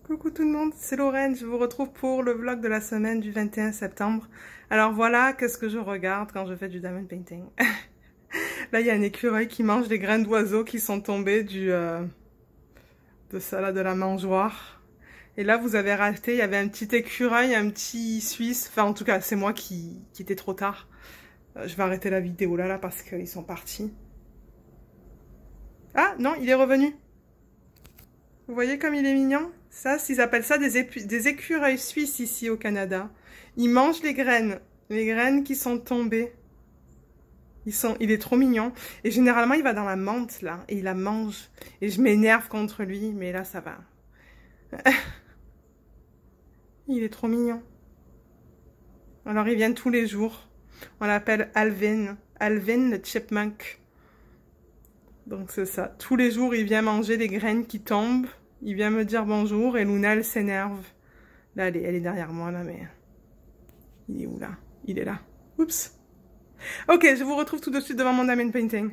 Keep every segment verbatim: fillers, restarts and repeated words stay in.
Coucou tout le monde, c'est Lorraine, je vous retrouve pour le vlog de la semaine du vingt et un septembre. Alors voilà, qu'est-ce que je regarde quand je fais du diamond painting. Là, il y a un écureuil qui mange des graines d'oiseaux qui sont tombées du, euh, de ça là, de la mangeoire. Et là, vous avez raté, il y avait un petit écureuil, un petit Suisse. Enfin, en tout cas, c'est moi qui, qui était trop tard. Euh, je vais arrêter la vidéo là, là, parce qu'ils sont partis. Ah, non, il est revenu. Vous voyez comme il est mignon? Ça, ils appellent ça des, des écureuils suisses ici au Canada. Ils mangent les graines, les graines qui sont tombées. Ils sont, il est trop mignon. Et généralement, il va dans la menthe, là, et il la mange. Et je m'énerve contre lui, mais là, ça va. Il est trop mignon. Alors, ils viennent tous les jours. On l'appelle Alvin. Alvin, le chipmunk. Donc, c'est ça. Tous les jours, il vient manger les graines qui tombent. Il vient me dire bonjour et Luna, elle s'énerve. Là, elle est, elle est derrière moi, là, mais... Il est où, là? Il est là. Oups. Ok, je vous retrouve tout de suite devant mon diamond painting.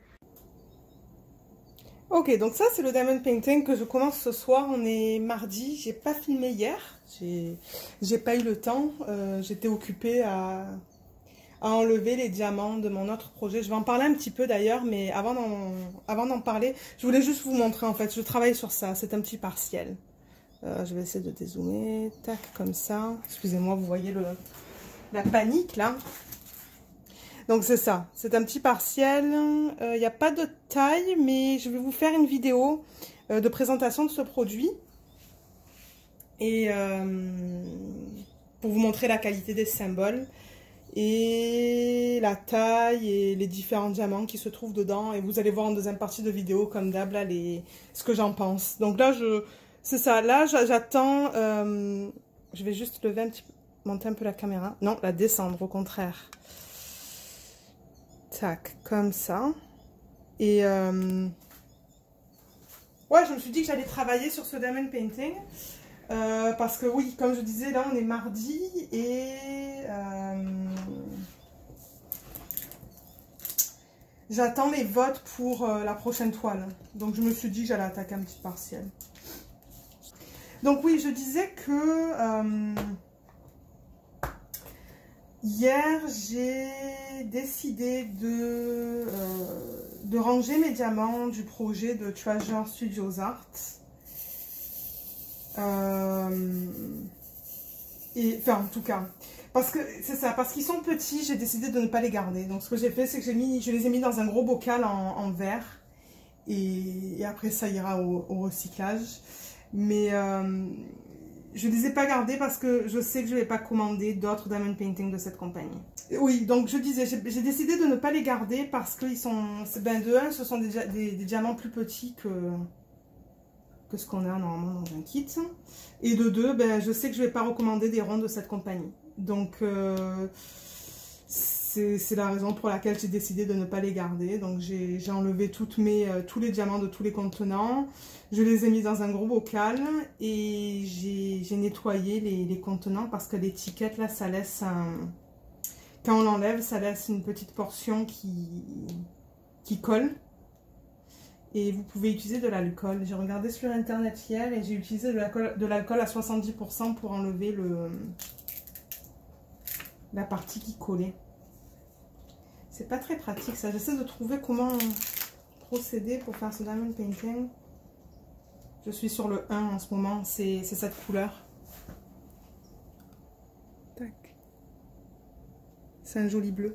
Ok, donc ça, c'est le diamond painting que je commence ce soir. On est mardi. J'ai pas filmé hier. J'ai pas eu le temps. Euh, J'étais occupée à... à enlever les diamants de mon autre projet. Je vais en parler un petit peu d'ailleurs, mais avant d'en avant d'en parler, je voulais juste vous montrer en fait, je travaille sur ça, c'est un petit partiel. Euh, je vais essayer de dézoomer, tac, comme ça. Excusez-moi, vous voyez le, la panique là. Donc c'est ça, c'est un petit partiel, il euh, n'y a pas de taille, mais je vais vous faire une vidéo euh, de présentation de ce produit. Et euh, pour vous montrer la qualité des symboles. Et la taille et les différents diamants qui se trouvent dedans. Et vous allez voir en deuxième partie de vidéo, comme d'hab, là, les... ce que j'en pense. Donc là, je c'est ça. Là, j'attends... Euh... Je vais juste lever un petit peu, monter un peu la caméra. Non, la descendre, au contraire. Tac, comme ça. Et... Euh... Ouais, je me suis dit que j'allais travailler sur ce diamond painting. Euh, parce que oui, comme je disais, là on est mardi et euh, j'attends les votes pour euh, la prochaine toile. Donc je me suis dit que j'allais attaquer un petit partiel. Donc oui, je disais que euh, hier j'ai décidé de, euh, de ranger mes diamants du projet de Treasure Studios Art. Euh, et enfin en tout cas parce que c'est ça, parce qu'ils sont petits, j'ai décidé de ne pas les garder. Donc ce que j'ai fait, c'est que j'ai mis je les ai mis dans un gros bocal en, en verre et, et après ça ira au, au recyclage, mais euh, je les ai pas gardés parce que je sais que je vais pas commander d'autres diamond painting de cette compagnie. Oui, donc je disais, j'ai décidé de ne pas les garder parce qu'ils sont, ben de un, ce sont des, des, des diamants plus petits que que ce qu'on a normalement dans un kit. Et de deux, ben, je sais que je ne vais pas recommander des ronds de cette compagnie. Donc, euh, c'est la raison pour laquelle j'ai décidé de ne pas les garder. Donc, j'ai enlevé toutes mes, euh, tous les diamants de tous les contenants. Je les ai mis dans un gros bocal et j'ai nettoyé les, les contenants parce que l'étiquette, là, ça laisse un... Quand on l'enlève, ça laisse une petite portion qui, qui colle. Et vous pouvez utiliser de l'alcool. J'ai regardé sur internet hier et j'ai utilisé de l'alcool à soixante-dix pour cent pour enlever le, la partie qui collait. C'est pas très pratique ça. J'essaie de trouver comment procéder pour faire ce diamond painting. Je suis sur le un en ce moment. C'est cette couleur. Tac. C'est un joli bleu.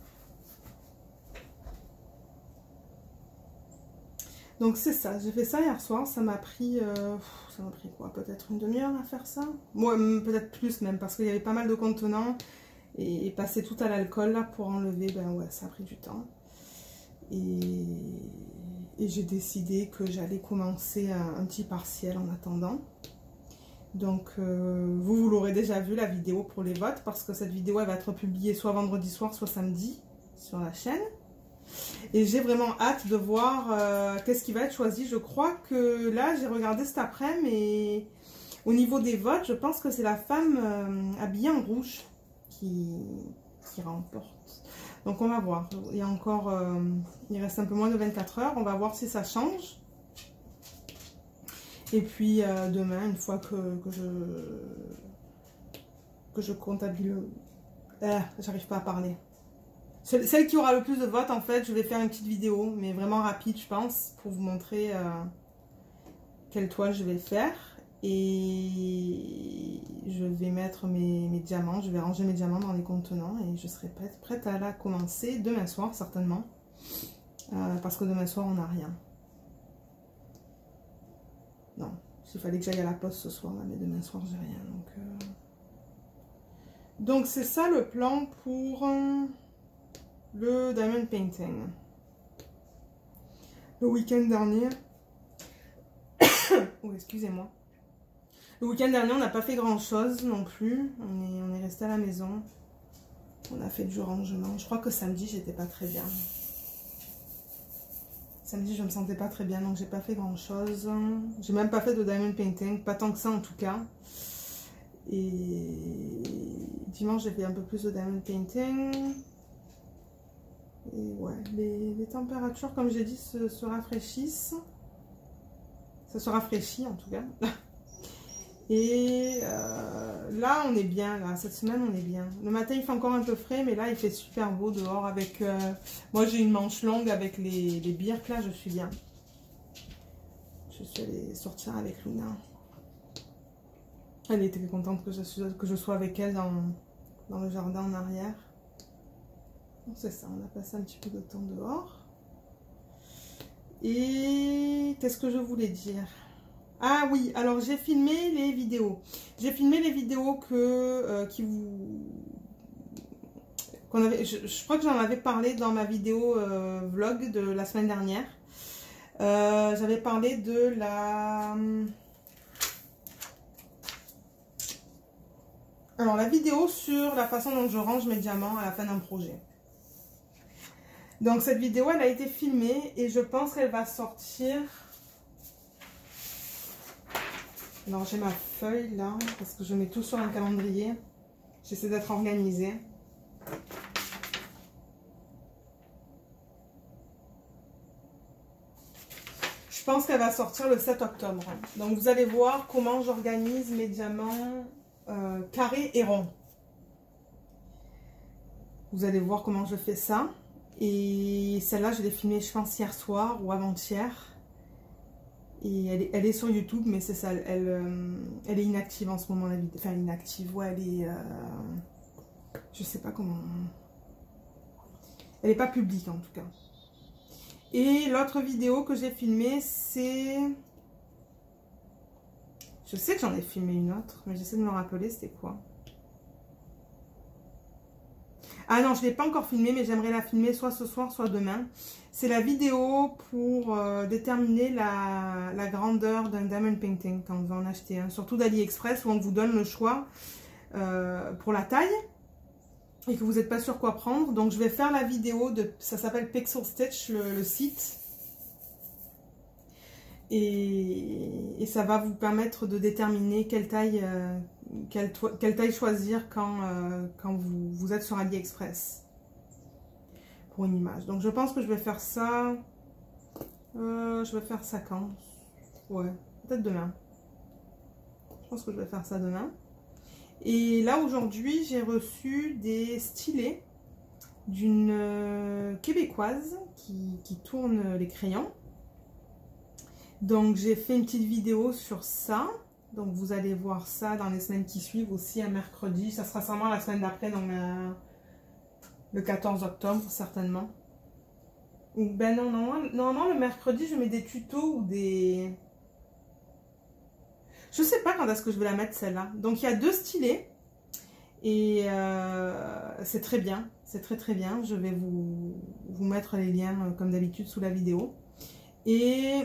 Donc c'est ça, j'ai fait ça hier soir, ça m'a pris, euh, ça m'a pris quoi, peut-être une demi-heure à faire ça. Moi, peut-être plus même, parce qu'il y avait pas mal de contenants, et, et passer tout à l'alcool là pour enlever, ben ouais, ça a pris du temps. Et, et j'ai décidé que j'allais commencer un, un petit partiel en attendant. Donc euh, vous, vous l'aurez déjà vu la vidéo pour les votes, parce que cette vidéo elle va être publiée soit vendredi soir, soit samedi sur la chaîne. Et j'ai vraiment hâte de voir euh, qu'est-ce qui va être choisi. Je crois que là, j'ai regardé cet après, mais au niveau des votes, je pense que c'est la femme euh, habillée en rouge qui, qui remporte. Donc on va voir. Il y a encore, euh, il reste un peu moins de vingt-quatre heures. On va voir si ça change. Et puis euh, demain, une fois que, que je que je comptabilise, euh, j'arrive pas à parler. Celle qui aura le plus de votes, en fait, je vais faire une petite vidéo, mais vraiment rapide, je pense, pour vous montrer euh, quelle toile je vais faire. Et je vais mettre mes, mes diamants, je vais ranger mes diamants dans les contenants et je serai prête, prête à la commencer demain soir, certainement. Euh, parce que demain soir, on n'a rien. Non, s'il fallait que j'aille à la poste ce soir, mais demain soir, j'ai rien. Donc, euh... donc c'est ça le plan pour euh, le Diamond Painting. Le week-end dernier... oh, excusez-moi. Le week-end dernier, on n'a pas fait grand-chose non plus. On est, on est resté à la maison. On a fait du rangement. Je crois que samedi, j'étais pas très bien. Samedi, je me sentais pas très bien, donc j'ai pas fait grand-chose. J'ai même pas fait de diamond painting, pas tant que ça en tout cas. Et dimanche, j'ai fait un peu plus de diamond painting. Et ouais, les, les températures, comme j'ai dit, se, se rafraîchissent. Ça se rafraîchit en tout cas. Et euh, là, on est bien. Là, cette semaine, on est bien. Le matin, il fait encore un peu frais, mais là, il fait super beau dehors. Avec, euh, moi, j'ai une manche longue avec les, les birks. Là, je suis bien. Je suis allée sortir avec Luna. Elle était contente que je, suis, que je sois avec elle dans, dans le jardin en arrière. Donc, c'est ça. On a passé un petit peu de temps dehors. Et qu'est-ce que je voulais dire ? Ah oui, alors j'ai filmé les vidéos. J'ai filmé les vidéos que euh, qui vous qu'on avait. Je, je crois que j'en avais parlé dans ma vidéo euh, vlog de la semaine dernière. Euh, J'avais parlé de la. Alors la vidéo sur la façon dont je range mes diamants à la fin d'un projet. Donc cette vidéo, elle a été filmée et je pense qu'elle va sortir. Alors j'ai ma feuille là, parce que je mets tout sur un calendrier. J'essaie d'être organisée. Je pense qu'elle va sortir le sept octobre. Donc vous allez voir comment j'organise mes diamants euh, carrés et ronds. Vous allez voir comment je fais ça. Et celle-là, je l'ai filmée, je pense, hier soir ou avant-hier. Et elle est, elle est sur YouTube, mais c'est ça, elle, euh, elle est inactive en ce moment, la vidéo. Enfin, inactive, ouais, elle est... Euh, je sais pas comment... Elle n'est pas publique, en tout cas. Et l'autre vidéo que j'ai filmée, c'est... Je sais que j'en ai filmé une autre, mais j'essaie de me rappeler, c'était quoi? Ah non, je ne l'ai pas encore filmée, mais j'aimerais la filmer soit ce soir, soit demain. C'est la vidéo pour euh, déterminer la, la grandeur d'un diamond painting quand vous en achetez un. Surtout d'AliExpress où on vous donne le choix euh, pour la taille et que vous n'êtes pas sûr quoi prendre. Donc je vais faire la vidéo, de, ça s'appelle Pixel Stitch, le, le site. Et, et ça va vous permettre de déterminer quelle taille, euh, quelle, quelle taille choisir quand, euh, quand vous, vous êtes sur AliExpress. Pour une image. Donc je pense que je vais faire ça. Euh, je vais faire ça quand? Ouais, peut-être demain. Je pense que je vais faire ça demain. Et là aujourd'hui, j'ai reçu des stylets d'une euh, québécoise qui, qui tourne les crayons. Donc j'ai fait une petite vidéo sur ça. Donc vous allez voir ça dans les semaines qui suivent aussi, un mercredi. Ça sera sûrement la semaine d'après, donc euh, le quatorze octobre, certainement. Ou ben non, non, normalement le mercredi, je mets des tutos ou des... Je sais pas quand est-ce que je vais la mettre celle-là. Donc il y a deux stylets. Et euh, c'est très bien. C'est très très bien. Je vais vous, vous mettre les liens euh, comme d'habitude sous la vidéo. Et...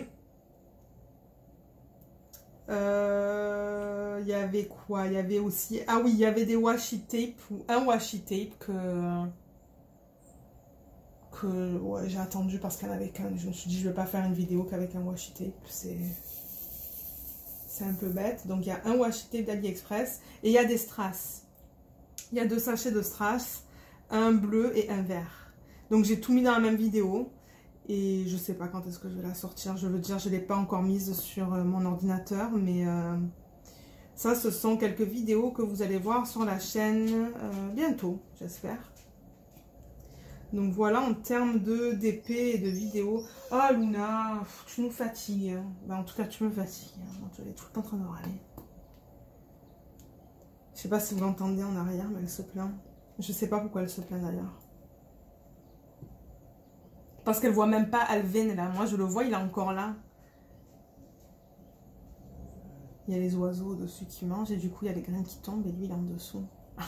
Il euh, y avait quoi? Il y avait aussi... Ah oui, il y avait des washi tape ou un washi tape que... que ouais, j'ai attendu parce qu'elle avait qu'un. Je me suis dit, je vais pas faire une vidéo qu'avec un washi tape. C'est... C'est un peu bête. Donc, il y a un washi tape d'AliExpress et il y a des strass. Il y a deux sachets de strass, un bleu et un vert. Donc, j'ai tout mis dans la même vidéo. Et je sais pas quand est-ce que je vais la sortir. Je veux dire, je ne l'ai pas encore mise sur euh, mon ordinateur. Mais euh, ça, ce sont quelques vidéos que vous allez voir sur la chaîne euh, bientôt, j'espère. Donc voilà, en termes de d'épée et de vidéos. Oh Luna, tu nous fatigues. Hein. Ben, en tout cas, tu me fatigues. Hein. Tu es tout le temps en train de râler. Je sais pas si vous l'entendez en arrière, mais elle se plaint. Je sais pas pourquoi elle se plaint d'ailleurs. Parce qu'elle voit même pas Alvin là. Moi je le vois, il est encore là. Il y a les oiseaux au-dessus qui mangent et du coup il y a les grains qui tombent et lui il est en dessous.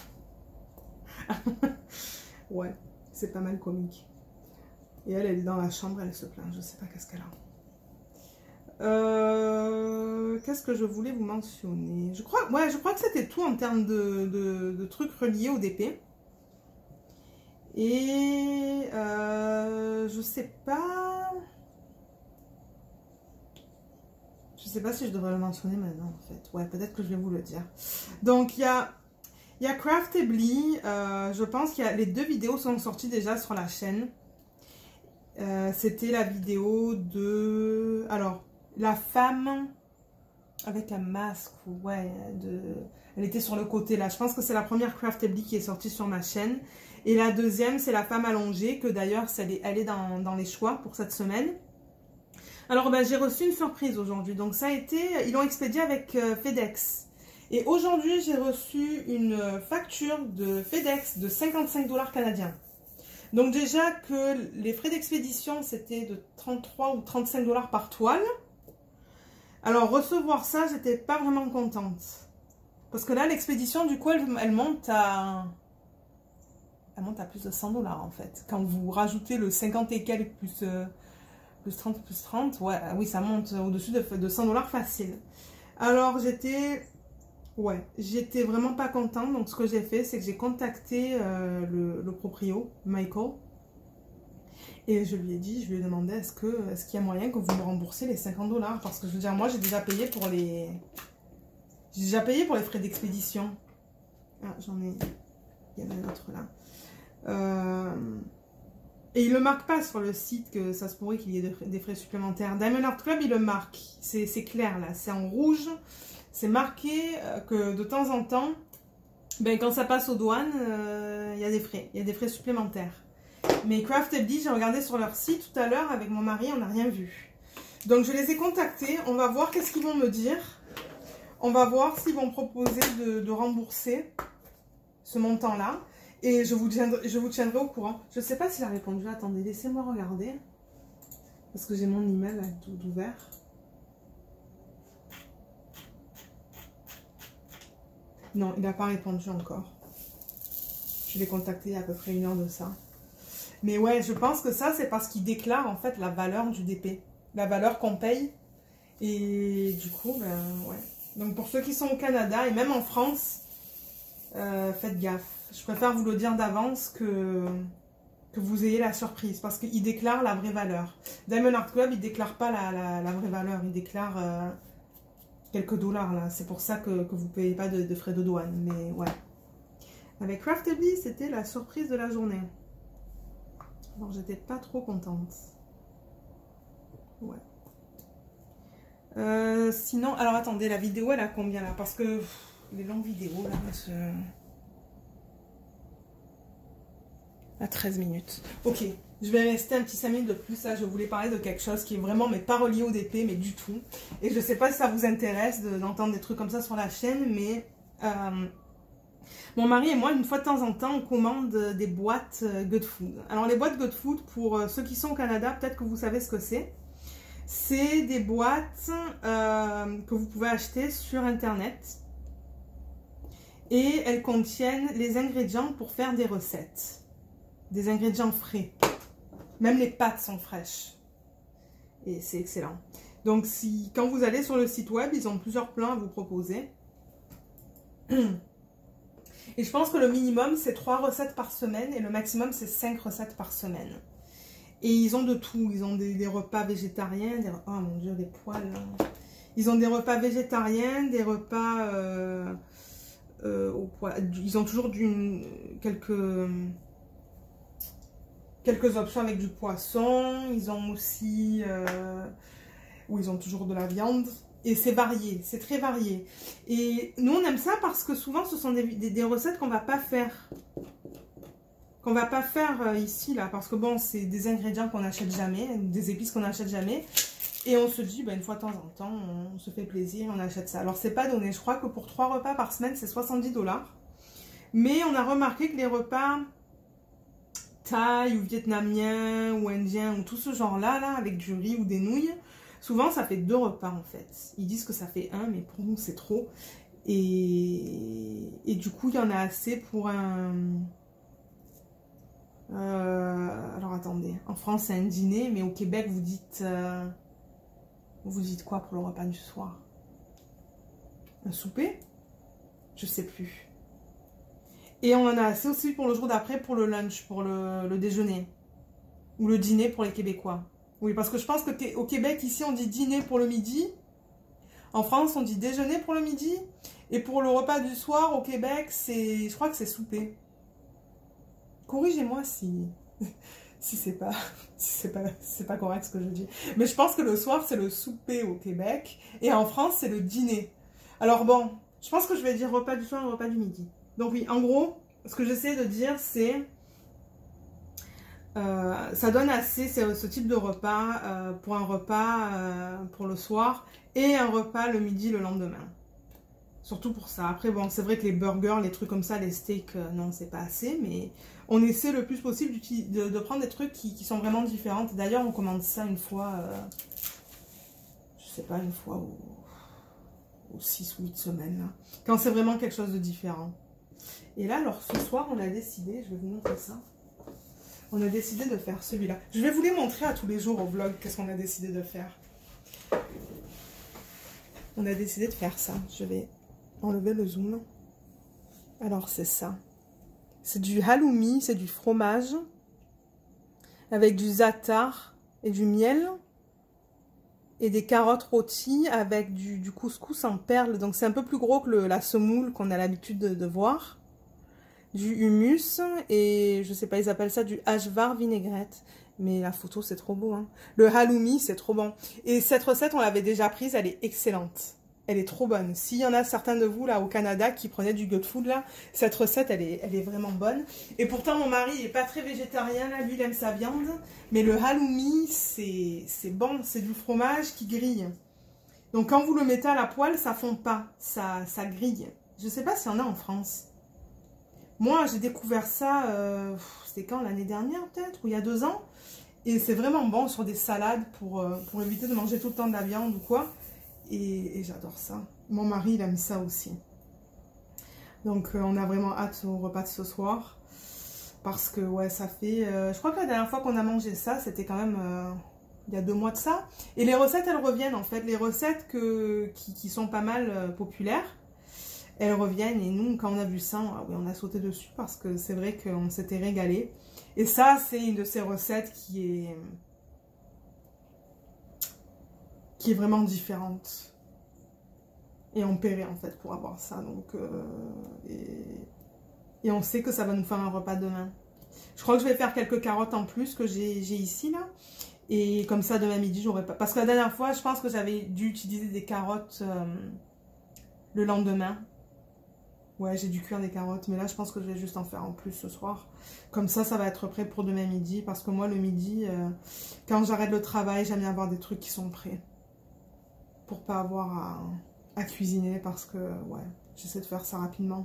Ouais, c'est pas mal comique. Et elle, elle est dans la chambre, elle se plaint. Je sais pas qu'est-ce qu'elle a. Euh, qu'est-ce que je voulais vous mentionner? Je crois, ouais, je crois que c'était tout en termes de, de, de trucs reliés au D P. Et euh, je sais pas. Je sais pas si je devrais le mentionner maintenant en fait. Ouais, peut-être que je vais vous le dire. Donc il y a, il y a Craftably. Euh, je pense qu'il y a les deux vidéos sont sorties déjà sur la chaîne. Euh, C'était la vidéo de. Alors, la femme avec un masque. Ouais, de. Elle était sur le côté là. Je pense que c'est la première Craftably qui est sortie sur ma chaîne. Et la deuxième, c'est la femme allongée, que d'ailleurs, elle est, elle est dans, dans les choix pour cette semaine. Alors, ben, j'ai reçu une surprise aujourd'hui. Donc, ça a été, ils l'ont expédié avec euh, FedEx. Et aujourd'hui, j'ai reçu une facture de FedEx de cinquante-cinq dollars canadiens. Donc, déjà que les frais d'expédition, c'était de trente-trois ou trente-cinq dollars par toile. Alors, recevoir ça, j'étais pas vraiment contente. Parce que là, l'expédition, du coup, elle, elle monte à... Elle monte à plus de cent dollars en fait. Quand vous rajoutez le cinquante et quelques plus, euh, plus trente, plus trente, ouais, oui, ça monte au-dessus de, de cent dollars facile. Alors, j'étais... Ouais, j'étais vraiment pas contente. Donc, ce que j'ai fait, c'est que j'ai contacté euh, le, le proprio, Michael. Et je lui ai dit, je lui ai demandé, est-ce que, est-ce qu'il y a moyen que vous me remboursez les cinquante dollars? Parce que je veux dire, moi, j'ai déjà payé pour les... J'ai déjà payé pour les frais d'expédition. Ah, j'en ai... Il y en a un autre là. Euh... Et il ne le marque pas sur le site que ça se pourrait qu'il y ait des frais supplémentaires. Diamond Art Club, il le marque. C'est clair là, c'est en rouge. C'est marqué que de temps en temps, ben, quand ça passe aux douanes, euh, il y a des frais. Il y a des frais supplémentaires. Mais Craftably, j'ai regardé sur leur site tout à l'heure avec mon mari, on n'a rien vu. Donc je les ai contactés. On va voir qu'est-ce qu'ils vont me dire. On va voir s'ils vont proposer de, de rembourser ce montant-là. Et je vous, tiendrai, je vous tiendrai au courant. Je ne sais pas s'il a répondu. Attendez, laissez-moi regarder. Parce que j'ai mon email tout ouvert. Non, il n'a pas répondu encore. Je l'ai contacté il y a à peu près une heure de ça. Mais ouais, je pense que ça, c'est parce qu'il déclare en fait la valeur du D P. La valeur qu'on paye. Et du coup, ben ouais. Donc pour ceux qui sont au Canada et même en France, euh, faites gaffe. Je préfère vous le dire d'avance que, que vous ayez la surprise. Parce qu'il déclare la vraie valeur. Diamond Art Club, il ne déclare pas la, la, la vraie valeur. Il déclare euh, quelques dollars là. C'est pour ça que, que vous ne payez pas de, de frais de douane. Mais ouais. Avec Craftably, c'était la surprise de la journée. Alors j'étais pas trop contente. Ouais. Euh, sinon, alors attendez, la vidéo elle a combien là? Parce que pff, les longues vidéos là, je... à treize minutes. Ok, je vais rester un petit cinq minutes de plus. Là, je voulais parler de quelque chose qui est vraiment, mais pas relié au D P, mais du tout. Et je sais pas si ça vous intéresse d'entendre de, des trucs comme ça sur la chaîne, mais euh, mon mari et moi, une fois de temps en temps, on commande des boîtes Good Food. Alors les boîtes Good Food, pour ceux qui sont au Canada, peut-être que vous savez ce que c'est. C'est des boîtes euh, que vous pouvez acheter sur Internet. Et elles contiennent les ingrédients pour faire des recettes. Des ingrédients frais. Même les pâtes sont fraîches. Et c'est excellent. Donc, si, quand vous allez sur le site web, ils ont plusieurs plans à vous proposer. Et je pense que le minimum, c'est trois recettes par semaine. Et le maximum, c'est cinq recettes par semaine. Et ils ont de tout. Ils ont des, des repas végétariens. Des, oh mon Dieu, les poils. Là. Ils ont des repas végétariens, des repas euh, euh, au poil. Ils ont toujours du, quelques... quelques options avec du poisson. Ils ont aussi... Euh, où ils ont toujours de la viande. Et c'est varié, c'est très varié. Et nous, on aime ça parce que souvent, ce sont des, des, des recettes qu'on va pas faire. Qu'on va pas faire euh, ici, là. Parce que bon, c'est des ingrédients qu'on n'achète jamais, des épices qu'on n'achète jamais. Et on se dit, ben, une fois de temps en temps, on se fait plaisir, on achète ça. Alors, c'est pas donné. Je crois que pour trois repas par semaine, c'est soixante-dix dollars. Mais on a remarqué que les repas thaï ou vietnamiens ou indiens ou tout ce genre-là, là, avec du riz ou des nouilles, souvent, ça fait deux repas, en fait. Ils disent que ça fait un, mais pour nous, c'est trop. Et, et du coup, il y en a assez pour un... Euh, alors, attendez. En France, c'est un dîner, mais au Québec, vous dites... Euh, vous dites quoi pour le repas du soir? Un souper? Je sais plus. Et on en a assez aussi pour le jour d'après, pour le lunch, pour le, le déjeuner. Ou le dîner pour les Québécois. Oui, parce que je pense qu'au Québec, ici, on dit dîner pour le midi. En France, on dit déjeuner pour le midi. Et pour le repas du soir, au Québec, c'est, je crois que c'est souper. Corrigez-moi si, si c'est pas, si c'est pas, c'est pas correct ce que je dis. Mais je pense que le soir, c'est le souper au Québec. Et en France, c'est le dîner. Alors bon, je pense que je vais dire repas du soir et repas du midi. Donc oui, en gros, ce que j'essaie de dire, c'est... Euh, ça donne assez ce, ce type de repas euh, pour un repas euh, pour le soir et un repas le midi le lendemain. Surtout pour ça. Après, bon, c'est vrai que les burgers, les trucs comme ça, les steaks, euh, non, c'est pas assez. Mais on essaie le plus possible de, de prendre des trucs qui, qui sont vraiment différents. D'ailleurs, on commande ça une fois, euh, je sais pas, une fois ou, ou six ou huit semaines. Là, quand c'est vraiment quelque chose de différent. Et là, alors, ce soir, on a décidé, je vais vous montrer ça. On a décidé de faire celui-là. Je vais vous les montrer à tous les jours au vlog, qu'est-ce qu'on a décidé de faire. On a décidé de faire ça. Je vais enlever le zoom. Alors, c'est ça. C'est du halloumi, c'est du fromage. Avec du za'atar et du miel. Et des carottes rôties avec du, du couscous en perles. Donc, c'est un peu plus gros que le, la semoule qu'on a l'habitude de, de voir. Du hummus et je sais pas, ils appellent ça du hachvar vinaigrette. Mais la photo, c'est trop beau. Hein. Le halloumi, c'est trop bon. Et cette recette, on l'avait déjà prise, elle est excellente. Elle est trop bonne. S'il y en a certains de vous, là, au Canada, qui prenaient du gut food, là, cette recette, elle est, elle est vraiment bonne. Et pourtant, mon mari, il est pas très végétarien, là. Lui, il aime sa viande. Mais le halloumi, c'est bon. C'est du fromage qui grille. Donc, quand vous le mettez à la poêle, ça fond pas. Ça, ça grille. Je sais pas s'il y en a en France. Moi, j'ai découvert ça, euh, c'était quand, l'année dernière peut-être, ou il y a deux ans. Et c'est vraiment bon sur des salades pour, euh, pour éviter de manger tout le temps de la viande ou quoi. Et, et j'adore ça. Mon mari, il aime ça aussi. Donc, euh, on a vraiment hâte au repas de ce soir. Parce que, ouais, ça fait... Euh, je crois que la dernière fois qu'on a mangé ça, c'était quand même... Euh, il y a deux mois de ça. Et les recettes, elles reviennent en fait. Les recettes que, qui, qui sont pas mal euh, populaires. Elles reviennent et nous, quand on a vu ça, on, on a sauté dessus parce que c'est vrai qu'on s'était régalé. Et ça, c'est une de ces recettes qui est, qui est vraiment différente. Et on paierait en fait pour avoir ça. Donc, euh, et, et on sait que ça va nous faire un repas demain. Je crois que je vais faire quelques carottes en plus que j'ai ici là. Et comme ça, demain midi, j'aurai pas... Parce que la dernière fois, je pense que j'avais dû utiliser des carottes euh, le lendemain. Ouais, j'ai dû cuire des carottes, mais là, je pense que je vais juste en faire en plus ce soir. Comme ça, ça va être prêt pour demain midi, parce que moi, le midi, euh, quand j'arrête le travail, j'aime bien avoir des trucs qui sont prêts. Pour pas avoir à, à cuisiner, parce que, ouais, j'essaie de faire ça rapidement.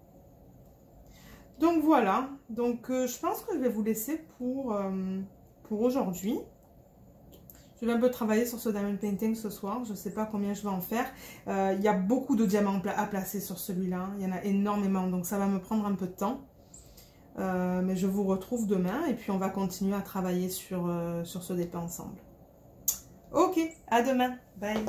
Donc, voilà. Donc, euh, je pense que je vais vous laisser pour, euh, pour aujourd'hui. Je vais un peu travailler sur ce diamond painting ce soir. Je ne sais pas combien je vais en faire. Euh, il y a beaucoup de diamants à placer sur celui-là. Il y en a énormément. Donc ça va me prendre un peu de temps. Euh, mais je vous retrouve demain. Et puis on va continuer à travailler sur, euh, sur ce dépôt ensemble. Ok, à demain. Bye.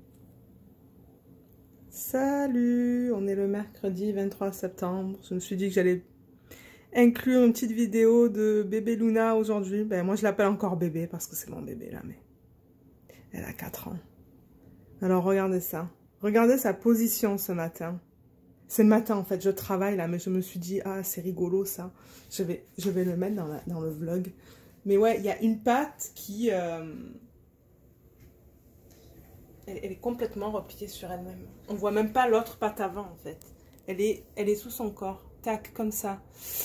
Salut. On est le mercredi vingt-trois septembre. Je me suis dit que j'allais inclure une petite vidéo de bébé Luna aujourd'hui. Ben, moi je l'appelle encore bébé parce que c'est mon bébé là. Mais... elle a quatre ans. Alors, regardez ça. Regardez sa position ce matin. C'est le matin en fait, je travaille là, mais je me suis dit, ah c'est rigolo ça, je vais, je vais le mettre dans, la, dans le vlog. Mais ouais, il y a une patte qui... Euh, elle, elle est complètement repliée sur elle-même. On voit même pas l'autre patte avant en fait. Elle est, elle est sous son corps, tac, comme ça.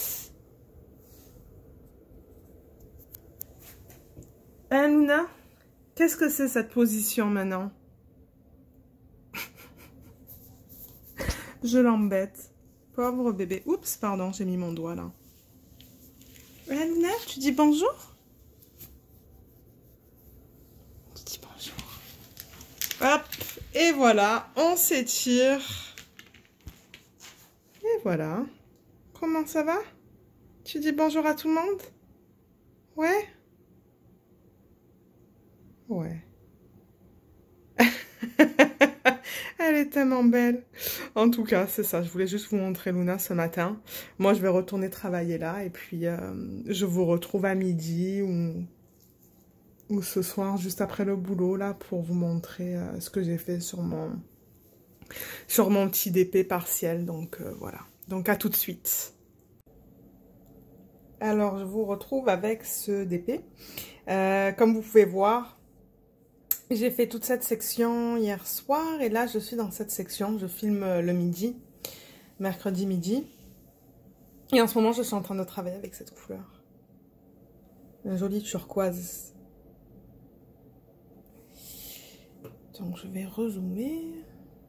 Hein Luna? Qu'est-ce que c'est cette position maintenant? Je l'embête. Pauvre bébé. Oups, pardon, j'ai mis mon doigt là. Hein Luna, tu dis bonjour? Tu dis bonjour. Hop, et voilà, on s'étire. Et voilà. Comment ça va? Tu dis bonjour à tout le monde? Ouais? Ouais. Elle est tellement belle. En tout cas, c'est ça. Je voulais juste vous montrer Luna ce matin. Moi, je vais retourner travailler là. Et puis, euh, je vous retrouve à midi ou, ou ce soir, juste après le boulot, là, pour vous montrer euh, ce que j'ai fait sur mon, sur mon petit D P partiel. Donc, euh, voilà. Donc, à tout de suite. Alors, je vous retrouve avec ce D P. Euh, comme vous pouvez voir, j'ai fait toute cette section hier soir et là je suis dans cette section, je filme le midi, mercredi midi. Et en ce moment je suis en train de travailler avec cette couleur. Un joli turquoise. Donc je vais rezoomer.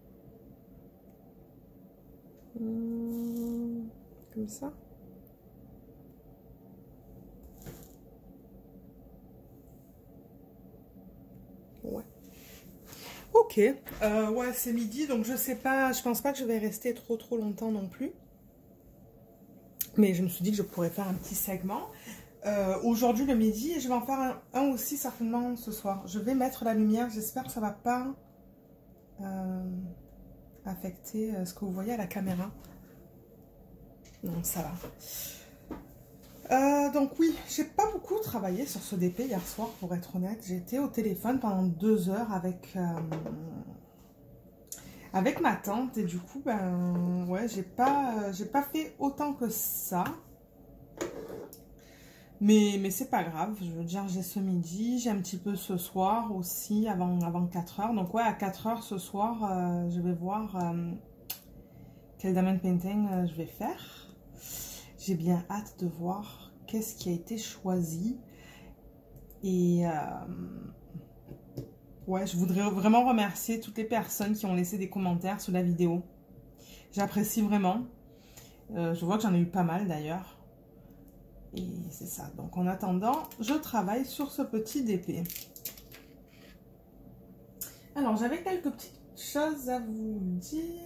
Hum, comme ça. Ouais. Ok, euh, ouais, c'est midi, donc je sais pas, je pense pas que je vais rester trop trop longtemps non plus. Mais je me suis dit que je pourrais faire un petit segment. Euh, Aujourd'hui le midi, et je vais en faire un, un aussi certainement ce soir. Je vais mettre la lumière, j'espère que ça va pas euh, affecter ce que vous voyez à la caméra. Non, ça va. Euh, donc oui, j'ai pas beaucoup travaillé sur ce D P hier soir pour être honnête. J'ai été au téléphone pendant deux heures avec euh, avec ma tante et du coup ben ouais j'ai pas euh, j'ai pas fait autant que ça. Mais mais c'est pas grave, je veux dire j'ai ce midi, j'ai un petit peu ce soir aussi avant avant quatre heures. Donc ouais à quatre heures ce soir euh, je vais voir euh, quel diamond painting euh, je vais faire. J'ai bien hâte de voir qu'est-ce qui a été choisi. Et euh, ouais, je voudrais vraiment remercier toutes les personnes qui ont laissé des commentaires sous la vidéo. J'apprécie vraiment. Euh, je vois que j'en ai eu pas mal d'ailleurs. Et c'est ça. Donc en attendant, je travaille sur ce petit D P. Alors j'avais quelques petites choses à vous dire.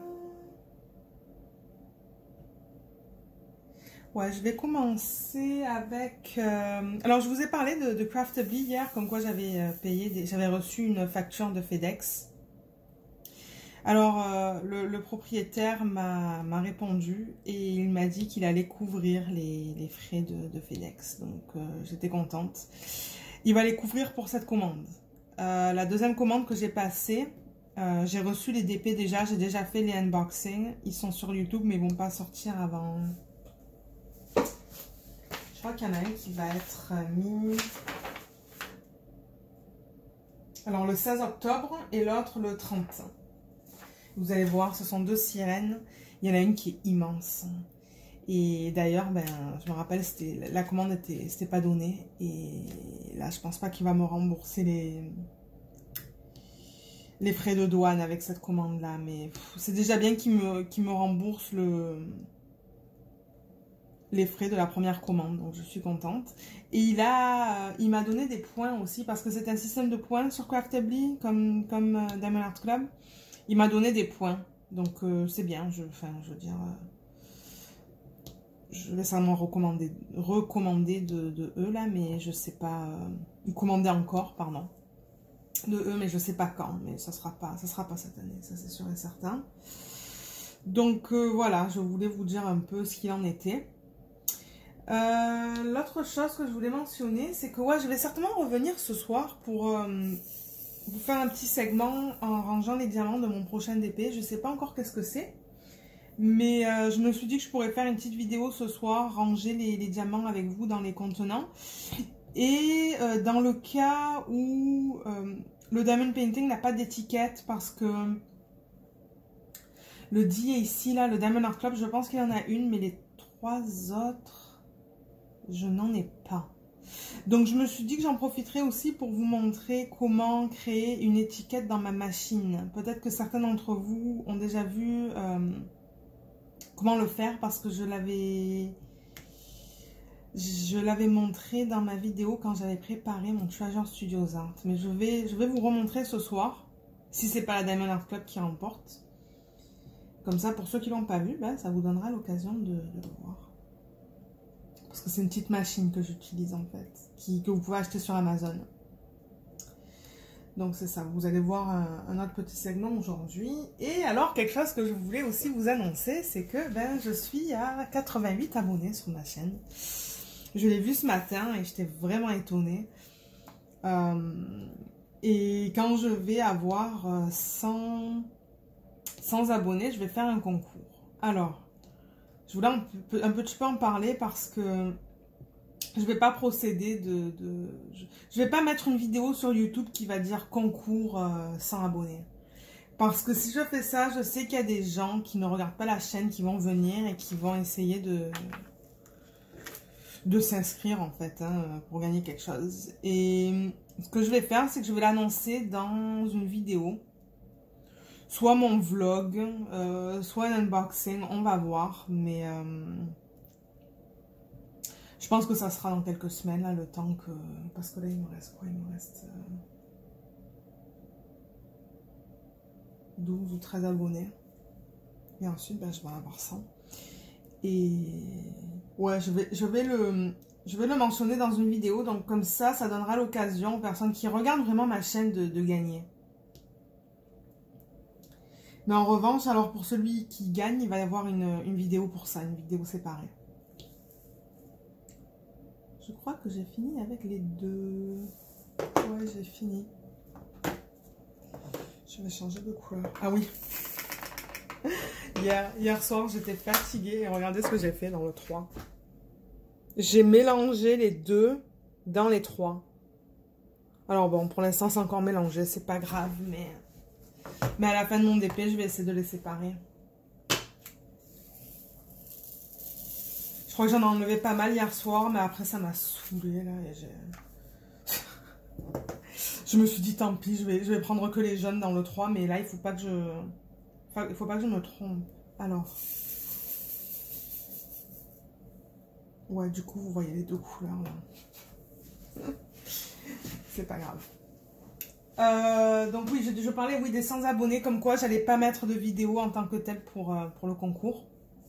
Ouais, je vais commencer avec... Euh, alors, je vous ai parlé de, de Craftedly hier, comme quoi j'avais euh, payé, des... j'avais reçu une facture de FedEx. Alors, euh, le, le propriétaire m'a répondu et il m'a dit qu'il allait couvrir les, les frais de, de FedEx. Donc, euh, j'étais contente. Il va les couvrir pour cette commande. Euh, la deuxième commande que j'ai passée, euh, j'ai reçu les D P déjà, j'ai déjà fait les unboxings. Ils sont sur YouTube, mais ils ne vont pas sortir avant... Je crois qu'il y en a un qui va être mis... Alors, le seize octobre et l'autre le trente. Vous allez voir, ce sont deux sirènes. Il y en a une qui est immense. Et d'ailleurs, ben, je me rappelle, la commande n'était c'était pas donnée. Et là, je pense pas qu'il va me rembourser les, les frais de douane avec cette commande-là. Mais c'est déjà bien qu'il me, qu'il me rembourse le... les frais de la première commande, donc je suis contente. Et il a, euh, il m'a donné des points aussi, parce que c'est un système de points sur Craftedly, comme, comme euh, Diamond Art Club. Il m'a donné des points, donc euh, c'est bien, je, enfin, je veux dire, euh, je vais sûrement recommander, recommander de, de eux là, mais je sais pas, euh, commander encore, pardon, de eux, mais je sais pas quand, mais ça sera pas, ça sera pas cette année, ça c'est sûr et certain. Donc euh, voilà, je voulais vous dire un peu ce qu'il en était. Euh, L'autre chose que je voulais mentionner, c'est que ouais, je vais certainement revenir ce soir pour euh, vous faire un petit segment en rangeant les diamants de mon prochain D P. Je sais pas encore qu'est-ce que c'est, Mais euh, je me suis dit que je pourrais faire une petite vidéo ce soir, ranger les, les diamants avec vous dans les contenants. Et euh, dans le cas où euh, le diamond painting n'a pas d'étiquette, parce que le D est ici, là, le Diamond Art Club, je pense qu'il y en a une, mais les trois autres, je n'en ai pas. Donc je me suis dit que j'en profiterai aussi pour vous montrer comment créer une étiquette dans ma machine. Peut-être que certains d'entre vous ont déjà vu euh, comment le faire, parce que je l'avais je l'avais montré dans ma vidéo quand j'avais préparé mon Treasure Studios Art. Mais je vais, je vais vous remontrer ce soir, si c'est pas la Diamond Art Club qui remporte. Comme ça, pour ceux qui l'ont pas vu, ben, ça vous donnera l'occasion de, de le voir. Parce que c'est une petite machine que j'utilise en fait, qui, que vous pouvez acheter sur Amazon. Donc c'est ça, vous allez voir un, un autre petit segment aujourd'hui. Et alors, quelque chose que je voulais aussi vous annoncer, c'est que ben, je suis à quatre-vingt-huit abonnés sur ma chaîne. Je l'ai vu ce matin et j'étais vraiment étonnée. Euh, et quand je vais avoir cent, cent abonnés, je vais faire un concours. Alors, je voulais un, peu, un petit peu en parler parce que je ne vais pas procéder de... de je ne vais pas mettre une vidéo sur YouTube qui va dire concours euh, cent abonnés. Parce que si je fais ça, je sais qu'il y a des gens qui ne regardent pas la chaîne, qui vont venir et qui vont essayer de... de s'inscrire en fait, hein, pour gagner quelque chose. Et ce que je vais faire, c'est que je vais l'annoncer dans une vidéo, soit mon vlog, euh, soit un unboxing, on va voir, mais euh, je pense que ça sera dans quelques semaines, là, le temps que, parce que là il me reste quoi, il me reste euh, douze ou treize abonnés, et ensuite ben, je vais en avoir cent. Et ouais, je vais, je vais le, je vais le mentionner dans une vidéo. Donc comme ça, ça donnera l'occasion aux personnes qui regardent vraiment ma chaîne de, de gagner. Mais en revanche, alors pour celui qui gagne, il va y avoir une, une vidéo pour ça, une vidéo séparée. Je crois que j'ai fini avec les deux. Ouais, j'ai fini. Je vais changer de couleur. Ah oui. Hier, hier soir, j'étais fatiguée et regardez ce que j'ai fait dans le trois. J'ai mélangé les deux dans les trois. Alors bon, pour l'instant, c'est encore mélangé, c'est pas grave, mais... Mais à la fin de mon D P, je vais essayer de les séparer. Je crois que j'en ai enlevé pas mal hier soir, mais après, ça m'a saoulée, là, et j'ai... Je me suis dit, tant pis, je vais, je vais prendre que les jaunes dans le trois, mais là, il faut pas que je... Enfin, il faut pas que je me trompe. Alors. Ouais, du coup, vous voyez les deux couleurs, là. C'est pas grave. Euh, donc oui, je, je parlais oui, des cent abonnés, comme quoi j'allais pas mettre de vidéo en tant que telle pour, euh, pour le concours.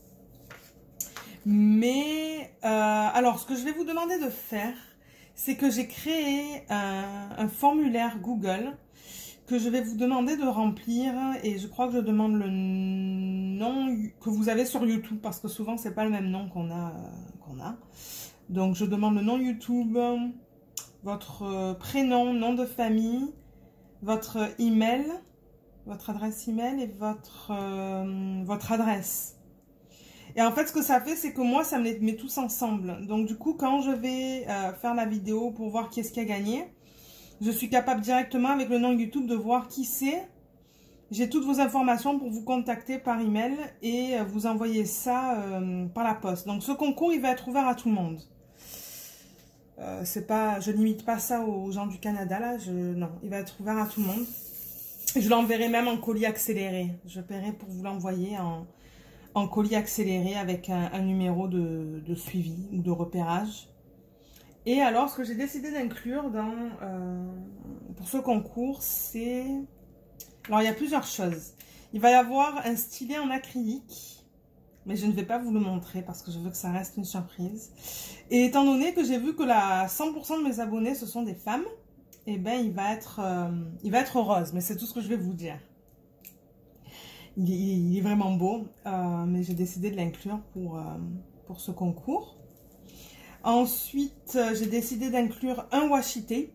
Mais, euh, alors, ce que je vais vous demander de faire, c'est que j'ai créé un, un formulaire Google que je vais vous demander de remplir, et je crois que je demande le nom que vous avez sur YouTube, parce que souvent c'est pas le même nom qu'on a, euh, qu'on a. Donc je demande le nom YouTube, votre prénom, nom de famille, votre email, votre adresse email et votre, euh, votre adresse. Et en fait, ce que ça fait, c'est que moi, ça me les met tous ensemble. Donc du coup, quand je vais euh, faire la vidéo pour voir qui est-ce qui a gagné, je suis capable directement avec le nom YouTube de voir qui c'est. J'ai toutes vos informations pour vous contacter par email et vous envoyer ça euh, par la poste. Donc ce concours, il va être ouvert à tout le monde. Euh, c'est pas, je limite pas ça aux gens du Canada là. Je, non, il va être ouvert à tout le monde. Je l'enverrai même en colis accéléré. Je paierai pour vous l'envoyer en, en colis accéléré avec un, un numéro de, de suivi ou de repérage. Et alors, ce que j'ai décidé d'inclure dans euh, pour ce concours, c'est... Alors, il y a plusieurs choses. Il va y avoir un stylet en acrylique, mais je ne vais pas vous le montrer parce que je veux que ça reste une surprise. Et étant donné que j'ai vu que la cent pour cent de mes abonnés, ce sont des femmes, eh ben, il va être, euh, il va être rose, mais c'est tout ce que je vais vous dire. Il est, il est vraiment beau, euh, mais j'ai décidé de l'inclure pour, euh, pour ce concours. Ensuite, j'ai décidé d'inclure un washi tape.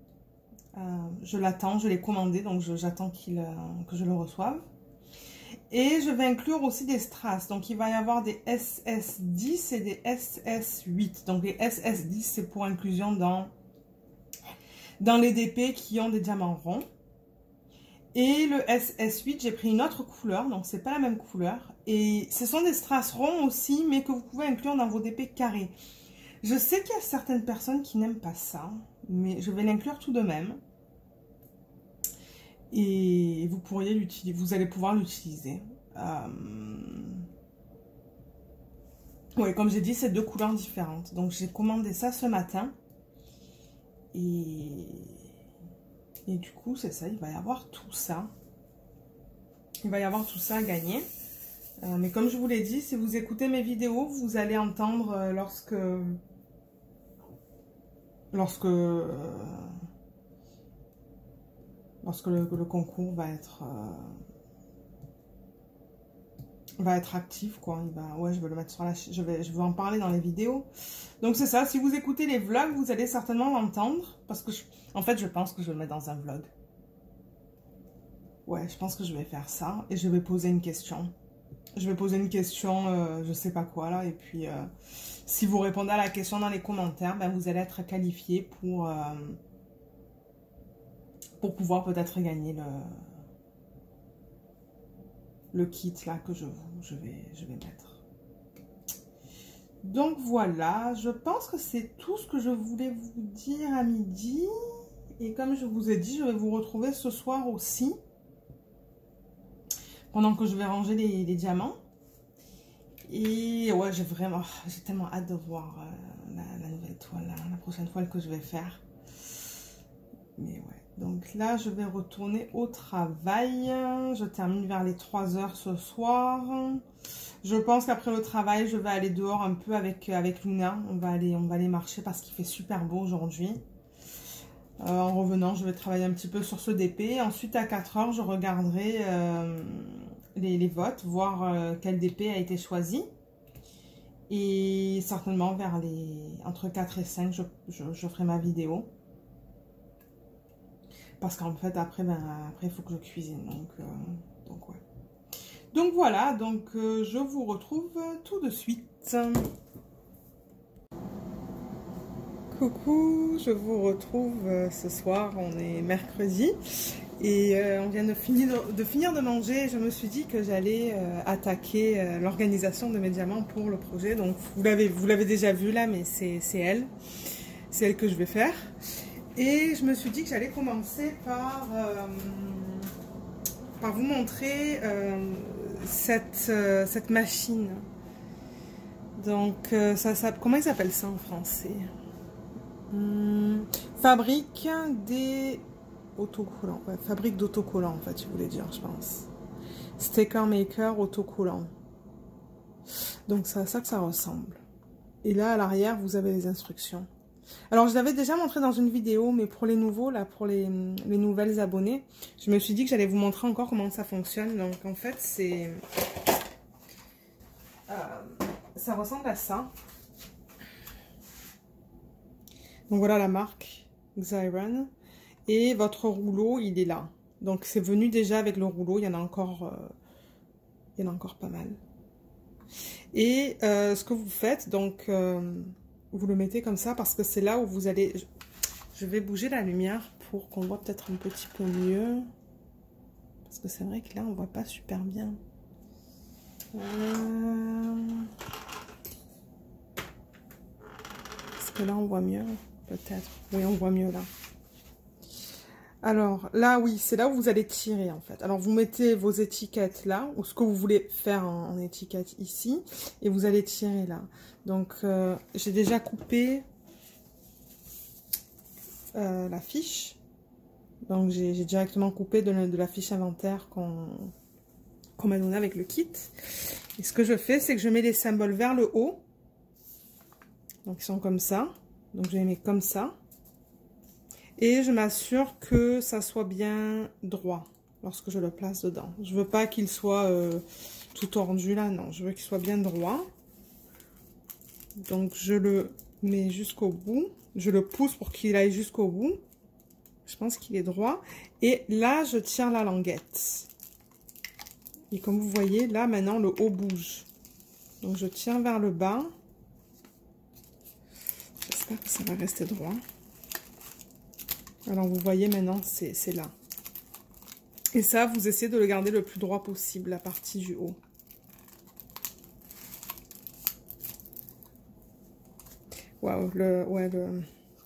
Euh, je l'attends, je l'ai commandé, donc j'attends qu'il, euh, que je le reçoive. Et je vais inclure aussi des strass. Donc, il va y avoir des S S dix et des S S huit. Donc, les S S dix, c'est pour inclusion dans, dans les D P qui ont des diamants ronds. Et le S S huit, j'ai pris une autre couleur. Donc, c'est pas la même couleur. Et ce sont des strass ronds aussi, mais que vous pouvez inclure dans vos D P carrés. Je sais qu'il y a certaines personnes qui n'aiment pas ça. Mais je vais l'inclure tout de même. Et vous pourriez l'utiliser, vous allez pouvoir l'utiliser. Euh... Oui, comme j'ai dit, c'est deux couleurs différentes. Donc j'ai commandé ça ce matin. Et, et du coup, c'est ça, il va y avoir tout ça. Il va y avoir tout ça à gagner. Euh, mais comme je vous l'ai dit, si vous écoutez mes vidéos, vous allez entendre euh, lorsque... Lorsque... Euh, lorsque le, le concours va être euh, va être actif, quoi. Il va, ouais, je vais le mettre sur la, je vais, je vais en parler dans les vidéos. Donc c'est ça. Si vous écoutez les vlogs, vous allez certainement l'entendre, parce que je, en fait, je pense que je vais le mettre dans un vlog. Ouais, je pense que je vais faire ça et je vais poser une question. Je vais poser une question, euh, je sais pas quoi là, et puis euh, si vous répondez à la question dans les commentaires, ben vous allez être qualifié pour euh, pour pouvoir peut-être gagner le, le kit là que je, je, vais, je vais mettre. Donc voilà, je pense que c'est tout ce que je voulais vous dire à midi. Et comme je vous ai dit, je vais vous retrouver ce soir aussi, pendant que je vais ranger les, les diamants. Et ouais, j'ai vraiment, j'ai tellement hâte de voir euh, la, la nouvelle toile, la, la prochaine toile que je vais faire. Mais ouais. Donc là, je vais retourner au travail. Je termine vers les trois heures ce soir. Je pense qu'après le travail, je vais aller dehors un peu avec, avec Luna. On va aller, on va aller marcher parce qu'il fait super beau aujourd'hui. Euh, en revenant, je vais travailler un petit peu sur ce D P. Ensuite, à quatre heures, je regarderai euh, les, les votes, voir euh, quel D P a été choisi. Et certainement, vers les entre quatre et cinq, je, je, je ferai ma vidéo. Parce qu'en fait, après, ben, après, il faut que je cuisine. Donc, euh, donc ouais. Donc voilà, donc euh, je vous retrouve tout de suite. Coucou, je vous retrouve euh, ce soir. On est mercredi. Et euh, on vient de finir de, de finir de manger. Je me suis dit que j'allais euh, attaquer euh, l'organisation de mes diamants pour le projet. Donc, vous l'avez vous l'avez déjà vu là, mais c'est elle. C'est elle que je vais faire. Et je me suis dit que j'allais commencer par, euh, par vous montrer euh, cette, euh, cette machine. Donc, euh, ça, ça, comment ils appellent ça en français? hum, Fabrique des autocollants. Ouais, fabrique d'autocollants, en fait, je voulais dire, je pense. Sticker maker autocollant. Donc, c'est à ça que ça ressemble. Et là, à l'arrière, vous avez les instructions. Alors, je l'avais déjà montré dans une vidéo, mais pour les nouveaux, là, pour les, les nouvelles abonnés, je me suis dit que j'allais vous montrer encore comment ça fonctionne. Donc, en fait, c'est... Euh, ça ressemble à ça. Donc, voilà la marque Xyron. Et votre rouleau, il est là. Donc, c'est venu déjà avec le rouleau. Il y en a encore, euh, il y en a encore pas mal. Et euh, ce que vous faites, donc... Euh, vous le mettez comme ça parce que c'est là où vous allez... Je vais bouger la lumière pour qu'on voit peut-être un petit peu mieux. Parce que c'est vrai que là, on voit pas super bien. Euh... Est-ce que là, on voit mieux? Peut-être. Oui, on voit mieux là. Alors, là, oui, c'est là où vous allez tirer, en fait. Alors, vous mettez vos étiquettes là, ou ce que vous voulez faire en, en étiquette ici, et vous allez tirer là. Donc, euh, j'ai déjà coupé euh, la fiche. Donc, j'ai directement coupé de la, de la fiche inventaire qu'on qu'on m'a donné avec le kit. Et ce que je fais, c'est que je mets les symboles vers le haut. Donc, ils sont comme ça. Donc, je les mets comme ça. Et je m'assure que ça soit bien droit lorsque je le place dedans. Je veux pas qu'il soit euh, tout tordu là, non. Je veux qu'il soit bien droit. Donc je le mets jusqu'au bout. Je le pousse pour qu'il aille jusqu'au bout. Je pense qu'il est droit. Et là, je tire la languette. Et comme vous voyez, là, maintenant, le haut bouge. Donc, je tiens vers le bas. J'espère que ça va rester droit. Alors, vous voyez, maintenant, c'est là. Et ça, vous essayez de le garder le plus droit possible, la partie du haut. Waouh, le, ouais, le,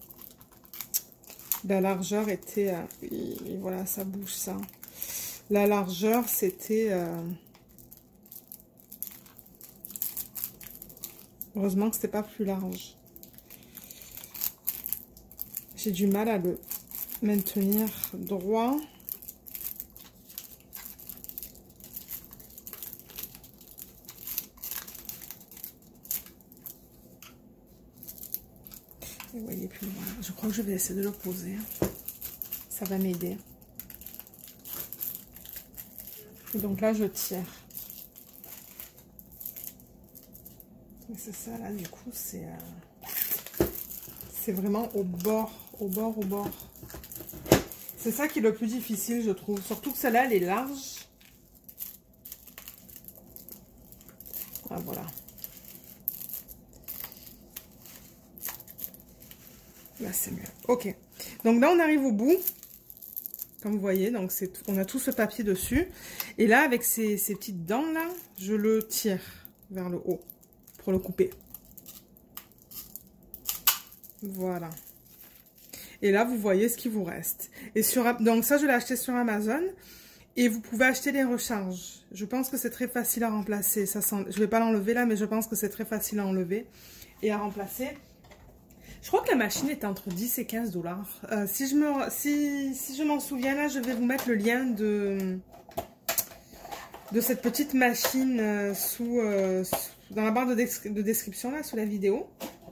la largeur était... Euh, et, et voilà, ça bouge, ça. La largeur, c'était... Euh, heureusement que c'était pas plus large. J'ai du mal à le maintenir droit. Vous voyez plus loin. Je crois que je vais essayer de le poser. Ça va m'aider. Et donc là, je tire. Et c'est ça, là, du coup, c'est... Euh, c'est vraiment au bord, au bord, au bord. C'est ça qui est le plus difficile, je trouve. Surtout que celle-là, elle est large. Ah, voilà. Là, c'est mieux. Ok. Donc là, on arrive au bout. Comme vous voyez, donc c'est, on a tout ce papier dessus. Et là, avec ces, ces petites dents là, je le tire vers le haut pour le couper. Voilà. Et là, vous voyez ce qui vous reste. Et sur, donc ça, je l'ai acheté sur Amazon. Et vous pouvez acheter les recharges. Je pense que c'est très facile à remplacer. Ça sent, je ne vais pas l'enlever là, mais je pense que c'est très facile à enlever et à remplacer. Je crois que la machine est entre dix et quinze dollars. Euh, si je me, si, si je m'en souviens, là, je vais vous mettre le lien de, de cette petite machine euh, sous, euh, sous, dans la barre de, de description, là, sous la vidéo.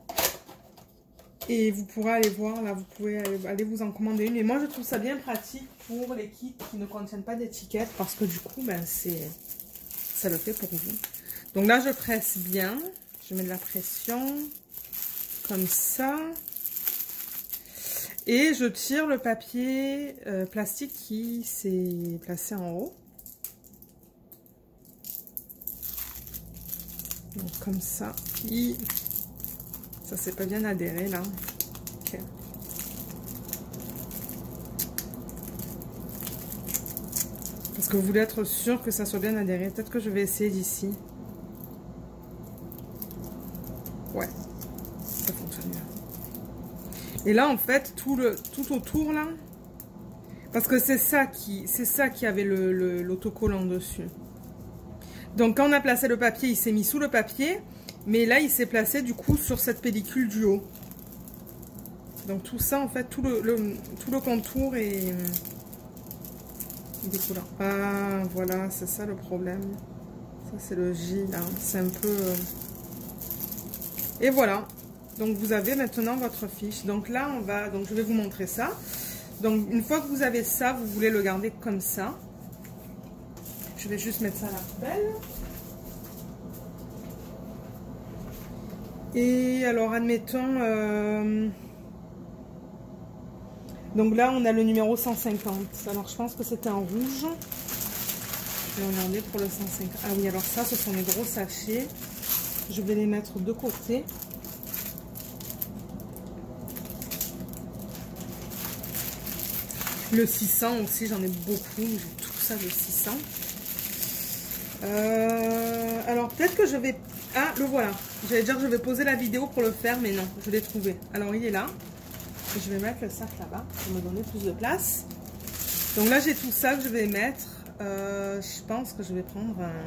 Et vous pourrez aller voir, là, vous pouvez aller, aller vous en commander une. Et moi, je trouve ça bien pratique pour les kits qui ne contiennent pas d'étiquette, parce que du coup, ben, c'est, ça le fait pour vous. Donc là, je presse bien. Je mets de la pression. Comme ça. Et je tire le papier euh, plastique qui s'est placé en haut. Donc comme ça. Et ça s'est pas bien adhéré là. Ok. Parce que vous voulez être sûr que ça soit bien adhéré. Peut-être que je vais essayer d'ici. Ouais. Ça fonctionne bien. Et là, en fait, tout, le, tout autour, là, parce que c'est ça qui, c'est ça qui avait le, le, l'autocollant dessus. Donc, quand on a placé le papier, il s'est mis sous le papier, mais là, il s'est placé, du coup, sur cette pellicule du haut. Donc, tout ça, en fait, tout le, le, tout le contour est décollant. Ah, voilà, c'est ça le problème. Ça, c'est le J, là. C'est un peu... Et voilà. Donc, vous avez maintenant votre fiche. Donc là, on va... Donc, je vais vous montrer ça. Donc, une fois que vous avez ça, vous voulez le garder comme ça. Je vais juste mettre ça à la poubelle. Et alors, admettons... Euh... Donc là, on a le numéro cent cinquante. Alors, je pense que c'était en rouge. Je vais regarder pour le cent cinquante. Ah oui, alors ça, ce sont les gros sachets. Je vais les mettre de côté. Le six cents aussi, j'en ai beaucoup. J'ai tout ça de six cents. Euh, alors, peut-être que je vais... Ah, le voilà. J'allais dire que je vais poser la vidéo pour le faire, mais non, je l'ai trouvé. Alors, il est là. Je vais mettre le sac là-bas pour me donner plus de place. Donc là, j'ai tout ça que je vais mettre. Euh, je pense que je vais prendre un...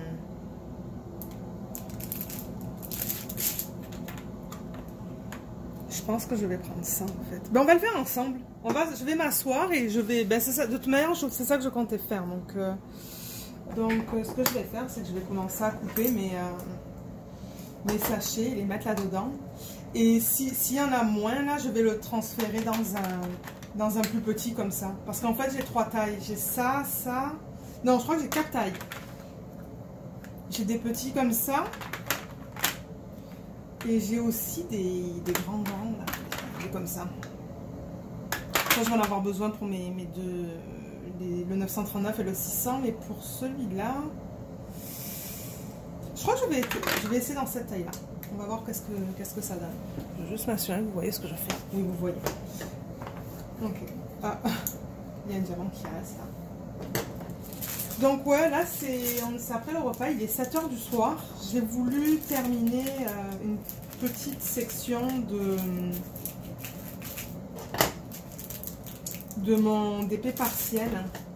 Je pense que je vais prendre ça en fait. Ben, on va le faire ensemble. On va, je vais m'asseoir et je vais... Ben, c'est ça, de toute manière, c'est ça que je comptais faire. Donc, euh, donc euh, ce que je vais faire, c'est que je vais commencer à couper mes, euh, mes sachets et les mettre là-dedans. Et s'il si y en a moins, là, je vais le transférer dans un, dans un plus petit comme ça. Parce qu'en fait, j'ai trois tailles. J'ai ça, ça... Non, je crois que j'ai quatre tailles. J'ai des petits comme ça. Et j'ai aussi des, des grands grands, là, des comme ça. Ça, je vais en avoir besoin pour mes, mes deux, les, le neuf cent trente-neuf et le six cents. Mais pour celui-là, Je crois que je vais, je vais essayer dans cette taille-là. On va voir qu'est-ce que, qu'est-ce que ça donne. Je vais juste m'assurer que vous voyez ce que je fais. Oui, vous voyez. Ok. Ah, il y a un diamant qui reste là. Donc ouais, là c'est après le repas, il est sept heures du soir. J'ai voulu terminer euh, une petite section de, de mon D P partiel.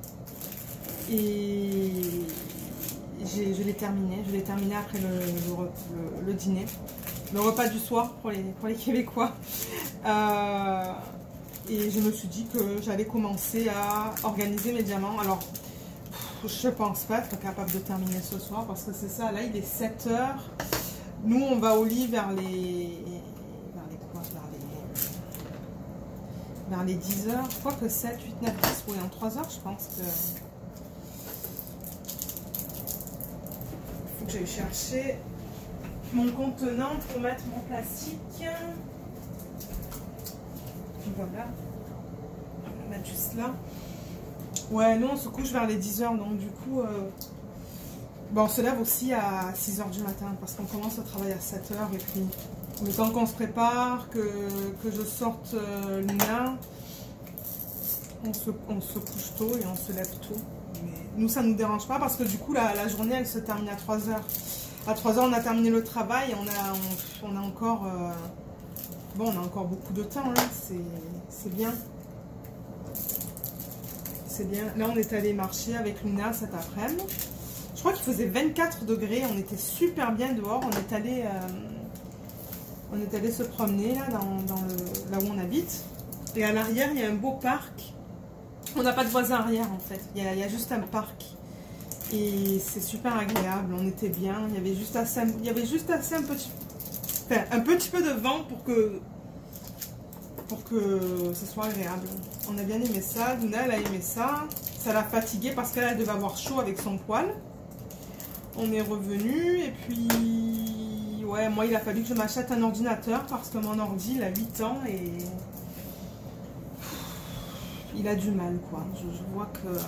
Et je l'ai terminé. Je l'ai terminé après le, le, le, le dîner. Le repas du soir pour les, pour les Québécois. Euh, et je me suis dit que j'allais commencer à organiser mes diamants. Alors, je pense pas être capable de terminer ce soir parce que c'est ça, là il est sept heures. Nous on va au lit vers les vers les quoi vers les vers les dix heures. Je crois que sept, huit, neuf, dix, oui en trois heures je pense que il faut que j'aille chercher mon contenant pour mettre mon plastique. Voilà. On va le mettre juste là. Ouais, nous on se couche vers les dix heures, donc du coup, euh, bon, on se lève aussi à six heures du matin parce qu'on commence le travail à sept heures et puis le temps qu'on se prépare, que, que je sorte euh, Luna, on se, on se couche tôt et on se lève tôt. Mais nous ça ne nous dérange pas parce que du coup la, la journée elle se termine à trois heures. À trois heures on a terminé le travail et on a, on, on a encore, euh, bon on a encore beaucoup de temps, hein, c'est bien. C'est bien. Là, on est allé marcher avec Luna cet après-midi. Je crois qu'il faisait vingt-quatre degrés. On était super bien dehors. On est allé, euh, on est allé se promener là, dans, dans le, là où on habite. Et à l'arrière, il y a un beau parc. On n'a pas de voisin arrière en fait. Il y a, il y a juste un parc. Et c'est super agréable. On était bien. Il y avait juste assez, il y avait juste assez un petit, enfin, un petit peu de vent pour que, pour que ce soit agréable. On a bien aimé ça, Luna elle a aimé ça, ça l'a fatiguée parce qu'elle devait avoir chaud avec son poil. On est revenu et puis ouais, moi il a fallu que je m'achète un ordinateur parce que mon ordi il a huit ans et il a du mal quoi. Je, je vois que euh,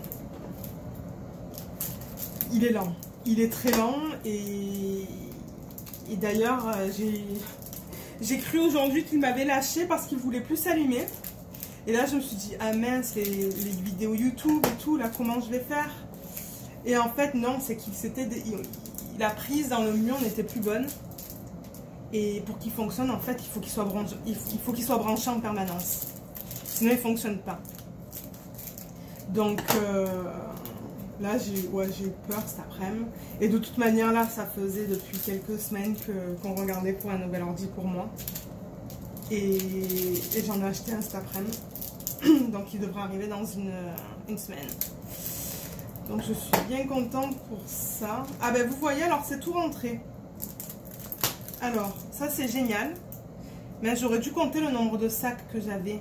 il est lent, il est très lent et, et d'ailleurs j'ai j'ai cru aujourd'hui qu'il m'avait lâché parce qu'il voulait plus s'allumer. Et là, je me suis dit, ah mince, les, les vidéos YouTube et tout, là, comment je vais faire? Et en fait, non, c'est qu'il s'était... La prise dans le mur n'était plus bonne. Et pour qu'il fonctionne, en fait, il faut qu'il soit branché, il faut qu'il soit branché en permanence. Sinon, il ne fonctionne pas. Donc, euh, là, j'ai ouais, j'ai eu peur cet après-midi. Et de toute manière, là, ça faisait depuis quelques semaines qu'on regardait pour un nouvel ordi pour moi. Et, et j'en ai acheté un cet après-midi. Donc il devrait arriver dans une, une semaine. Donc je suis bien contente pour ça. Ah ben vous voyez, alors c'est tout rentré. Alors ça c'est génial. Mais j'aurais dû compter le nombre de sacs que j'avais.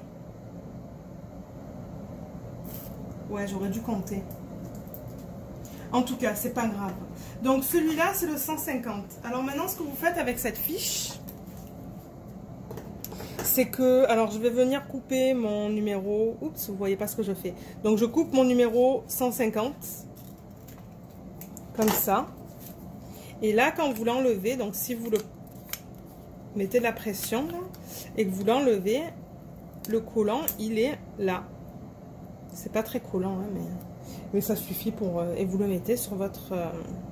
Ouais, j'aurais dû compter. En tout cas, c'est pas grave. Donc celui-là c'est le cent cinquante. Alors maintenant ce que vous faites avec cette fiche, c'est que, alors je vais venir couper mon numéro, oups, vous voyez pas ce que je fais. Donc je coupe mon numéro cent cinquante, comme ça. Et là, quand vous l'enlevez, donc si vous le mettez de la pression, là, et que vous l'enlevez, le collant, il est là. C'est pas très collant, hein, mais, mais ça suffit pour... Euh, et vous le mettez sur votre... Euh,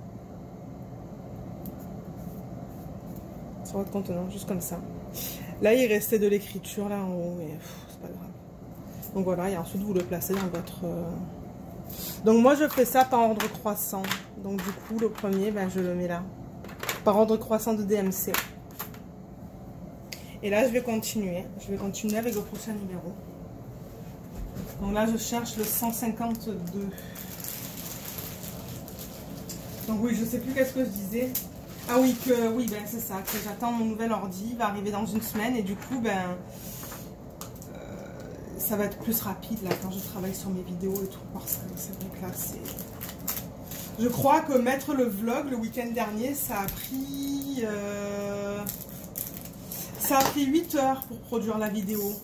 sur votre contenant, juste comme ça. Là, il restait de l'écriture là en haut, mais c'est pas grave. Donc voilà, et ensuite vous le placez dans votre... Euh... Donc moi, je fais ça par ordre croissant. Donc du coup, le premier, ben, je le mets là. Par ordre croissant de D M C. Et là, je vais continuer. Je vais continuer avec le prochain numéro. Donc là, je cherche le cent cinquante-deux. Donc oui, je sais plus qu'est-ce que je disais. Ah oui, que oui, ben c'est ça, que j'attends mon nouvel ordi, il va arriver dans une semaine et du coup, ben, euh, ça va être plus rapide là quand je travaille sur mes vidéos et tout, parce que c'est vrai que là, c'est... Je crois que mettre le vlog le week-end dernier, ça a pris... Euh... Ça a pris huit heures pour produire la vidéo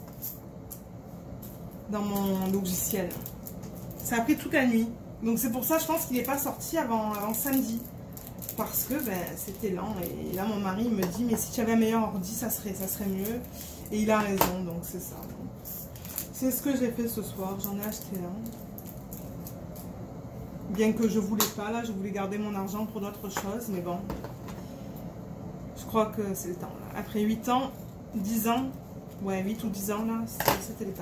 dans mon logiciel. Ça a pris toute la nuit. Donc c'est pour ça, je pense qu'il n'est pas sorti avant, avant samedi. parce que ben, c'était lent. Et là, mon mari me dit, mais si tu avais un meilleur ordi, ça serait, ça serait mieux. Et il a raison, donc c'est ça. C'est ce que j'ai fait ce soir. J'en ai acheté un. Bien que je voulais pas, là, je voulais garder mon argent pour d'autres choses, mais bon. Je crois que c'est le temps, là. Après huit ans, dix ans, ouais, huit ou dix ans, là, c'était le temps.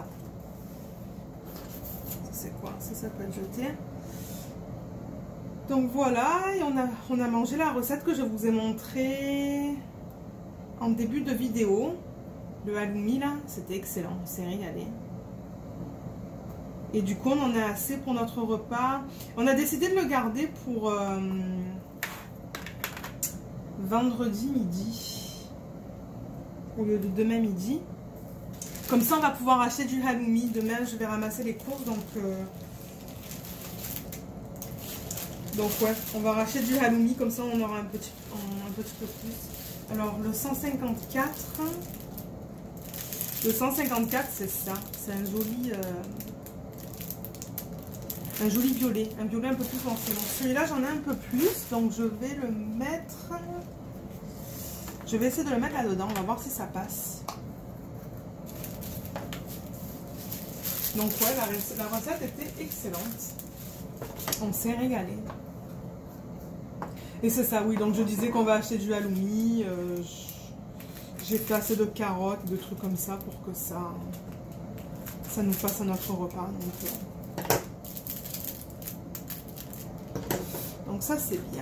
Ça, c'est quoi? Ça, ça peut être jeté. Donc voilà, et on a, on a mangé la recette que je vous ai montrée en début de vidéo. Le halloumi, là, c'était excellent, on s'est régalé. Et du coup, on en a assez pour notre repas. On a décidé de le garder pour euh, vendredi midi, au lieu de demain midi. Comme ça, on va pouvoir acheter du halloumi. Demain, je vais ramasser les courses, donc... Euh, donc ouais, on va racheter du halloumi, comme ça on aura un petit, un petit peu plus. Alors le cent cinquante-quatre, le cent cinquante-quatre c'est ça, c'est un joli, euh, un joli violet, un violet un peu plus foncé. Donc celui-là j'en ai un peu plus, donc je vais le mettre, je vais essayer de le mettre là-dedans, on va voir si ça passe. Donc ouais, la, la recette était excellente, on s'est régalé. Et c'est ça, oui, donc je disais qu'on va acheter du halloumi, euh, j'ai fait assez de carottes, de trucs comme ça pour que ça, ça nous fasse à notre repas. Donc, euh, donc ça c'est bien.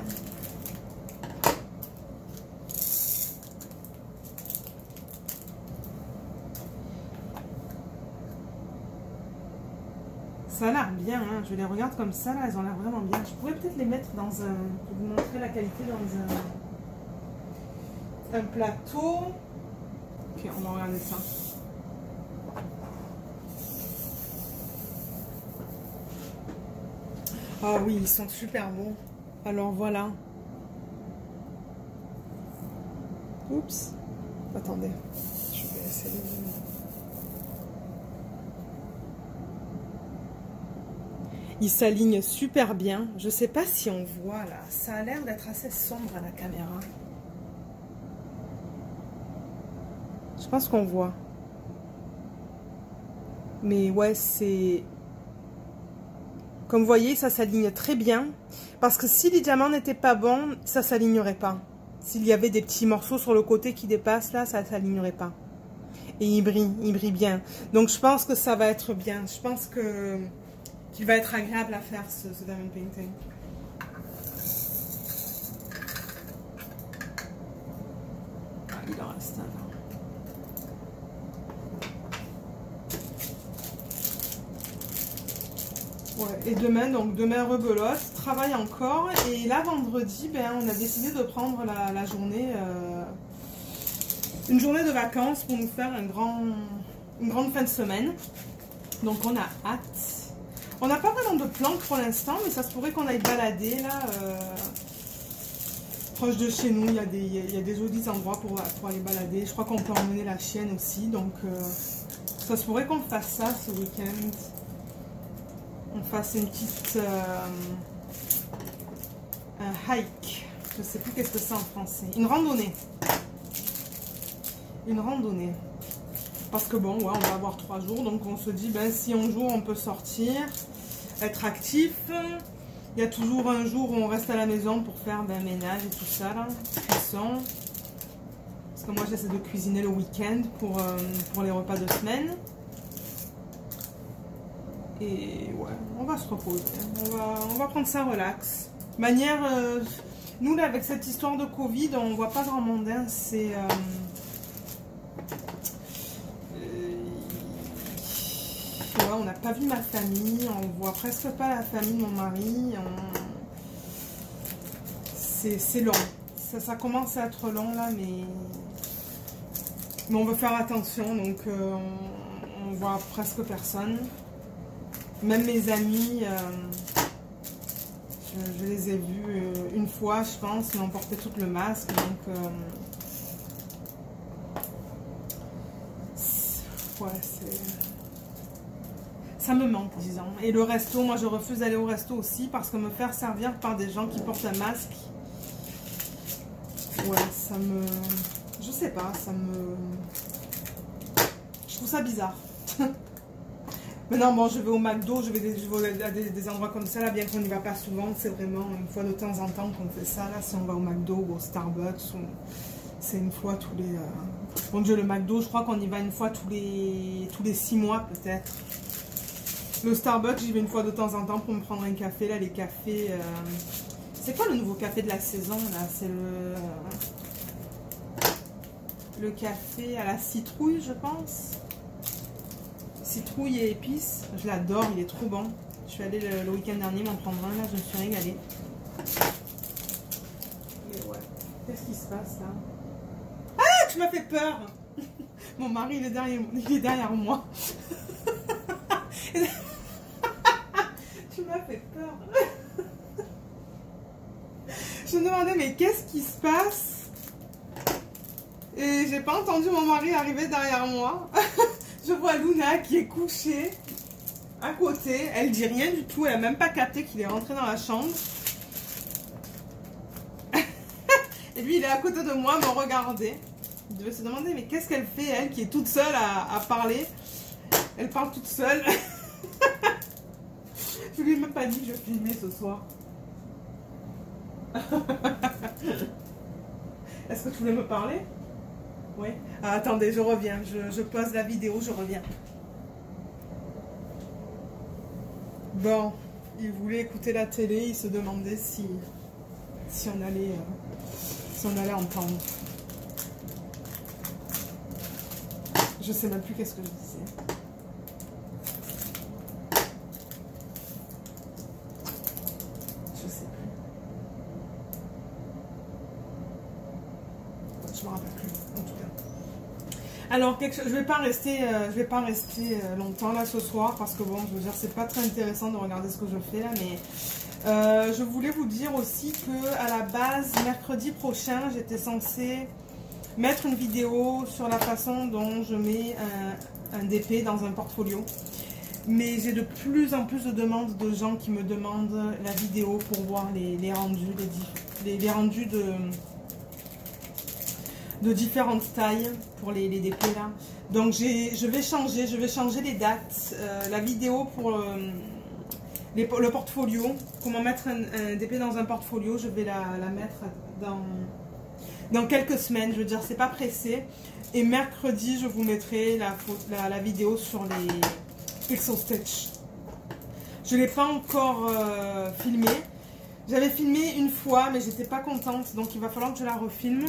Ça a l'air bien, hein. Je les regarde comme ça, là, elles ont l'air vraiment bien. Je pourrais peut-être les mettre dans un... pour vous montrer la qualité dans un, un plateau. Ok, on va regarder ça. Ah oui, ils sont super beaux. Alors voilà. Oups. Attendez. Je vais essayer de... Il s'aligne super bien. Je sais pas si on voit là. Ça a l'air d'être assez sombre à la caméra. Je pense qu'on voit. Mais ouais, c'est... Comme vous voyez, ça s'aligne très bien. Parce que si les diamants n'étaient pas bons, ça s'alignerait pas. S'il y avait des petits morceaux sur le côté qui dépassent là, ça s'alignerait pas. Et il brille, il brille bien. Donc je pense que ça va être bien. Je pense que... qu'il va être agréable à faire ce, ce diamond painting. Ah, il en reste un. Ouais, et demain, donc demain rebelote, travaille encore. Et là, vendredi, ben, on a décidé de prendre la, la journée, euh, une journée de vacances pour nous faire un grand, une grande fin de semaine. Donc on a hâte. On n'a pas vraiment de plantes pour l'instant, mais ça se pourrait qu'on aille balader là, euh, proche de chez nous. Il y a des, il y a des jolis endroits pour, pour aller balader. Je crois qu'on peut emmener la chienne aussi, donc euh, ça se pourrait qu'on fasse ça ce week-end. On fasse une petite euh, un hike. Je sais plus qu'est-ce que c'est en français. Une randonnée. Une randonnée. Parce que bon, ouais, on va avoir trois jours, donc on se dit, ben si un jour on peut sortir, être actif, il y a toujours un jour où on reste à la maison pour faire ben, ménage et tout ça, là, cuisson. Parce que moi j'essaie de cuisiner le week-end pour, euh, pour les repas de semaine. Et ouais, on va se reposer, on va, on va prendre ça relax. Manière, euh, nous là avec cette histoire de Covid, on voit pas grand monde, hein, c'est... Euh, on n'a pas vu ma famille, on voit presque pas la famille de mon mari, on... c'est long, ça, ça commence à être long là, mais, mais on veut faire attention, donc euh, on, on voit presque personne, même mes amis, euh, je, je les ai vus euh, une fois je pense, mais on portait tout le masque, donc euh, ouais, c'est... ça me manque, disons. Et le resto, moi je refuse d'aller au resto aussi parce que me faire servir par des gens qui portent un masque, Ouais, ça me... Je sais pas, ça me... Je trouve ça bizarre. Maintenant, bon, je vais au McDo, je vais, des, je vais à des, des endroits comme ça, là, bien qu'on n'y va pas souvent, c'est vraiment une fois de temps en temps qu'on fait ça, là, si on va au McDo ou au Starbucks, c'est une fois tous les... Euh... Bon Dieu, le McDo, je crois qu'on y va une fois tous les, tous les six mois, peut-être. Le Starbucks, j'y vais une fois de temps en temps pour me prendre un café, là, les cafés... Euh... C'est quoi le nouveau café de la saison, là? C'est le... Le café à la citrouille, je pense. Citrouille et épices. Je l'adore, il est trop bon. Je suis allée le, le week-end dernier m'en prendre un, là, je me suis régalée. Et ouais. Qu'est-ce qui se passe, là? Ah, tu m'as fait peur! Mon mari, il est derrière, il est derrière moi. Tu m'as fait peur. Je me demandais, mais qu'est-ce qui se passe? Et j'ai pas entendu mon mari arriver derrière moi. Je vois Luna qui est couchée à côté. Elle dit rien du tout. Elle a même pas capté qu'il est rentré dans la chambre. Et lui, il est à côté de moi, me regarder. Il devait se demander, mais qu'est-ce qu'elle fait, elle, qui est toute seule à, à parler? Elle parle toute seule. Je lui ai même pas dit que je filmais ce soir. Est-ce que tu voulais me parler? Oui. Ah, attendez, je reviens. Je, je pose la vidéo, je reviens. Bon, il voulait écouter la télé, il se demandait si, si, on, allait, euh, si on allait entendre. Je sais même plus qu'est-ce que je disais. Je sais plus. Je me rappelle plus, en tout cas. Alors, quelque chose, je vais pas rester, euh, je vais pas rester euh, longtemps là ce soir parce que bon, je veux dire, c'est pas très intéressant de regarder ce que je fais là, mais euh, je voulais vous dire aussi que à la base, mercredi prochain, j'étais censée mettre une vidéo sur la façon dont je mets un, un D P dans un portfolio. Mais j'ai de plus en plus de demandes de gens qui me demandent la vidéo pour voir les, les rendus, les, les, les rendus de, de différentes tailles pour les, les D P là. Donc je vais changer, je vais changer les dates. Euh, la vidéo pour euh, les, le portfolio, comment mettre un, un D P dans un portfolio, je vais la, la mettre dans... dans quelques semaines, je veux dire, c'est pas pressé. Et mercredi, je vous mettrai la, la, la vidéo sur les Pixel Stitch. Je ne l'ai pas encore euh, filmé. J'avais filmé une fois, mais j'étais pas contente, donc il va falloir que je la refilme.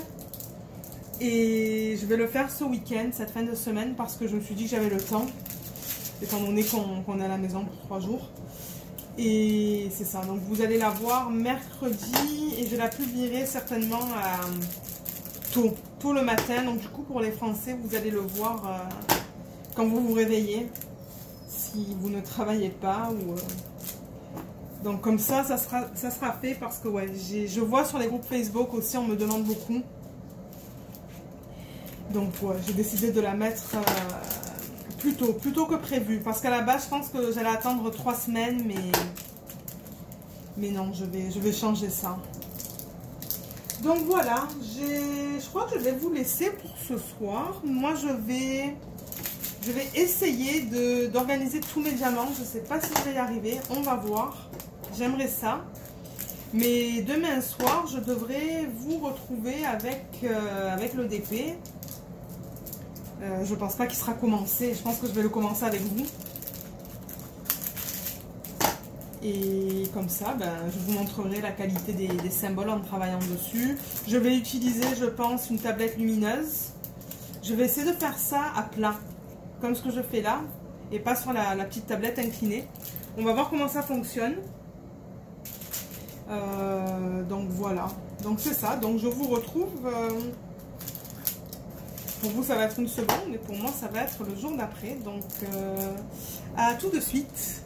Et je vais le faire ce week-end, cette fin de semaine, parce que je me suis dit que j'avais le temps, étant donné qu'on qu'on est à la maison pour trois jours. Et c'est ça, donc vous allez la voir mercredi et je la publierai certainement à, tôt, tôt le matin. Donc du coup pour les Français, vous allez le voir euh, quand vous vous réveillez, si vous ne travaillez pas. Ou, euh... Donc comme ça, ça sera, ça sera fait parce que ouais, je vois sur les groupes Facebook aussi, on me demande beaucoup. Donc ouais, j'ai décidé de la mettre... Euh, Plus tôt, plus tôt que prévu. Parce qu'à la base, je pense que j'allais attendre trois semaines, mais... Mais non, je vais, je vais changer ça. Donc voilà, je crois que je vais vous laisser pour ce soir. Moi, je vais, je vais essayer d'organiser tous mes diamants. Je ne sais pas si je vais y arriver. On va voir. J'aimerais ça. Mais demain soir, je devrais vous retrouver avec, euh, avec le D P. Euh, je pense pas qu'il sera commencé. Je pense que je vais le commencer avec vous. Et comme ça, ben, je vous montrerai la qualité des, des symboles en travaillant dessus. Je vais utiliser, je pense, une tablette lumineuse. Je vais essayer de faire ça à plat, comme ce que je fais là, et pas sur la, la petite tablette inclinée. On va voir comment ça fonctionne. Euh, donc voilà. Donc c'est ça. Donc je vous retrouve... Euh, Pour vous, ça va être une seconde, mais pour moi, ça va être le jour d'après. Donc, euh, à tout de suite.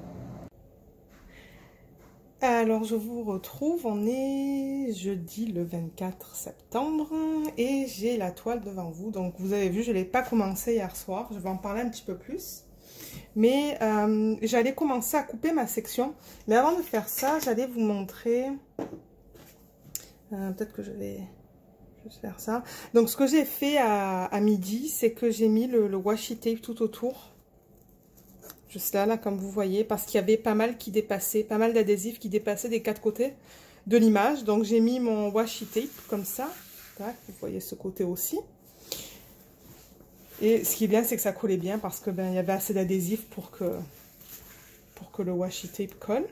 Alors, je vous retrouve. On est jeudi le vingt-quatre septembre et j'ai la toile devant vous. Donc, vous avez vu, je ne l'ai pas commencé hier soir. Je vais en parler un petit peu plus. Mais euh, j'allais commencer à couper ma section. Mais avant de faire ça, j'allais vous montrer... Euh, Peut-être que je vais... juste faire ça. Donc ce que j'ai fait à, à midi, c'est que j'ai mis le, le washi tape tout autour. Juste là, là, comme vous voyez, parce qu'il y avait pas mal qui dépassaient, pas mal d'adhésifs qui dépassaient des quatre côtés de l'image. Donc j'ai mis mon washi tape comme ça. Tac, vous voyez ce côté aussi. Et ce qui est bien, c'est que ça collait bien parce que ben il y avait assez d'adhésifs pour que pour que le washi tape colle.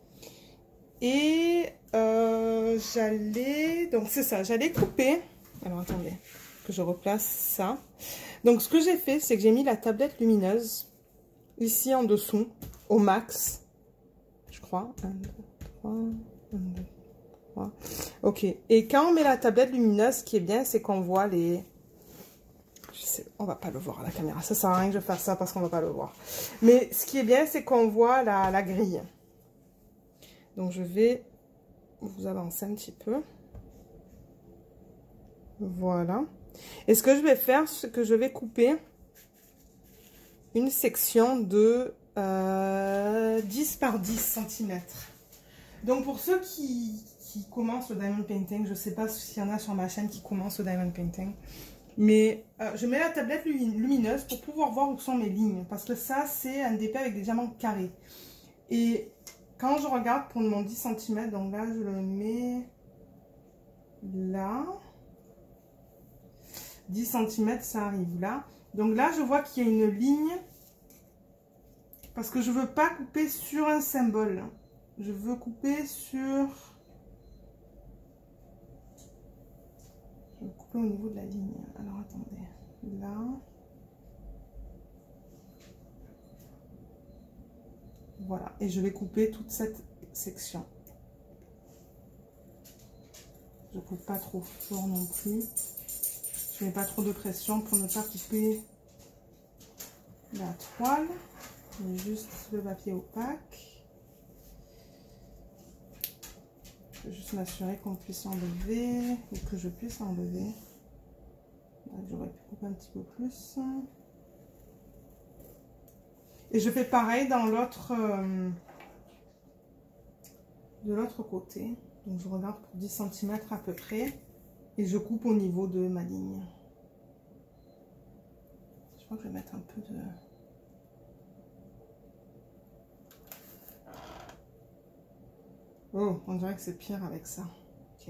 Et euh, j'allais, donc c'est ça, j'allais couper. Alors attendez, que je replace ça. Donc ce que j'ai fait, c'est que j'ai mis la tablette lumineuse ici en dessous, au max, je crois. un, deux, trois, un, deux, trois. Ok, et quand on met la tablette lumineuse, ce qui est bien, c'est qu'on voit les... Je sais, on va pas le voir à la caméra, ça sert à rien que je fasse ça parce qu'on va pas le voir. Mais ce qui est bien, c'est qu'on voit la, la grille. Donc je vais vous avancer un petit peu. Voilà. Et ce que je vais faire, c'est que je vais couper une section de euh, dix par dix centimètres. Donc pour ceux qui, qui commencent le diamond painting, je ne sais pas s'il y en a sur ma chaîne qui commencent le diamond painting, mais euh, je mets la tablette lumineuse pour pouvoir voir où sont mes lignes, parce que ça c'est un D P avec des diamants carrés. Et quand je regarde pour mon dix centimètres, donc là je le mets là, dix centimètres, ça arrive là. Donc là je vois qu'il y a une ligne, parce que je veux pas couper sur un symbole, je veux couper sur, je veux couper au niveau de la ligne. Alors attendez, là, voilà, et je vais couper toute cette section. Je coupe pas trop fort non plus. Je mets pas trop de pression pour ne pas couper la toile. Je mets juste le papier opaque. Je vais juste m'assurer qu'on puisse enlever, ou que je puisse enlever. J'aurais pu couper un petit peu plus. Et je fais pareil dans l'autre, euh, de l'autre côté. Donc je regarde pour dix centimètres à peu près. Et je coupe au niveau de ma ligne. Je crois que je vais mettre un peu de... Oh, on dirait que c'est pire avec ça. Ok.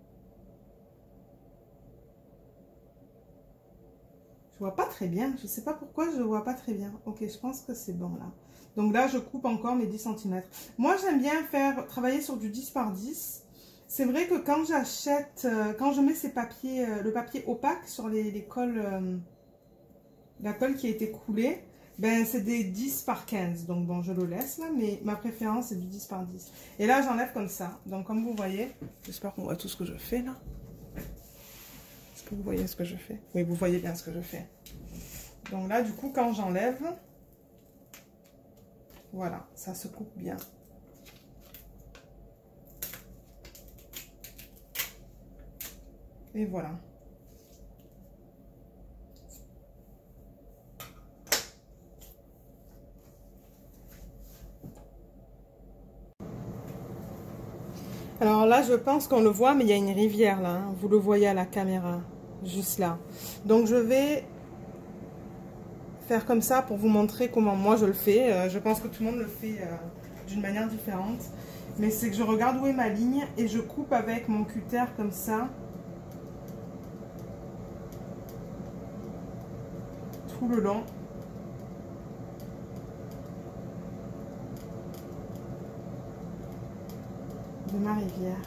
Je vois pas très bien. Je sais pas pourquoi je vois pas très bien. Ok, je pense que c'est bon là. Donc là, je coupe encore mes dix centimètres. Moi, j'aime bien faire travailler sur du dix par dix. C'est vrai que quand j'achète, euh, quand je mets ces papiers, euh, le papier opaque sur les, les cols, euh, la colle qui a été coulée, ben c'est des dix par quinze. Donc bon, je le laisse là, mais ma préférence c'est du dix par dix. Et là, j'enlève comme ça. Donc comme vous voyez, j'espère qu'on voit tout ce que je fais là. Est-ce que vous voyez ce que je fais? Oui, vous voyez bien ce que je fais. Donc là, du coup, quand j'enlève, voilà, ça se coupe bien. Et voilà. Alors là, je pense qu'on le voit, mais il y a une rivière là. Hein. Vous le voyez à la caméra, juste là. Donc je vais faire comme ça pour vous montrer comment moi je le fais. Euh, je pense que tout le monde le fait euh, d'une manière différente. Mais c'est que je regarde où est ma ligne et je coupe avec mon cutter comme ça. Tout le long. De ma rivière.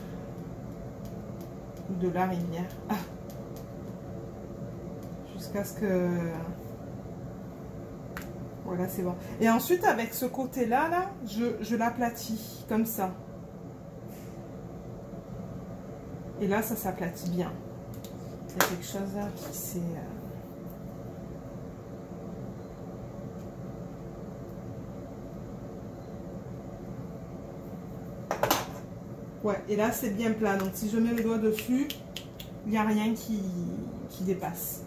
Ou de la rivière. Ah. Jusqu'à ce que... Voilà, c'est bon. Et ensuite, avec ce côté-là, là, je, je l'aplatis comme ça. Et là, ça s'aplatit bien. Il y a quelque chose là qui s'est... Ouais, et là c'est bien plat, donc si je mets le doigt dessus, il n'y a rien qui, qui dépasse.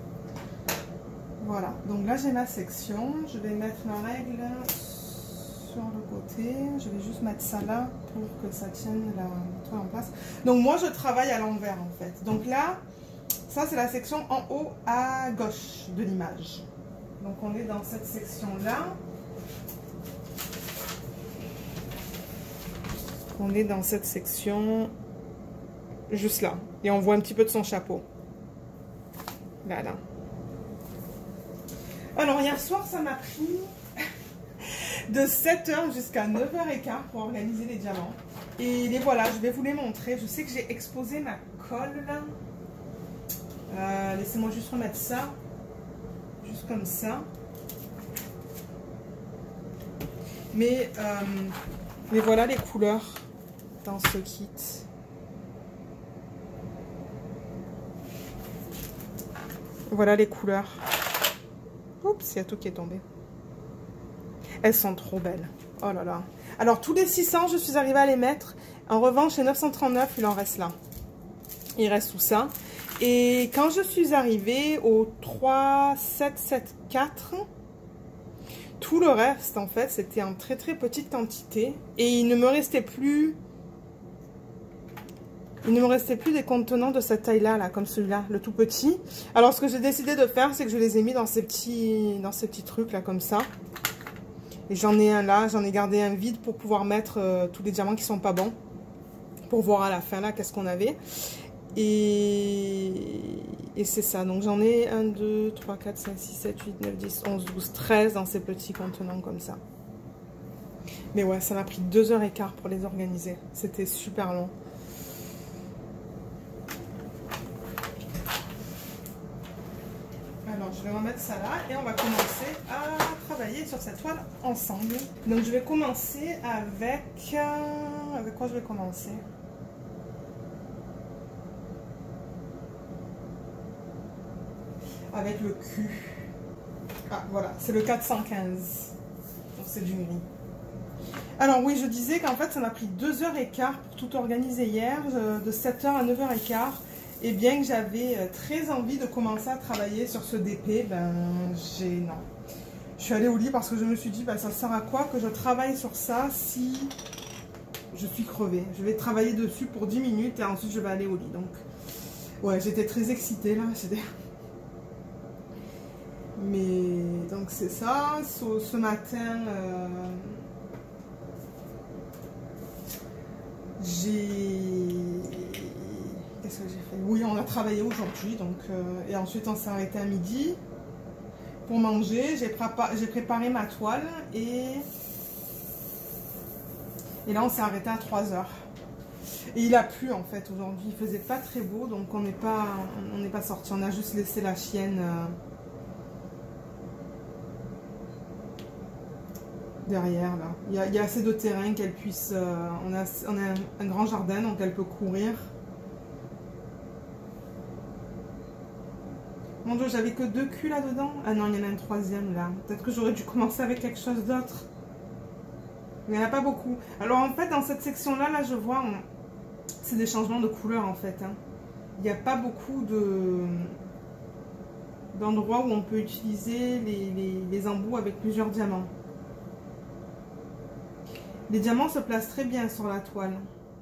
Voilà, donc là j'ai ma section, je vais mettre ma règle sur le côté. Je vais juste mettre ça là pour que ça tienne la toile en place. Donc moi je travaille à l'envers en fait. Donc là, ça c'est la section en haut à gauche de l'image. Donc on est dans cette section là. On est dans cette section juste là. Et on voit un petit peu de son chapeau. Voilà. Alors hier soir ça m'a pris de sept heures jusqu'à neuf heures quinze pour organiser les diamants. Et les voilà, je vais vous les montrer. Je sais que j'ai exposé ma colle là. Euh, Laissez-moi juste remettre ça. Juste comme ça. Mais, euh, mais voilà les couleurs dans ce kit. Voilà les couleurs. Oups, il y a tout qui est tombé. Elles sont trop belles. Oh là là. Alors, tous les six cents, je suis arrivée à les mettre. En revanche, les neuf cent trente-neuf, il en reste là. Il reste tout ça. Et quand je suis arrivée au trois sept sept quatre, tout le reste, en fait, c'était en très très petite quantité. Et il ne me restait plus... Il ne me restait plus des contenants de cette taille-là, là, comme celui-là, le tout petit. Alors, ce que j'ai décidé de faire, c'est que je les ai mis dans ces petits, dans ces petits trucs, là, comme ça. Et j'en ai un là, j'en ai gardé un vide pour pouvoir mettre euh, tous les diamants qui sont pas bons. Pour voir à la fin, là, qu'est-ce qu'on avait. Et, et c'est ça. Donc, j'en ai un, deux, trois, quatre, cinq, six, sept, huit, neuf, dix, onze, douze, treize dans ces petits contenants, comme ça. Mais ouais, ça m'a pris deux heures quinze pour les organiser. C'était super long. Alors, je vais remettre ça là et on va commencer à travailler sur cette toile ensemble. Donc, je vais commencer avec... Euh, avec quoi je vais commencer? Avec le cul. Ah, voilà, c'est le quatre cent quinze. Donc, c'est du gris. Alors, oui, je disais qu'en fait, ça m'a pris deux heures quinze pour tout organiser hier, de sept heures à neuf heures quinze. Et bien que j'avais très envie de commencer à travailler sur ce D P, ben j'ai non. Je suis allée au lit parce que je me suis dit, ben, ça sert à quoi que je travaille sur ça si je suis crevée. Je vais travailler dessus pour dix minutes et ensuite je vais aller au lit. Donc, ouais, j'étais très excitée là. Mais donc c'est ça. Ce, ce matin, euh, j'ai... Qu'est-ce que j'ai fait? Oui, on a travaillé aujourd'hui, donc euh, et ensuite on s'est arrêté à midi pour manger. J'ai préparé, j'ai préparé ma toile et et là on s'est arrêté à trois heures. Et il a plu en fait aujourd'hui. Il faisait pas très beau, donc on n'est pas on n'est pas sorti. On a juste laissé la chienne euh, derrière là. Il y a, il y a assez de terrain qu'elle puisse. Euh, on a on a un, un grand jardin, donc elle peut courir. Mon Dieu, j'avais que deux culs là-dedans. Ah non, il y en a un troisième là. Peut-être que j'aurais dû commencer avec quelque chose d'autre. Mais il n'y en a pas beaucoup. Alors en fait, dans cette section-là, là, je vois, on... c'est des changements de couleur en fait. Hein. Il n'y a pas beaucoup de d'endroits où on peut utiliser les, les, les embouts avec plusieurs diamants. Les diamants se placent très bien sur la toile.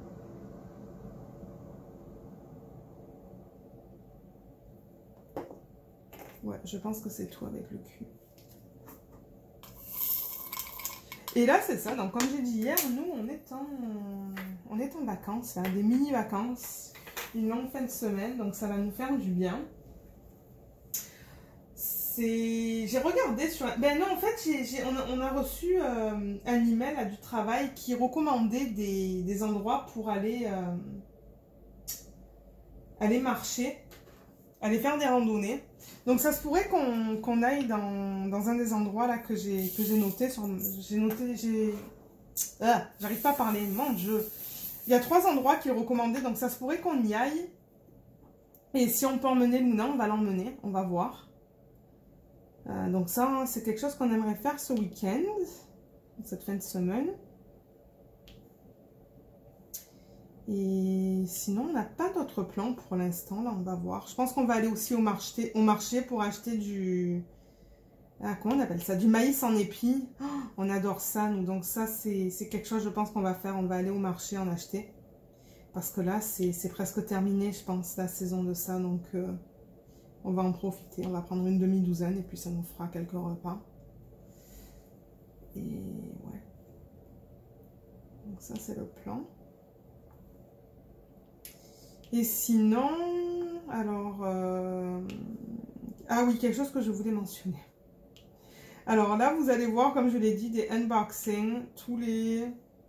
Ouais, je pense que c'est tout avec le cul. Et là, c'est ça. Donc, comme j'ai dit hier, nous, on est en, on est en vacances, là, des mini-vacances. Une longue fin de semaine, donc ça va nous faire du bien. C'est... J'ai regardé sur... Ben non, en fait, j'ai, j'ai, on, a, on a reçu euh, un email là, du travail qui recommandait des, des endroits pour aller, euh, aller marcher, aller faire des randonnées. Donc ça se pourrait qu'on qu'on aille dans, dans un des endroits là que j'ai que j'ai noté sur j'ai noté j'ai ah, j'arrive pas à parler, mon Dieu. Il y a trois endroits qui est recommandé, donc ça se pourrait qu'on y aille. Et si on peut emmener Luna, on va l'emmener, on va voir. Euh, donc ça, c'est quelque chose qu'on aimerait faire ce week-end, cette fin de semaine. Et sinon, on n'a pas d'autres plans pour l'instant. Là, on va voir. Je pense qu'on va aller aussi au marché, au marché pour acheter du, Ah, comment on appelle ça? Du maïs en épi. Oh, on adore ça, nous. Donc ça, c'est quelque chose, je pense qu'on va faire. On va aller au marché en acheter. Parce que là, c'est presque terminé, je pense, la saison de ça. Donc, euh, on va en profiter. On va prendre une demi-douzaine et puis ça nous fera quelques repas. Et ouais. Donc ça, c'est le plan. Et sinon, alors... Euh... Ah oui, quelque chose que je voulais mentionner. Alors là, vous allez voir, comme je l'ai dit, des unboxings tous les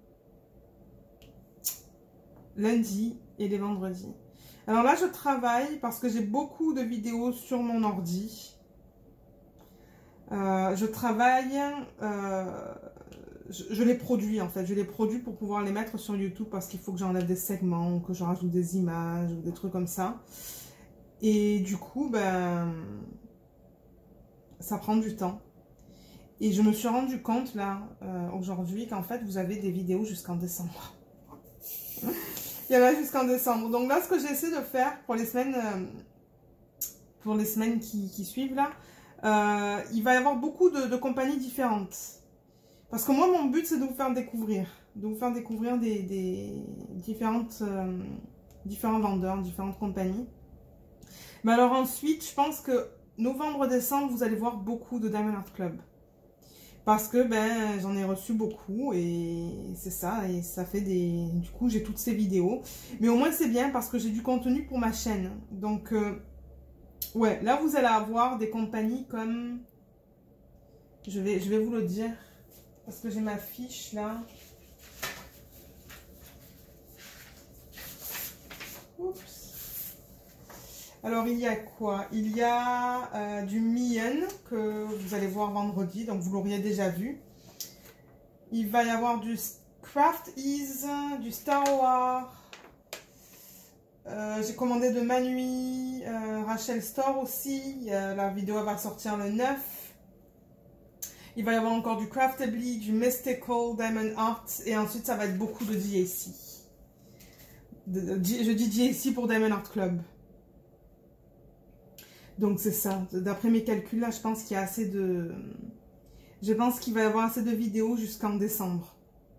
lundis et les vendredis. Alors là, je travaille parce que j'ai beaucoup de vidéos sur mon ordi. Euh, je travaille, euh, je, je les produis en fait, je les produis pour pouvoir les mettre sur YouTube parce qu'il faut que j'enlève des segments, que je rajoute des images ou des trucs comme ça. Et du coup, ben, ça prend du temps. Et je me suis rendu compte là, euh, aujourd'hui, qu'en fait, vous avez des vidéos jusqu'en décembre. Il y en a jusqu'en décembre. Donc là, ce que j'essaie de faire pour les semaines, euh, pour les semaines qui, qui suivent là, euh, il va y avoir beaucoup de, de compagnies différentes. Parce que moi, mon but, c'est de vous faire découvrir. De vous faire découvrir des, des différentes, euh, différents vendeurs, différentes compagnies. Mais alors ensuite, je pense que novembre-décembre, vous allez voir beaucoup de Diamond Art Club. Parce que ben j'en ai reçu beaucoup et c'est ça, et ça fait des... Du coup, j'ai toutes ces vidéos. Mais au moins, c'est bien parce que j'ai du contenu pour ma chaîne. Donc, euh, ouais, là, vous allez avoir des compagnies comme... Je vais, je vais vous le dire parce que j'ai ma fiche là. Oups. Alors, il y a quoi? Il y a euh, du Mien que vous allez voir vendredi, donc vous l'auriez déjà vu. Il va y avoir du Craft Ease, du Star Wars. Euh, J'ai commandé de Manui, euh, Rachel Store aussi. Euh, la vidéo va sortir le neuf. Il va y avoir encore du Craftably, du Mystical, Diamond Art. Et ensuite, ça va être beaucoup de D A C. De, de, je dis D A C pour Diamond Art Club. Donc c'est ça, d'après mes calculs là, je pense qu'il y a assez de... Je pense qu'il va y avoir assez de vidéos jusqu'en décembre.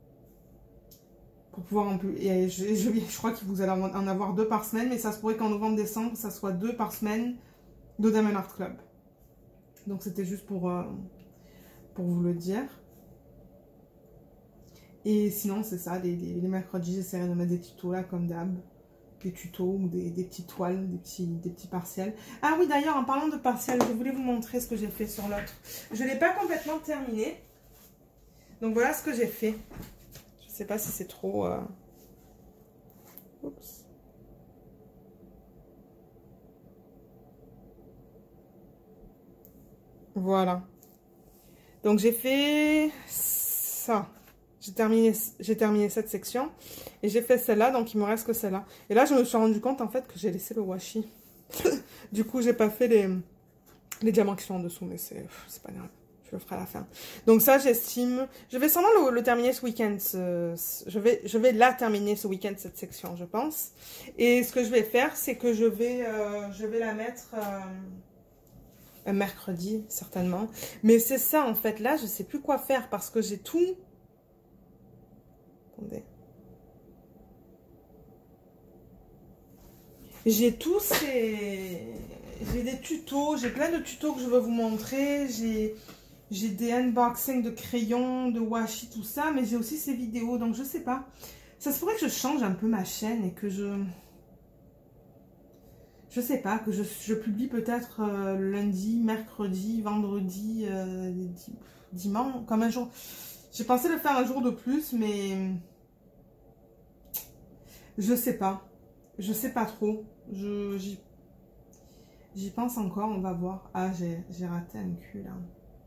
Pour pouvoir en plus... Et je, je, je crois que vous allez en avoir deux par semaine, mais ça se pourrait qu'en novembre-décembre, ça soit deux par semaine de Diamond Art Club. Donc c'était juste pour, euh, pour vous le dire. Et sinon c'est ça, les, les, les mercredis, j'essaierai de mettre des tutos là comme d'hab. Des tutos ou des, des petites toiles, des petits, des petits partiels. Ah oui, d'ailleurs, en parlant de partiels, je voulais vous montrer ce que j'ai fait sur l'autre. Je ne l'ai pas complètement terminé. Donc voilà ce que j'ai fait. Je ne sais pas si c'est trop... Euh... Oups. Voilà. Donc j'ai fait ça. J'ai terminé, j'ai terminé cette section et j'ai fait celle-là, donc il me reste que celle-là. Et là, je me suis rendu compte en fait que j'ai laissé le washi. Du coup, j'ai pas fait les, les diamants qui sont en dessous, mais c'est pas grave. Je le ferai à la fin. Donc ça, j'estime... Je vais sûrement le, le terminer ce week-end. Ce, ce, je, vais, je vais la terminer ce week-end, cette section, je pense. Et ce que je vais faire, c'est que je vais, euh, je vais la mettre... Euh, un mercredi, certainement. Mais c'est ça, en fait. Là, je sais plus quoi faire parce que j'ai tout... J'ai tous ces... J'ai des tutos, j'ai plein de tutos que je veux vous montrer. J'ai des unboxings de crayons, de washi, tout ça. Mais j'ai aussi ces vidéos, donc je sais pas. Ça se pourrait que je change un peu ma chaîne et que je... Je sais pas, que je, je publie peut-être euh, lundi, mercredi, vendredi, euh, dimanche, comme un jour... J'ai pensé le faire un jour de plus, mais... Je sais pas. Je sais pas trop. Je J'y pense encore, on va voir. Ah, j'ai raté un cul, là.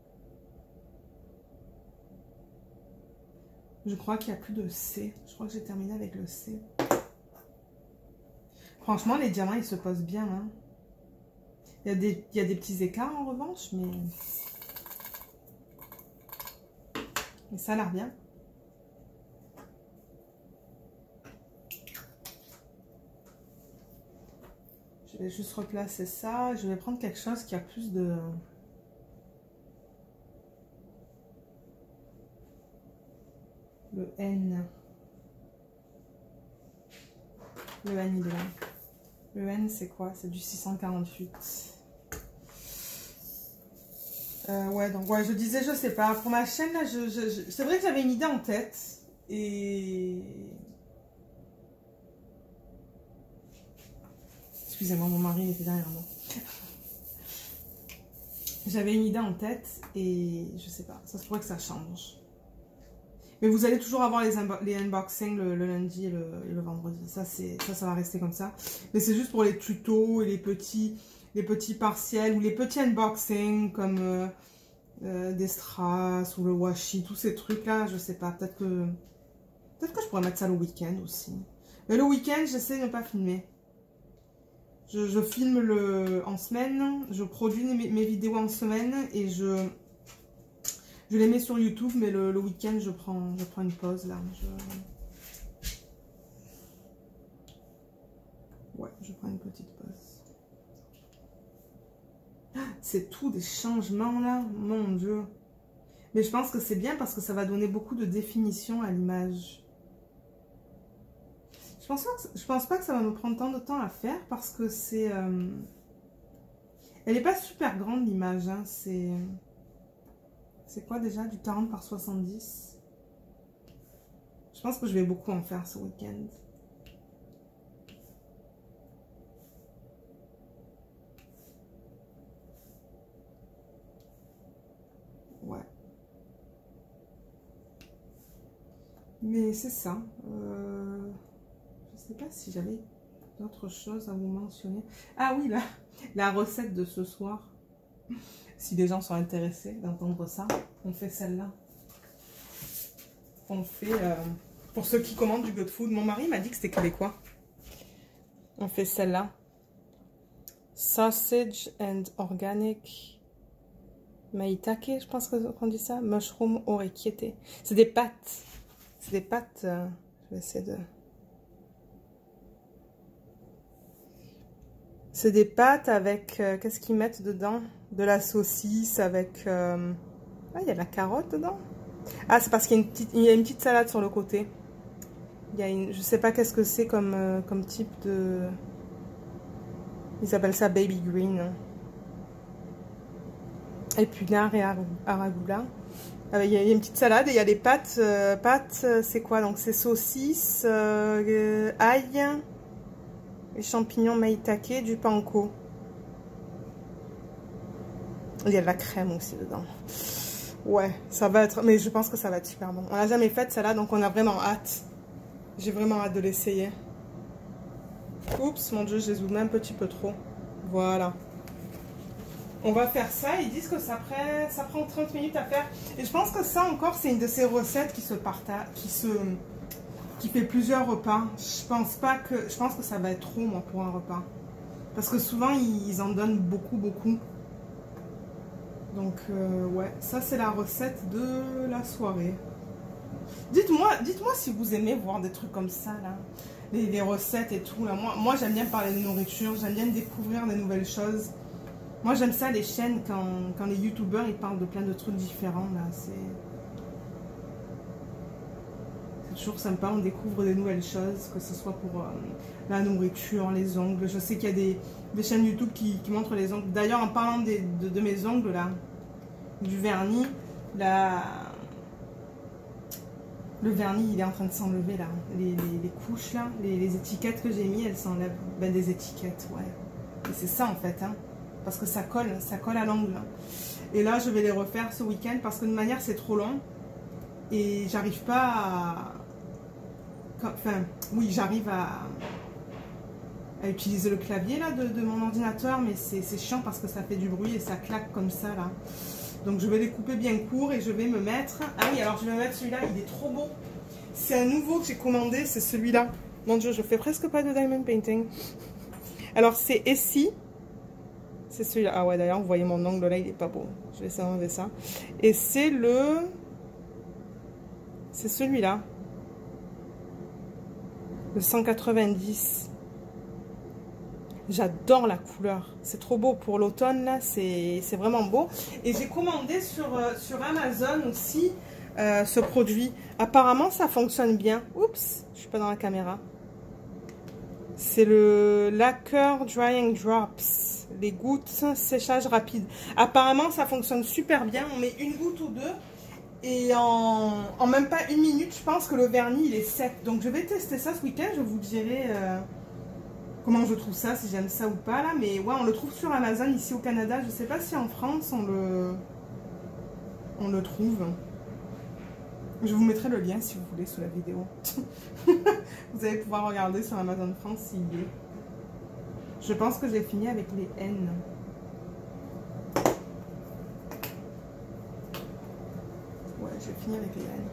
Je crois qu'il n'y a plus de C. Je crois que j'ai terminé avec le C. Franchement, les diamants, ils se posent bien, hein. Il y a des, il y a des petits écarts, en revanche, mais... Mais ça a l'air bien. Je vais juste replacer ça. Je vais prendre quelque chose qui a plus de... N. Le N, il est là. Le N, c'est quoi? C'est du six cent quarante-huit. Euh, ouais, donc ouais, je disais, je sais pas. Pour ma chaîne, là, je, je, je... c'est vrai que j'avais une idée en tête. Et... Excusez-moi, mon mari était derrière moi. J'avais une idée en tête et je sais pas, ça se pourrait que ça change. Mais vous allez toujours avoir les, les unboxings le, le lundi et le, et le vendredi. Ça, ça, ça va rester comme ça. Mais c'est juste pour les tutos et les petits, les petits partiels ou les petits unboxings comme euh, euh, des strass ou le washi, tous ces trucs-là. Je sais pas, peut-être que peut-être que je pourrais mettre ça le week-end aussi. Mais le week-end, j'essaie de ne pas filmer. Je, je filme le, en semaine, je produis mes, mes vidéos en semaine et je... Je les mets sur YouTube, mais le, le week-end, je prends, je prends une pause, là. Je... Ouais, je prends une petite pause. C'est tout des changements, là. Mon Dieu. Mais je pense que c'est bien parce que ça va donner beaucoup de définition à l'image. Je pense pas que, je pense pas que ça va me prendre tant de temps à faire parce que c'est... Euh... Elle n'est pas super grande, l'image, hein. C'est... C'est quoi déjà? Du quarante par soixante-dix. Je pense que je vais beaucoup en faire ce week-end. Ouais. Mais c'est ça. Euh, je sais pas si j'avais d'autres choses à vous mentionner. Ah oui, là, la recette de ce soir. Si les gens sont intéressés d'entendre ça, on fait celle-là. On fait, euh, pour ceux qui commandent du good food, mon mari m'a dit que c'était québécois. On fait celle-là. Sausage and organic maitake, je pense qu'on dit ça. Mushroom orekiete. C'est des pâtes. C'est des pâtes. Euh, je vais essayer de... C'est des pâtes avec... Euh, qu'est-ce qu'ils mettent dedans? De la saucisse avec... Euh... Ah, il y a de la carotte dedans. Ah, c'est parce qu'il y a une petite, il y a une petite salade sur le côté. Il y a une... Je sais pas qu'est-ce que c'est comme, euh, comme type de... Ils appellent ça baby green. Épinards et arugula. Euh, il y a une petite salade et il y a des pâtes. Euh, pâtes, c'est quoi? Donc c'est saucisse, euh, ail... Les champignons maitake, du panko. Il y a de la crème aussi dedans. Ouais, ça va être... Mais je pense que ça va être super bon. On n'a jamais fait ça là, donc on a vraiment hâte. J'ai vraiment hâte de l'essayer. Oups, mon Dieu, je les ouvre un petit peu trop. Voilà. On va faire ça. Ils disent que ça prend, ça prend trente minutes à faire. Et je pense que ça encore, c'est une de ces recettes qui se partagent, qui se... qui fait plusieurs repas. Je pense pas que... Je pense que ça va être trop, moi, pour un repas. Parce que souvent, ils en donnent beaucoup, beaucoup. Donc, euh, ouais. Ça, c'est la recette de la soirée. Dites-moi dites-moi si vous aimez voir des trucs comme ça, là. Les, les recettes et tout, là. Moi, moi j'aime bien parler de nourriture. J'aime bien découvrir des nouvelles choses. Moi, j'aime ça, les chaînes, quand, quand les youtubeurs, ils parlent de plein de trucs différents, là. C'est... toujours sympa, on découvre des nouvelles choses, que ce soit pour euh, la nourriture, les ongles. Je sais qu'il y a des, des chaînes YouTube qui, qui montrent les ongles. D'ailleurs, en parlant des, de, de mes ongles, là, du vernis, la... le vernis, il est en train de s'enlever, là. Les, les, les couches, là, les, les étiquettes que j'ai mis, elles s'enlèvent. Ben, des étiquettes, ouais. Et c'est ça, en fait, hein. Parce que ça colle, ça colle à l'ongle. Et là, je vais les refaire ce week-end, parce que de manière, c'est trop long. Et j'arrive pas à... Enfin, oui, j'arrive à, à utiliser le clavier là de, de mon ordinateur, mais c'est chiant parce que ça fait du bruit et ça claque comme ça là. Donc je vais les couper bien court et je vais me mettre... Ah oui, alors je vais me mettre celui-là, il est trop beau. C'est un nouveau que j'ai commandé, c'est celui-là. Mon Dieu, je fais presque pas de diamond painting. Alors c'est Essie. C'est celui-là. Ah ouais, d'ailleurs, vous voyez mon ongle là, il est pas beau. Je vais essayer d'enlever ça. Et c'est le... C'est celui-là. Le cent quatre-vingt-dix. J'adore la couleur. C'est trop beau pour l'automne, là. C'est vraiment beau. Et j'ai commandé sur, euh, sur Amazon aussi euh, ce produit. Apparemment, ça fonctionne bien. Oups, je suis pas dans la caméra. C'est le Lacquer Drying Drops. Les gouttes séchage rapide. Apparemment, ça fonctionne super bien. On met une goutte ou deux. Et en, en même pas une minute, je pense que le vernis, il est sec. Donc, je vais tester ça ce week-end. Je vous dirai euh, comment je trouve ça, si j'aime ça ou pas. Là. Mais ouais, on le trouve sur Amazon ici au Canada. Je sais pas si en France, on le, on le trouve. Je vous mettrai le lien si vous voulez sous la vidéo. Vous allez pouvoir regarder sur Amazon France s'il y est. Je pense que j'ai fini avec les N. Ouais, j'ai fini avec les N.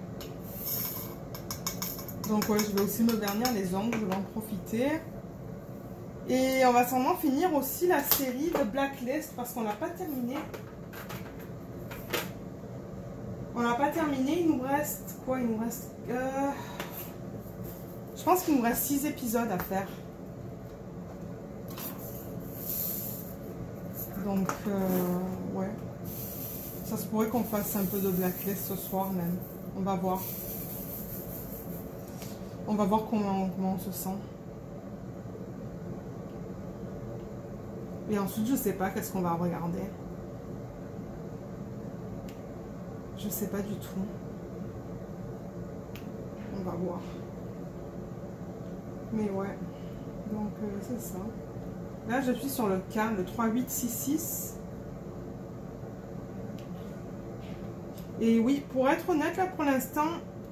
Donc ouais, je vais aussi me vernir les ongles, je vais en profiter. Et on va sûrement finir aussi la série de Blacklist parce qu'on n'a pas terminé. On n'a pas terminé, il nous reste quoi? Il nous reste... Euh, je pense qu'il nous reste six épisodes à faire. Donc, euh, ouais. Ça se pourrait qu'on fasse un peu de Blacklist ce soir même. On va voir. On va voir comment, comment on se sent. Et ensuite, je sais pas qu'est-ce qu'on va regarder. Je sais pas du tout. On va voir. Mais ouais. Donc, euh, c'est ça. Là, je suis sur le K, le trois huit six six. Et oui, pour être honnête, là, pour l'instant,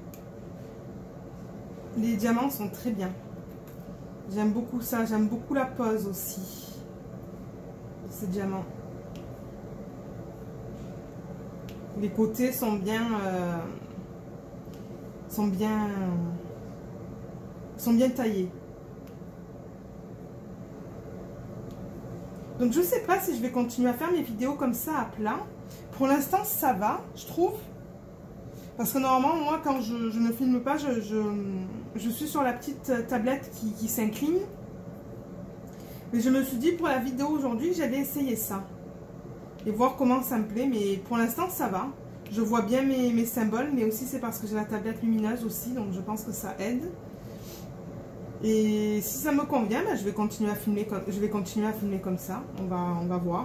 les diamants sont très bien. J'aime beaucoup ça. J'aime beaucoup la pose aussi de ces diamants. Les côtés sont bien... Euh, sont bien... sont bien taillés. Donc je sais pas si je vais continuer à faire mes vidéos comme ça à plat. Pour l'instant ça va, je trouve. Parce que normalement moi quand je, je ne filme pas, je, je, je suis sur la petite tablette qui, qui s'incline. Mais je me suis dit pour la vidéo aujourd'hui que j'allais essayer ça. Et voir comment ça me plaît. Mais pour l'instant ça va. Je vois bien mes, mes symboles. Mais aussi c'est parce que j'ai la tablette lumineuse aussi. Donc je pense que ça aide. Et si ça me convient, ben je vais continuer à filmer comme je vais continuer à filmer comme ça. On va, on va voir.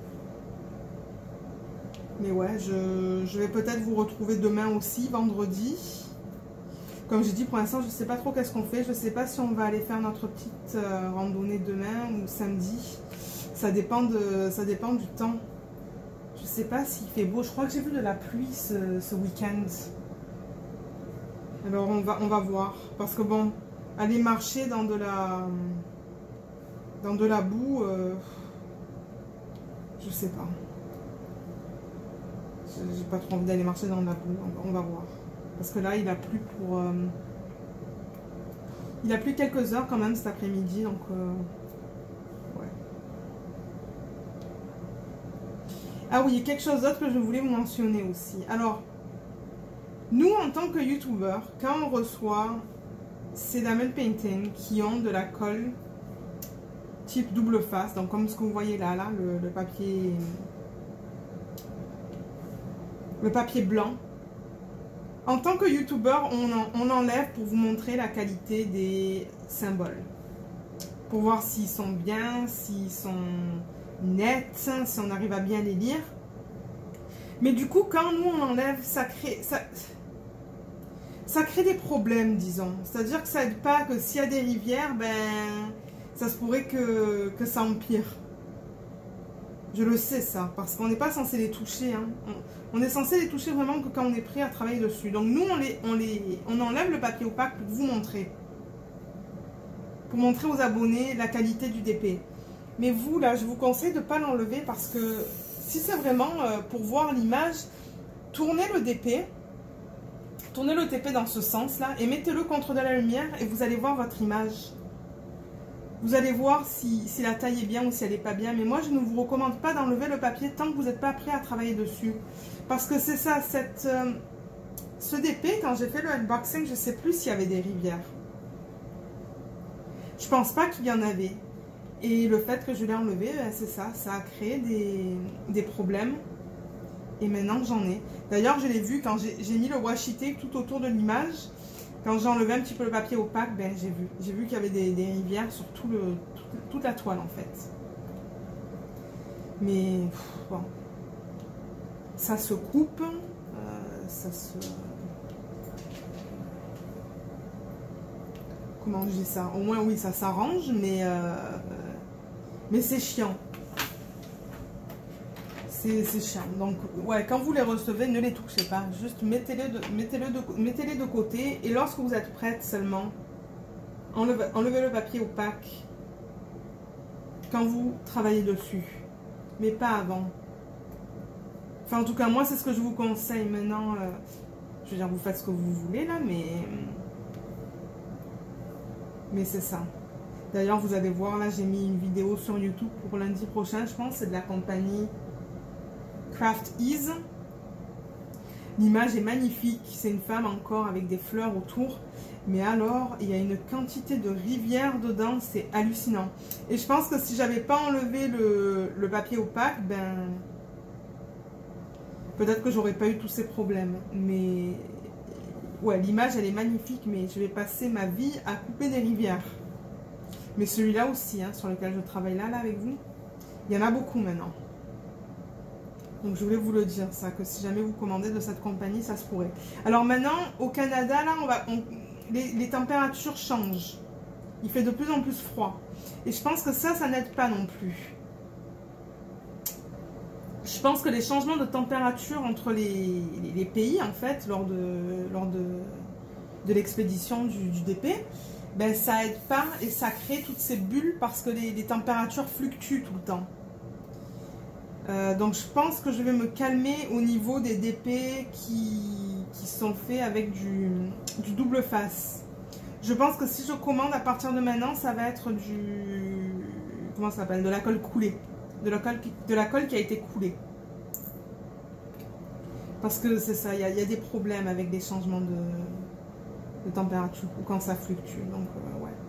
Mais ouais, je, je vais peut-être vous retrouver demain aussi, vendredi. Comme j'ai dit, pour l'instant, je ne sais pas trop qu'est-ce qu'on fait. Je ne sais pas si on va aller faire notre petite euh, randonnée demain ou samedi. Ça dépend de, ça dépend du temps. Je ne sais pas s'il fait beau. Je crois que j'ai vu de la pluie ce, ce week-end. Alors on va, on va voir. Parce que bon... aller marcher dans de la dans de la boue, euh, je sais pas. J'ai pas trop envie d'aller marcher dans de la boue. On va voir. Parce que là, il a plu pour... Euh, il a plu quelques heures quand même cet après-midi. Donc, euh, ouais. Ah oui, il y a quelque chose d'autre que je voulais vous mentionner aussi. Alors, nous, en tant que youtubeurs, quand on reçoit... ces diamond painting qui ont de la colle type double face, donc comme ce que vous voyez là, là le, le papier le papier blanc. En tant que youtubeur, on, en, on enlève pour vous montrer la qualité des symboles, pour voir s'ils sont bien, s'ils sont nets, si on arrive à bien les lire. Mais du coup, quand nous on enlève, ça crée ça, ça crée des problèmes, disons. C'est-à-dire que ça aide pas, que s'il y a des rivières, ben, ça se pourrait que, que ça empire. Je le sais, ça, parce qu'on n'est pas censé les toucher. Hein. On, on est censé les toucher vraiment que quand on est prêt à travailler dessus. Donc nous, on, les, on, les, on enlève le papier opaque pour vous montrer. Pour montrer aux abonnés la qualité du D P. Mais vous, là, je vous conseille de ne pas l'enlever parce que si c'est vraiment euh, pour voir l'image, tournez le D P. Tournez le T P dans ce sens-là et mettez-le contre de la lumière et vous allez voir votre image. Vous allez voir si, si la taille est bien ou si elle n'est pas bien. Mais moi, je ne vous recommande pas d'enlever le papier tant que vous n'êtes pas prêt à travailler dessus. Parce que c'est ça, cette, euh, ce D P, quand j'ai fait le unboxing, je ne sais plus s'il y avait des rivières. Je pense pas qu'il y en avait. Et le fait que je l'ai enlevé, c'est ça, ça a créé des, des problèmes. Et maintenant, j'en ai. D'ailleurs, je l'ai vu quand j'ai mis le washi tape tout autour de l'image. Quand j'ai enlevé un petit peu le papier opaque, ben, j'ai vu. J'ai vu qu'il y avait des, des rivières sur tout le, tout, toute la toile, en fait. Mais, pff, bon. Ça se coupe. Euh, ça se... Comment je dis ça? Au moins, oui, ça s'arrange, mais... Euh, mais c'est chiant. C'est chiant. Donc, ouais, quand vous les recevez, ne les touchez pas. Juste mettez-les de, mettez-les de, mettez-les de côté. Et lorsque vous êtes prête seulement, enlevez, enlevez le papier opaque quand vous travaillez dessus. Mais pas avant. Enfin, en tout cas, moi, c'est ce que je vous conseille. Maintenant, euh, je veux dire, vous faites ce que vous voulez, là, mais... Mais c'est ça. D'ailleurs, vous allez voir, là, j'ai mis une vidéo sur YouTube pour lundi prochain, je pense. C'est de la compagnie... Craft Ease. L'image est magnifique. C'est une femme encore avec des fleurs autour. Mais alors, il y a une quantité de rivières dedans. C'est hallucinant. Et je pense que si j'avais pas enlevé le, le papier opaque, ben... peut-être que j'aurais pas eu tous ces problèmes. Mais... ouais, l'image, elle est magnifique. Mais je vais passer ma vie à couper des rivières. Mais celui-là aussi, hein, sur lequel je travaille là, là, avec vous. Il y en a beaucoup maintenant. Donc je voulais vous le dire, ça, que si jamais vous commandez de cette compagnie, ça se pourrait. Alors maintenant, au Canada, là, on va, on, les, les températures changent. Il fait de plus en plus froid. Et je pense que ça, ça n'aide pas non plus. Je pense que les changements de température entre les, les, les pays, en fait, lors de, lors de, de l'expédition du, du D P, ben ça aide pas et ça crée toutes ces bulles parce que les, les températures fluctuent tout le temps. Euh, donc je pense que je vais me calmer au niveau des D P qui, qui sont faits avec du, du double face. Je pense que si je commande à partir de maintenant, ça va être du... comment ça s'appelle? De la colle coulée. De la colle, de la colle qui a été coulée. Parce que c'est ça, il y, y a des problèmes avec des changements de, de température ou quand ça fluctue. Donc euh, ouais.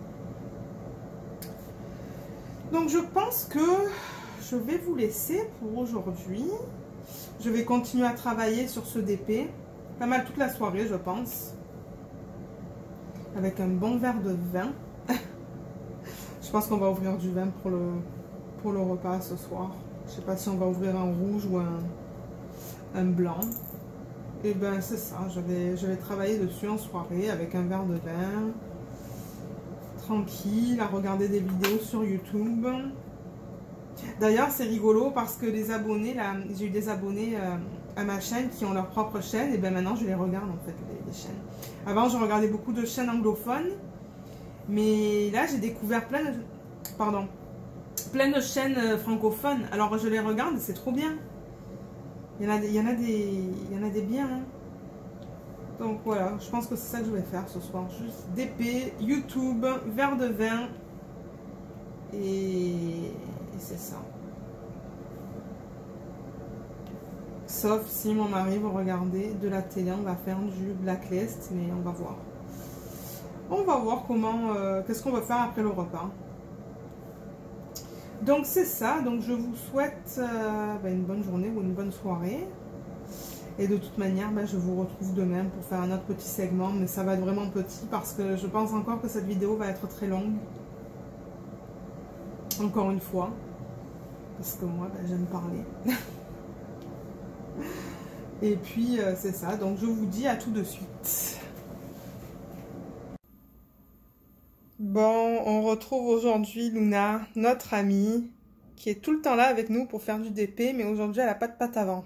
Donc je pense que... je vais vous laisser pour aujourd'hui. Je vais continuer à travailler sur ce D P. Pas mal toute la soirée, je pense. Avec un bon verre de vin. Je pense qu'on va ouvrir du vin pour le, pour le repas ce soir. Je sais pas si on va ouvrir un rouge ou un, un blanc. Et ben c'est ça. Je vais, je vais travailler dessus en soirée avec un verre de vin. Tranquille, à regarder des vidéos sur YouTube. D'ailleurs, c'est rigolo parce que les abonnés, là, j'ai eu des abonnés euh, à ma chaîne qui ont leur propre chaîne. Et bien maintenant, je les regarde en fait, les, les chaînes. Avant, je regardais beaucoup de chaînes anglophones. Mais là, j'ai découvert plein de, pardon, plein de chaînes francophones. Alors, je les regarde et c'est trop bien. Il y en a, il y en a des, il y en a des biens. Hein. Donc voilà, je pense que c'est ça que je vais faire ce soir. Juste D P, YouTube, verre de vin. Et... c'est ça. Sauf si mon mari veut regarder de la télé, on va faire du blacklist, mais on va voir. On va voir comment, euh, qu'est-ce qu'on va faire après le repas. Donc c'est ça, donc je vous souhaite euh, bah, une bonne journée ou une bonne soirée. Et de toute manière, bah, je vous retrouve demain pour faire un autre petit segment, mais ça va être vraiment petit parce que je pense encore que cette vidéo va être très longue. Encore une fois. Parce que moi, ben, j'aime parler. Et puis, euh, c'est ça. Donc, je vous dis à tout de suite. Bon, on retrouve aujourd'hui Luna, notre amie, qui est tout le temps là avec nous pour faire du D P. Mais aujourd'hui, elle n'a pas de patte avant.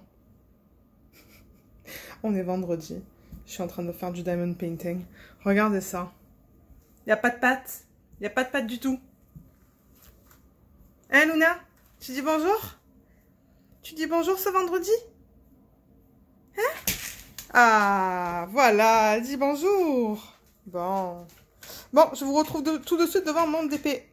On est vendredi. Je suis en train de faire du diamond painting. Regardez ça. Il n'y a pas de patte. Il n'y a pas de patte du tout. Hein, Luna? Tu dis bonjour? Tu dis bonjour ce vendredi? Hein? Ah, voilà, elle dit bonjour. Bon. Bon, je vous retrouve de, tout de suite devant mon D P.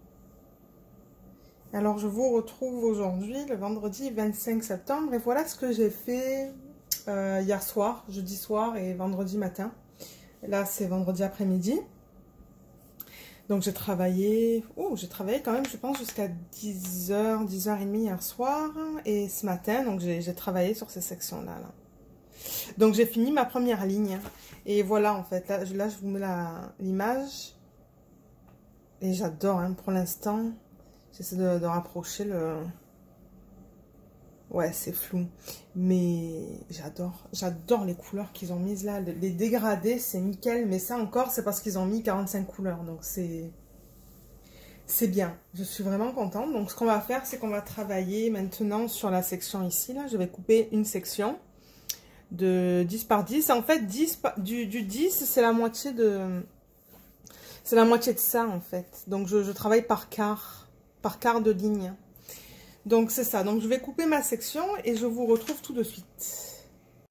Alors, je vous retrouve aujourd'hui, le vendredi vingt-cinq septembre. Et voilà ce que j'ai fait euh, hier soir, jeudi soir et vendredi matin. Là, c'est vendredi après-midi. Donc j'ai travaillé, oh, j'ai travaillé quand même, je pense, jusqu'à dix heures, dix heures trente hier soir et ce matin. Donc j'ai travaillé sur ces sections-là. Là. Donc j'ai fini ma première ligne. Et voilà, en fait, là, là je vous mets l'image. Et j'adore, hein, pour l'instant. J'essaie de, de rapprocher le... Ouais, c'est flou. Mais j'adore. J'adore les couleurs qu'ils ont mises là. Les dégradés, c'est nickel. Mais ça encore, c'est parce qu'ils ont mis quarante-cinq couleurs. Donc c'est... C'est bien. Je suis vraiment contente. Donc ce qu'on va faire, c'est qu'on va travailler maintenant sur la section ici. Là, je vais couper une section de dix par dix. En fait, dix, du, du dix, c'est la moitié de... C'est la moitié de ça, en fait. Donc je, je travaille par quart. Par quart de ligne. Donc c'est ça, donc je vais couper ma section et je vous retrouve tout de suite.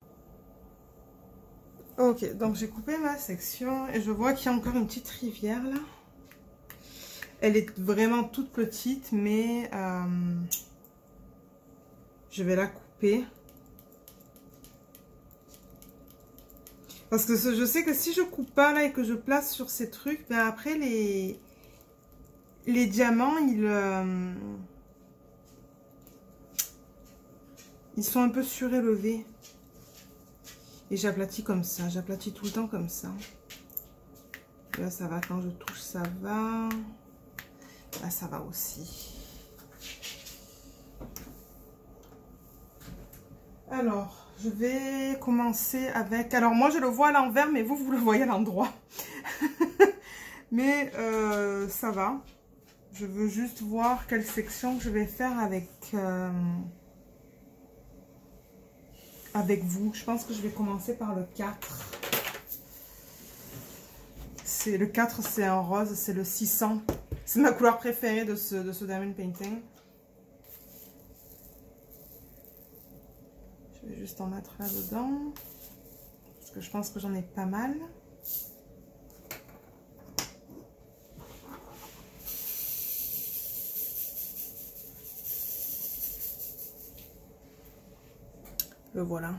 Ok, donc j'ai coupé ma section et je vois qu'il y a encore une petite rivière là. Elle est vraiment toute petite, mais euh, je vais la couper. Parce que je sais que si je coupe pas là et que je place sur ces trucs, ben après les, les diamants, ils... Euh, Ils sont un peu surélevés. Et j'aplatis comme ça. J'aplatis tout le temps comme ça. Là, ça va. Quand je touche, ça va. Là, ça va aussi. Alors, je vais commencer avec... Alors, moi, je le vois à l'envers, mais vous, vous le voyez à l'endroit. Mais euh, ça va. Je veux juste voir quelle section je vais faire avec... Euh, avec vous. Je pense que je vais commencer par le quatre. C'est le quatre, c'est un rose, c'est le six cents. C'est ma couleur préférée de ce, de ce diamond painting. Je vais juste en mettre là-dedans. Parce que je pense que j'en ai pas mal. Le voilà.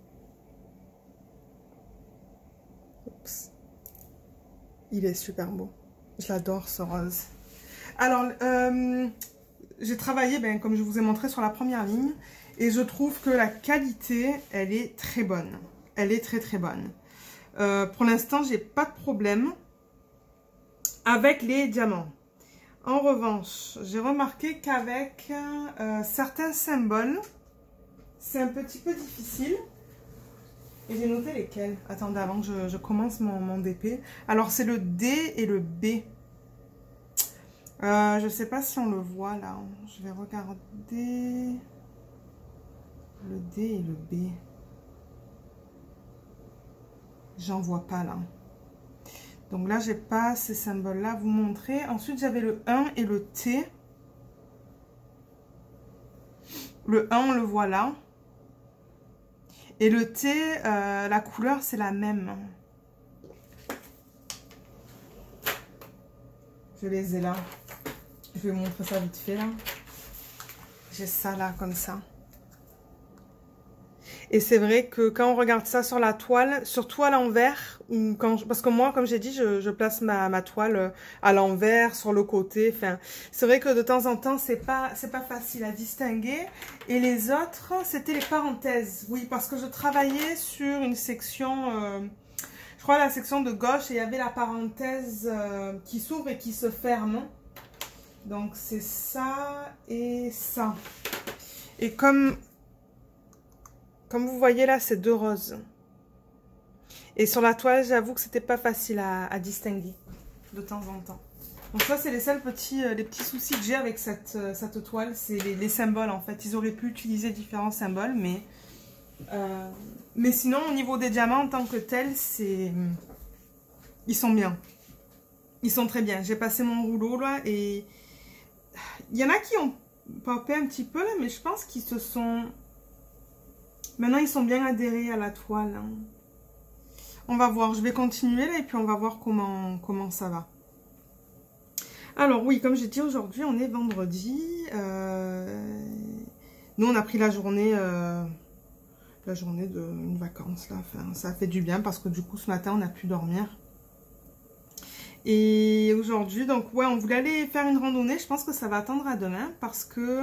Oups. Il est super beau. Je l'adore ce rose. Alors, euh, j'ai travaillé, ben, comme je vous ai montré, sur la première ligne. Et je trouve que la qualité, elle est très bonne. Elle est très très bonne. Euh, pour l'instant, j'ai pas de problème avec les diamants. En revanche, j'ai remarqué qu'avec euh, certains symboles, c'est un petit peu difficile. Et j'ai noté lesquels. Attendez, avant que je, je commence mon, mon D P. Alors, c'est le D et le B. Euh, je ne sais pas si on le voit là. Je vais regarder. Le D et le B. J'en vois pas là. Donc là, j'ai pas ces symboles-là à vous montrer. Ensuite, j'avais le un et le T. Le un, on le voit là. Et le T, euh, la couleur, c'est la même. Je les ai là. Je vais vous montrer ça vite fait là. J'ai ça là, comme ça. Et c'est vrai que quand on regarde ça sur la toile, surtout à l'envers, parce que moi, comme j'ai dit, je, je place ma, ma toile à l'envers, sur le côté. Enfin, c'est vrai que de temps en temps, c'est pas, c'est pas facile à distinguer. Et les autres, c'était les parenthèses. Oui, parce que je travaillais sur une section, euh, je crois la section de gauche, et il y avait la parenthèse euh, qui s'ouvre et qui se ferme. Donc c'est ça et ça. Et comme... Comme vous voyez là, c'est deux roses. Et sur la toile, j'avoue que c'était pas facile à, à distinguer de temps en temps. Donc ça, c'est les seuls petits, les petits soucis que j'ai avec cette, cette toile. C'est les, les symboles en fait. Ils auraient pu utiliser différents symboles, mais... Euh, mais sinon, au niveau des diamants en tant que tels, c'est... Ils sont bien. Ils sont très bien. J'ai passé mon rouleau là et... Il y en a qui ont popé un petit peu là, mais je pense qu'ils se sont... Maintenant, ils sont bien adhérés à la toile. Hein. On va voir. Je vais continuer là et puis on va voir comment, comment ça va. Alors oui, comme j'ai dit, aujourd'hui, on est vendredi. Euh... Nous, on a pris la journée, euh... la journée de une vacance là. Enfin, ça fait du bien parce que du coup, ce matin, on a pu dormir. Et aujourd'hui, donc ouais, on voulait aller faire une randonnée. Je pense que ça va attendre à demain parce que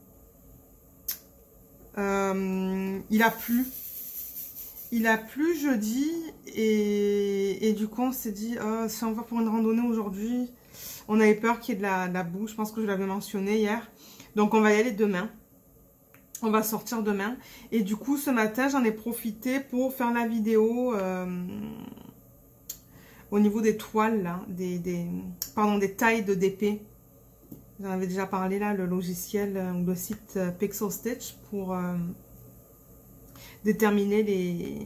euh, il a plu. Il a plu jeudi et, et du coup on s'est dit oh, si on va pour une randonnée aujourd'hui, on avait peur qu'il y ait de la, de la boue. Je pense que je l'avais mentionné hier. Donc on va y aller demain. On va sortir demain. Et du coup ce matin j'en ai profité pour faire la vidéo euh, au niveau des toiles là, des, des, pardon, des tailles de D P. J'en avais déjà parlé là, le logiciel ou euh, le site euh, Pixel Stitch pour euh, déterminer les,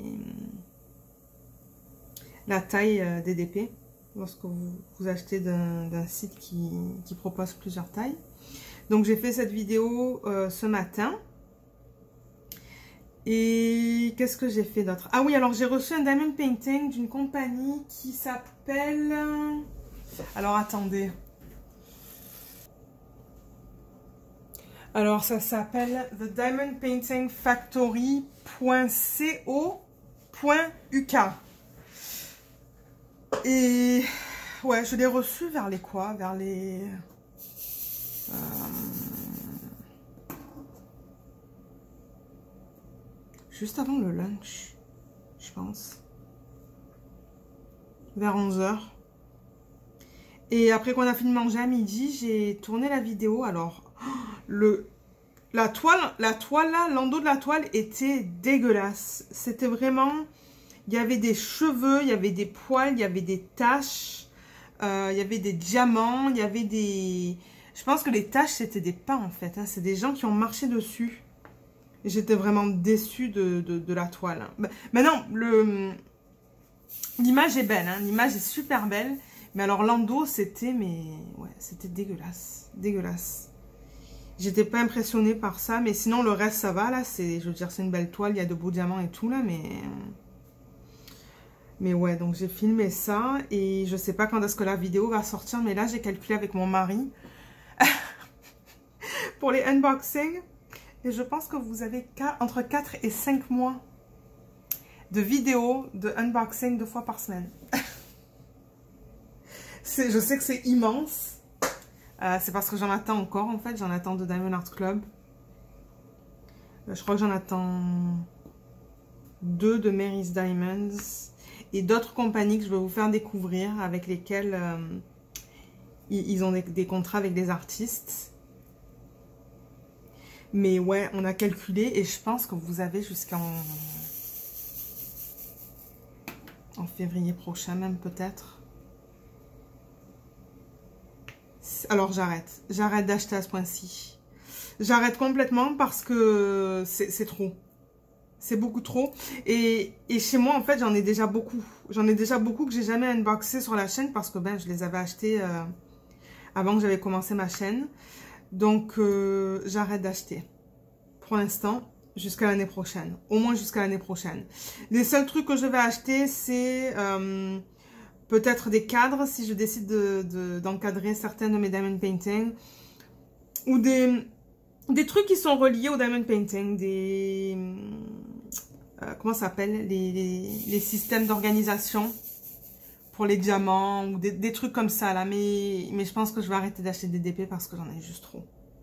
la taille euh, des D P lorsque vous, vous achetez d'un site qui, qui propose plusieurs tailles. Donc j'ai fait cette vidéo euh, ce matin. Et qu'est-ce que j'ai fait d'autre? Ah oui, alors j'ai reçu un diamond painting d'une compagnie qui s'appelle... Alors attendez. Alors ça s'appelle The Diamond Painting Factory point co point U K. Et ouais, je l'ai reçu vers les quoi? Vers les... Euh... Juste avant le lunch, je pense. Vers onze heures. Et après qu'on a fini de manger à midi, j'ai tourné la vidéo. Alors, le, la toile, la toile là, l'endos de la toile était dégueulasse. C'était vraiment... Il y avait des cheveux, il y avait des poils, il y avait des taches. Euh, il y avait des diamants, il y avait des... Je pense que les taches, c'était des pains en fait. Hein. C'est des gens qui ont marché dessus. J'étais vraiment déçue de, de, de la toile. Hein. Maintenant, l'image est belle. Hein. L'image est super belle. Mais alors, l'endos, c'était mais ouais, c'était dégueulasse. Dégueulasse. J'étais pas impressionnée par ça. Mais sinon, le reste, ça va. Là, c'est, je veux dire, c'est une belle toile. Il y a de beaux diamants et tout. Là, mais... Mais ouais, donc j'ai filmé ça. Et je sais pas quand est-ce que la vidéo va sortir. Mais là, j'ai calculé avec mon mari. Pour les unboxings. Et je pense que vous avez entre quatre et cinq mois de vidéos de unboxing deux fois par semaine. Je sais que c'est immense. Euh, c'est parce que j'en attends encore en fait. J'en attends de Diamond Art Club. Euh, je crois que j'en attends deux de Mary's Diamonds. Et d'autres compagnies que je vais vous faire découvrir avec lesquelles euh, ils ont des, des contrats avec des artistes. Mais ouais, on a calculé et je pense que vous avez jusqu'en en février prochain même peut-être. Alors j'arrête. J'arrête d'acheter à ce point-ci. J'arrête complètement parce que c'est trop. C'est beaucoup trop. Et, et chez moi, en fait, j'en ai déjà beaucoup. J'en ai déjà beaucoup que j'ai jamais unboxé sur la chaîne parce que ben, je les avais achetés euh, avant que j'avais commencé ma chaîne. Donc, euh, j'arrête d'acheter. Pour l'instant, jusqu'à l'année prochaine. Au moins jusqu'à l'année prochaine. Les seuls trucs que je vais acheter, c'est euh, peut-être des cadres, si je décide d'encadrer de, de, certaines de mes diamond paintings. Ou des, des trucs qui sont reliés au diamond painting. Des... Euh, comment ça s'appelle les, les, les systèmes d'organisation pour les diamants. Ou des, des trucs comme ça, là. Mais, mais je pense que je vais arrêter d'acheter des D P parce que j'en ai juste trop.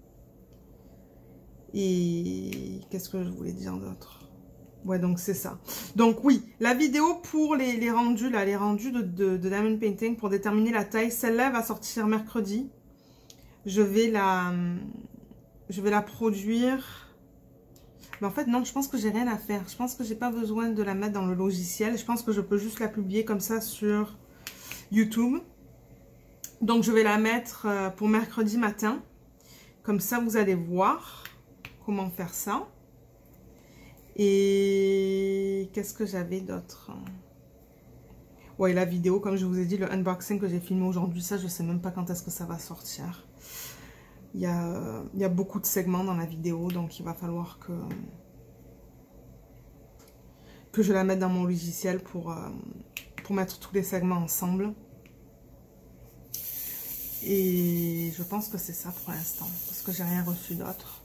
Et qu'est-ce que je voulais dire d'autre? Ouais, donc c'est ça. Donc oui, la vidéo pour les, les rendus, là, les rendus de, de, de Diamond Painting pour déterminer la taille, celle-là va sortir mercredi. Je vais la, je vais la produire. Mais en fait, non, je pense que j'ai rien à faire. Je pense que j'ai pas besoin de la mettre dans le logiciel. Je pense que je peux juste la publier comme ça sur YouTube. Donc je vais la mettre pour mercredi matin. Comme ça, vous allez voir comment faire ça. Et qu'est-ce que j'avais d'autre? Ouais, la vidéo, comme je vous ai dit, le unboxing que j'ai filmé aujourd'hui, ça, je sais même pas quand est-ce que ça va sortir. Il y a, il y a beaucoup de segments dans la vidéo, donc il va falloir que, que je la mette dans mon logiciel pour, euh, pour mettre tous les segments ensemble. Et je pense que c'est ça pour l'instant, parce que j'ai rien reçu d'autre.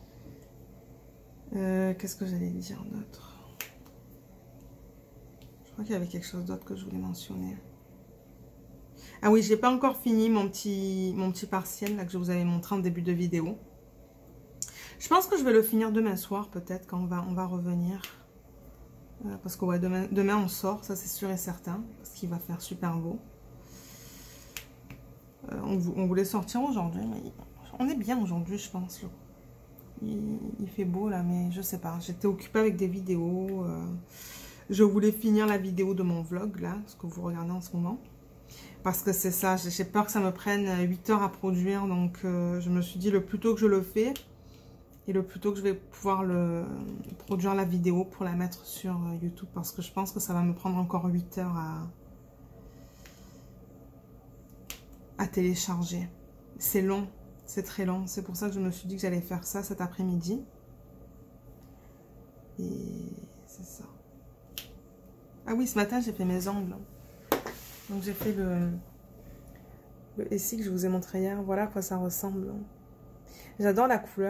Euh, Qu'est-ce que j'allais dire d'autre? Je crois qu'il y avait quelque chose d'autre que je voulais mentionner. Ah oui, j'ai pas encore fini mon petit, mon petit partiel là que je vous avais montré en début de vidéo. Je pense que je vais le finir demain soir peut-être quand on va, on va revenir. Euh, parce que ouais, demain, demain on sort, ça c'est sûr et certain. Parce qu'il va faire super beau. Euh, on, on voulait sortir aujourd'hui, mais on est bien aujourd'hui je pense. Il, il fait beau là, mais je sais pas. J'étais occupée avec des vidéos. Euh, je voulais finir la vidéo de mon vlog là, ce que vous regardez en ce moment. Parce que c'est ça, j'ai peur que ça me prenne huit heures à produire. Donc euh, je me suis dit le plus tôt que je le fais, et le plus tôt que je vais pouvoir le, produire la vidéo pour la mettre sur YouTube. Parce que je pense que ça va me prendre encore huit heures à, à télécharger. C'est long, c'est très long. C'est pour ça que je me suis dit que j'allais faire ça cet après-midi. Et c'est ça. Ah oui, ce matin j'ai fait mes ongles. Donc j'ai fait le, le essie que je vous ai montré hier. Voilà à quoi ça ressemble. J'adore la couleur.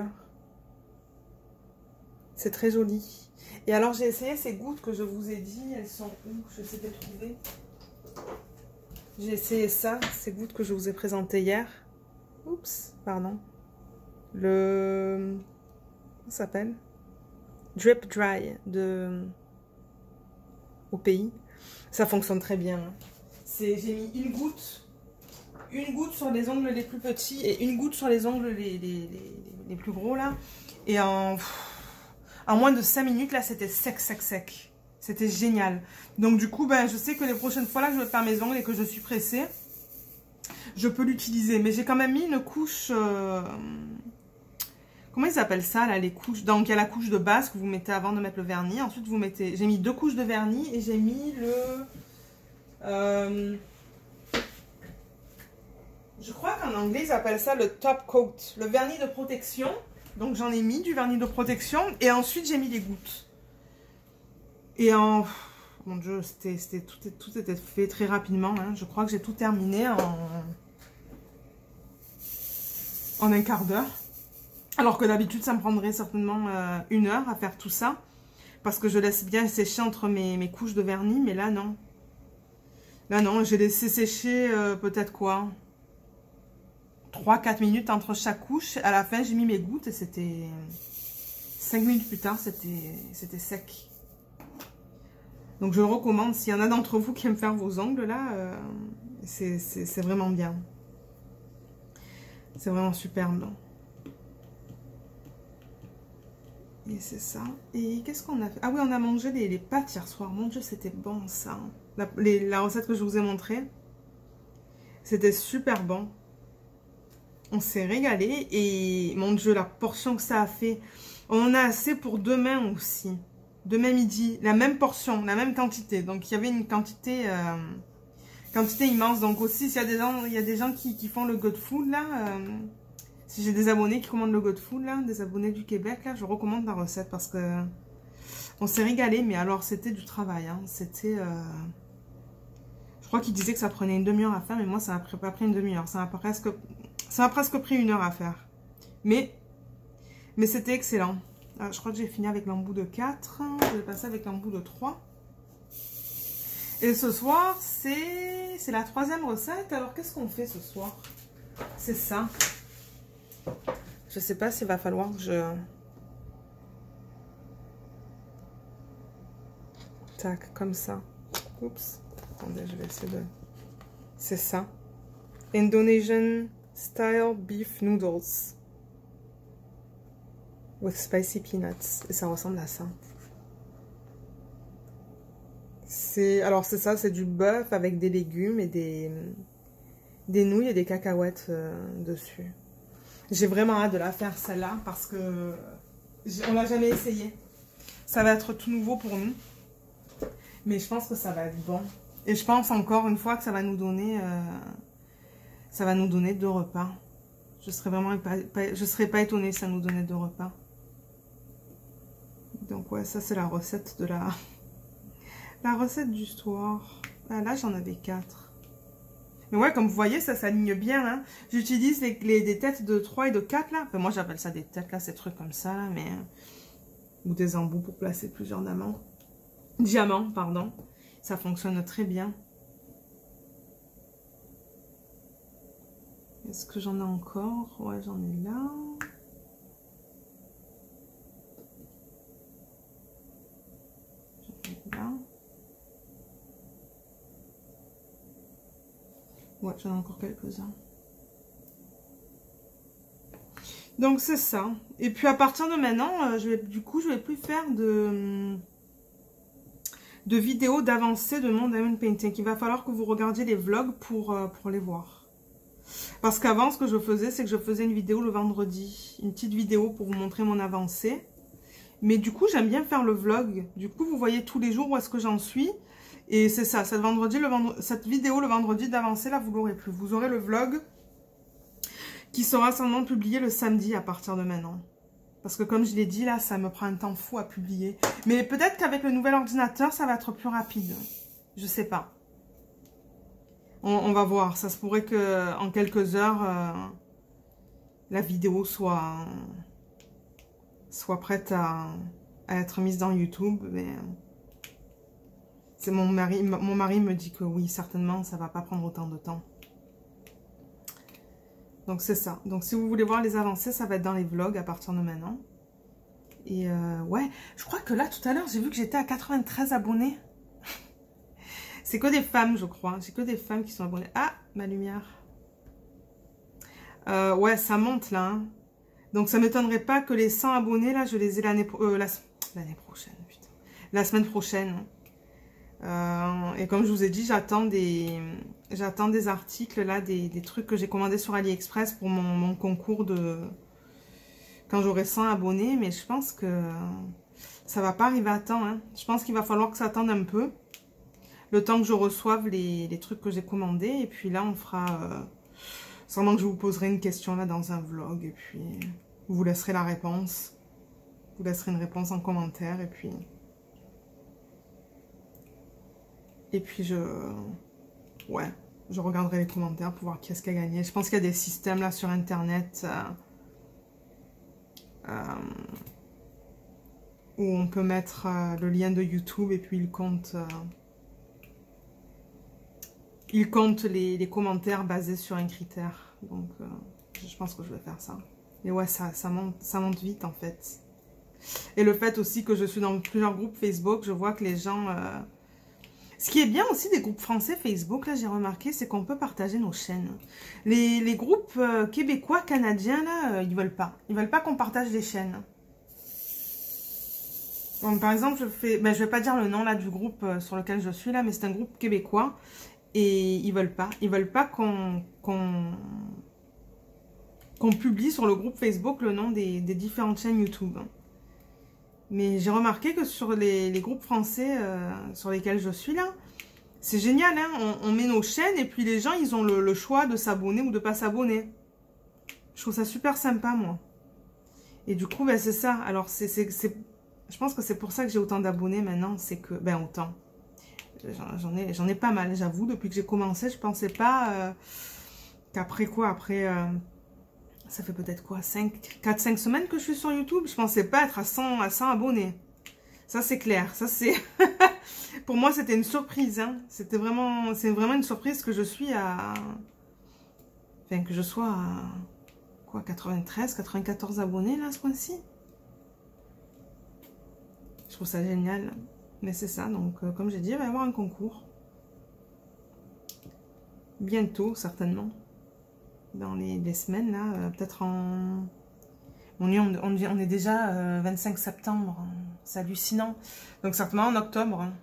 C'est très joli. Et alors j'ai essayé ces gouttes que je vous ai dit. Elles sont où? Je sais pas trouver. J'ai essayé ça, ces gouttes que je vous ai présentées hier. Oups, pardon. Le... Comment ça s'appelle? Drip Dry de... Au pays. Ça fonctionne très bien. J'ai mis une goutte, une goutte sur les ongles les plus petits et une goutte sur les ongles les, les, les, les plus gros là. Et en, en moins de cinq minutes là, c'était sec, sec, sec. C'était génial. Donc du coup, ben, je sais que les prochaines fois là que je vais faire mes ongles et que je suis pressée, je peux l'utiliser. Mais j'ai quand même mis une couche... Euh, comment ils appellent ça là, les couches? Donc il y a la couche de base que vous mettez avant de mettre le vernis. Ensuite vous mettez... J'ai mis deux couches de vernis et j'ai mis le... Euh, je crois qu'en anglais ils appellent ça le top coat, le vernis de protection. Donc j'en ai mis du vernis de protection et ensuite j'ai mis les gouttes. Et en... Mon Dieu, c'était tout, tout était fait très rapidement. Hein. Je crois que j'ai tout terminé en, en un quart d'heure. Alors que d'habitude ça me prendrait certainement euh, une heure à faire tout ça. Parce que je laisse bien sécher entre mes, mes couches de vernis, mais là non. Là non, j'ai laissé sécher euh, peut-être quoi trois quatre minutes entre chaque couche. À la fin, j'ai mis mes gouttes et c'était... cinq minutes plus tard, c'était sec. Donc je le recommande. S'il y en a d'entre vous qui aiment faire vos ongles là, euh, c'est vraiment bien. C'est vraiment superbe. Et c'est ça. Et qu'est-ce qu'on a fait? Ah oui, on a mangé les, les pâtes hier soir. Mon Dieu, c'était bon ça. La, les, la recette que je vous ai montrée, c'était super bon. On s'est régalé. Et mon Dieu, la portion que ça a fait. On en a assez pour demain aussi. Demain midi. La même portion, la même quantité. Donc il y avait une quantité, euh, quantité immense. Donc aussi, s'il y a des gens, il y a des gens qui, qui font le good food là. Euh, si j'ai des abonnés qui commandent le good food là, des abonnés du Québec là, je recommande la recette parce que on s'est régalé. Mais alors c'était du travail. Hein. C'était... Euh, Je crois qu'il disait que ça prenait une demi-heure à faire, mais moi, ça n'a pas pris une demi-heure. Ça m'a presque, ça m'a presque pris une heure à faire. Mais, mais c'était excellent. Alors, je crois que j'ai fini avec l'embout de quatre. Je vais passer avec l'embout de trois. Et ce soir, c'est la troisième recette. Alors, qu'est-ce qu'on fait ce soir? C'est ça. Je sais pas s'il va falloir que je... Tac, comme ça. Oups. Attendez, je vais essayer de... C'est ça. Indonesian style beef noodles. With spicy peanuts. Et ça ressemble à ça. C'est... Alors c'est ça, c'est du bœuf avec des légumes et des... Des nouilles et des cacahuètes euh, dessus. J'ai vraiment hâte de la faire celle-là parce que... On l'a jamais essayé. Ça va être tout nouveau pour nous. Mais je pense que ça va être bon. Et je pense encore une fois que ça va nous donner, euh, ça va nous donner deux repas. Je serais vraiment pas, pas, je serais pas étonnée si ça nous donnait deux repas. Donc ouais, ça c'est la recette de la, la recette du soir. Ah, là j'en avais quatre. Mais ouais, comme vous voyez, ça s'aligne bien. Hein. J'utilise les, les, des têtes de trois et de quatre là. Enfin, moi j'appelle ça des têtes là, ces trucs comme ça là, mais ou des embouts pour placer plusieurs diamants. Diamants, pardon. Ça fonctionne très bien. Est-ce que j'en ai encore? Ouais, j'en ai là. J'en ai là. Ouais, j'en ai encore quelques-uns. Donc c'est ça. Et puis à partir de maintenant, euh, je vais, du coup, je vais plus faire de, de vidéos d'avancée de mon diamond painting. Il va falloir que vous regardiez les vlogs pour, euh, pour les voir. Parce qu'avant, ce que je faisais, c'est que je faisais une vidéo le vendredi. Une petite vidéo pour vous montrer mon avancée. Mais du coup, j'aime bien faire le vlog. Du coup, vous voyez tous les jours où est-ce que j'en suis. Et c'est ça, cette, vendredi, le vendre... cette vidéo le vendredi d'avancée, là, vous l'aurez plus. Vous aurez le vlog qui sera sûrement publié le samedi à partir de maintenant. Parce que comme je l'ai dit, là, ça me prend un temps fou à publier. Mais peut-être qu'avec le nouvel ordinateur, ça va être plus rapide. Je sais pas. On, on va voir. Ça se pourrait qu'en quelques heures, euh, la vidéo soit, soit prête à, à être mise dans YouTube. Mais c'est mon mari, mon mari me dit que oui, certainement, ça va pas prendre autant de temps. Donc c'est ça. Donc si vous voulez voir les avancées, ça va être dans les vlogs à partir de maintenant. Et euh, ouais, je crois que là, tout à l'heure, j'ai vu que j'étais à quatre-vingt-treize abonnés. C'est que des femmes, je crois. J'ai que des femmes qui sont abonnées. Ah, ma lumière. Euh, ouais, ça monte là. Hein. Donc ça m'étonnerait pas que les cent abonnés, là, je les ai l'année euh, la, l'année prochaine. Putain. La semaine prochaine. Euh, et comme je vous ai dit, j'attends des, j'attends des articles, là, des, des trucs que j'ai commandés sur AliExpress pour mon, mon concours de... Quand j'aurai cent abonnés, mais je pense que ça va pas arriver à temps. Hein. Je pense qu'il va falloir que ça attende un peu. Le temps que je reçoive les, les trucs que j'ai commandés. Et puis là, on fera... Euh, sûrement que je vous poserai une question là dans un vlog. Et puis, vous laisserez la réponse. Vous laisserez une réponse en commentaire. Et puis... Et puis, je... Ouais, je regarderai les commentaires pour voir qui est-ce qui a gagné. Je pense qu'il y a des systèmes là sur Internet... Euh, Euh, où on peut mettre euh, le lien de YouTube et puis il compte, euh, il compte les, les commentaires basés sur un critère. Donc, euh, je pense que je vais faire ça. Et ouais, ça, ça, monte, ça monte vite en fait. Et le fait aussi que je suis dans plusieurs groupes Facebook, je vois que les gens... Euh... Ce qui est bien aussi des groupes français Facebook, là j'ai remarqué, c'est qu'on peut partager nos chaînes. Les, les groupes euh, québécois, canadiens, là, euh, ils veulent pas. Ils veulent pas qu'on partage les chaînes. Donc, par exemple, je fais... Ben, je vais pas dire le nom là du groupe euh, sur lequel je suis là, mais c'est un groupe québécois. Et ils veulent pas. Ils veulent pas qu'on qu'on qu'on publie sur le groupe Facebook le nom des, des différentes chaînes YouTube. Mais j'ai remarqué que sur les, les groupes français euh, sur lesquels je suis là, c'est génial, hein, on, on met nos chaînes et puis les gens, ils ont le, le choix de s'abonner ou de pas s'abonner. Je trouve ça super sympa, moi. Et du coup, ben, c'est ça. Alors, c'est, c'est, c'est, je pense que c'est pour ça que j'ai autant d'abonnés maintenant. C'est que, ben, autant. J'en ai, j'en ai pas mal, j'avoue. Depuis que j'ai commencé, je pensais pas euh, qu'après quoi, après... Euh, ça fait peut-être quoi, quatre cinq semaines que je suis sur YouTube. Je pensais pas être à cent, à cent abonnés. Ça, c'est clair. Ça, c'est... Pour moi, c'était une surprise. Hein. C'était vraiment... C'est vraiment une surprise que je suis à... Enfin, que je sois à... Quoi, quatre-vingt-treize, quatre-vingt-quatorze abonnés, là, ce mois-ci. Je trouve ça génial. Mais c'est ça. Donc, euh, comme j'ai dit, il va y avoir un concours. Bientôt, certainement. Dans les, les semaines, là, euh, peut-être en... On est, on, on, on est déjà euh, vingt-cinq septembre, hein. C'est hallucinant. Donc certainement en octobre. Hein.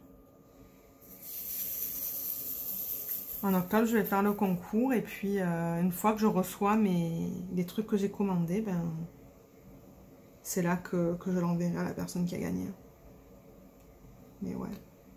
En octobre, je vais faire le concours et puis euh, une fois que je reçois mes, les trucs que j'ai commandés, ben, c'est là que, que je l'enverrai à la personne qui a gagné. Mais ouais.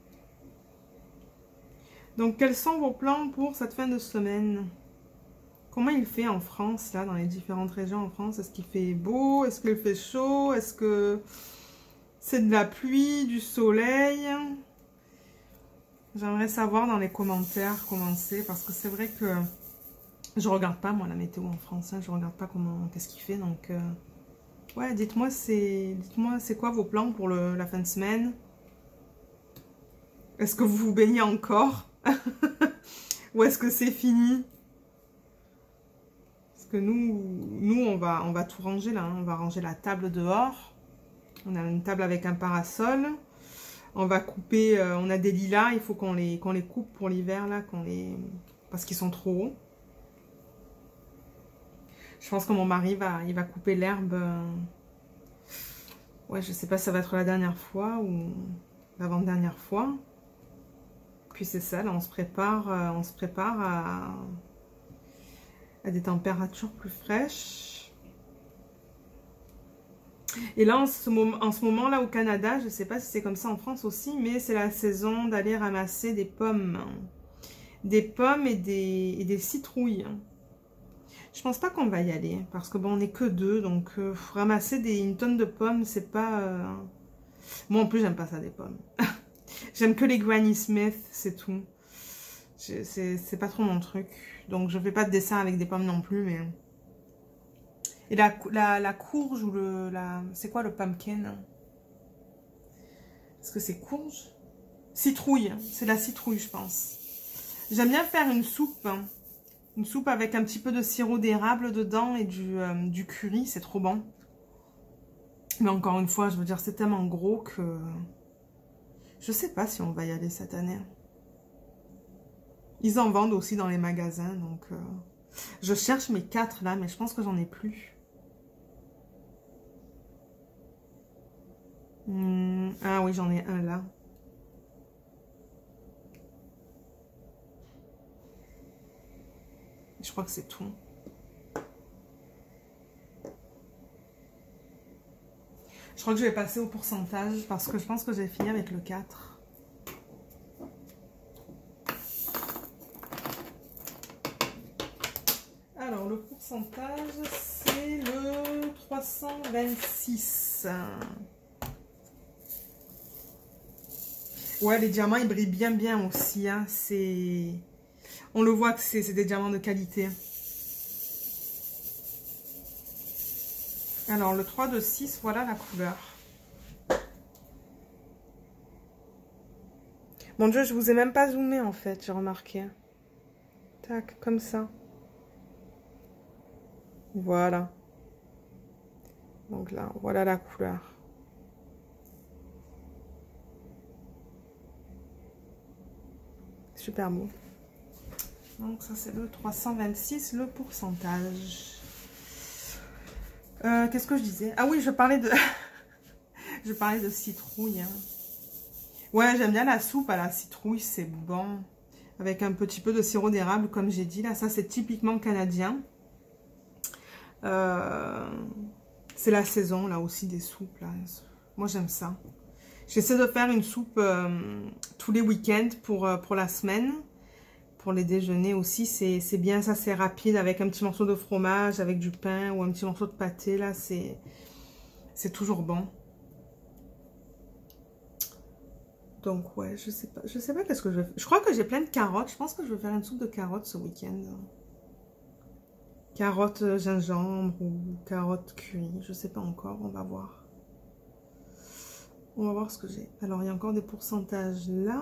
Donc quels sont vos plans pour cette fin de semaine ? Comment il fait en France, là, dans les différentes régions en France? Est-ce qu'il fait beau? Est-ce qu'il fait chaud? Est-ce que c'est de la pluie, du soleil? J'aimerais savoir dans les commentaires comment c'est, parce que c'est vrai que je regarde pas, moi, la météo en France. Hein, je regarde pas comment, qu'est-ce qu'il fait. Donc, euh, ouais, dites-moi, c'est dites-moi, c'est quoi vos plans pour le, la fin de semaine? Est-ce que vous vous baignez encore? Ou est-ce que c'est fini? Parce que nous, nous on, va, on va tout ranger là. Hein. On va ranger la table dehors. On a une table avec un parasol. On va couper, euh, on a des lilas. Il faut qu'on les, qu'on les coupe pour l'hiver là. Qu'on les... Parce qu'ils sont trop hauts. Je pense que mon mari va, il va couper l'herbe. Euh... Ouais, je sais pas si ça va être la dernière fois ou l'avant-dernière fois. Puis c'est ça, là, on se prépare, euh, on se prépare à, à des températures plus fraîches. Et là, en ce moment, en ce moment là au Canada, je sais pas si c'est comme ça en France aussi, mais c'est la saison d'aller ramasser des pommes. Des pommes et des, et des citrouilles. Je pense pas qu'on va y aller, parce que bon, on n'est que deux, donc euh, ramasser des, une tonne de pommes, c'est pas... Euh... Moi, en plus, j'aime pas ça, des pommes. J'aime que les Granny Smith, c'est tout. C'est pas trop mon truc. Donc, je fais pas de dessin avec des pommes non plus, mais... Et la, la, la courge ou le... La... C'est quoi le pumpkin? Est-ce que c'est courge? Citrouille, c'est la citrouille, je pense. J'aime bien faire une soupe, hein. Une soupe avec un petit peu de sirop d'érable dedans et du, euh, du curry, c'est trop bon. Mais encore une fois, je veux dire, c'est tellement gros que... Je sais pas si on va y aller cette année. Ils en vendent aussi dans les magasins, donc... Euh... Je cherche mes quatre là, mais je pense que j'en ai plus. Hum... Ah oui, j'en ai un là. Je crois que c'est tout. Je crois que je vais passer au pourcentage parce que je pense que j'ai fini avec le quatre. Alors, le pourcentage, c'est le trois cent vingt-six. Ouais, les diamants, ils brillent bien bien aussi. Hein. C'est... On le voit que c'est des diamants de qualité. Alors, le trois de six, voilà la couleur. Mon Dieu, je vous ai même pas zoomé en fait, j'ai remarqué. Tac, comme ça. Voilà. Donc là, voilà la couleur. Super beau. Donc ça c'est le trois cent vingt-six, le pourcentage. Euh, Qu'est-ce que je disais? Ah oui, je parlais de... je parlais de citrouille. Hein. Ouais, j'aime bien la soupe à la citrouille, c'est bon. Avec un petit peu de sirop d'érable, comme j'ai dit. Là, ça c'est typiquement canadien. Euh... C'est la saison, là aussi, des soupes. Là. Moi, j'aime ça. J'essaie de faire une soupe euh, tous les week-ends pour, euh, pour la semaine. Pour les déjeuners aussi, c'est bien ça, c'est rapide avec un petit morceau de fromage, avec du pain ou un petit morceau de pâté, là, c'est toujours bon. Donc ouais, je sais pas, je sais pas qu'est-ce que je vais faire. Je crois que j'ai plein de carottes, je pense que je vais faire une soupe de carottes ce week-end. Carottes gingembre ou carottes cuites, je sais pas encore, on va voir. On va voir ce que j'ai. Alors, il y a encore des pourcentages là.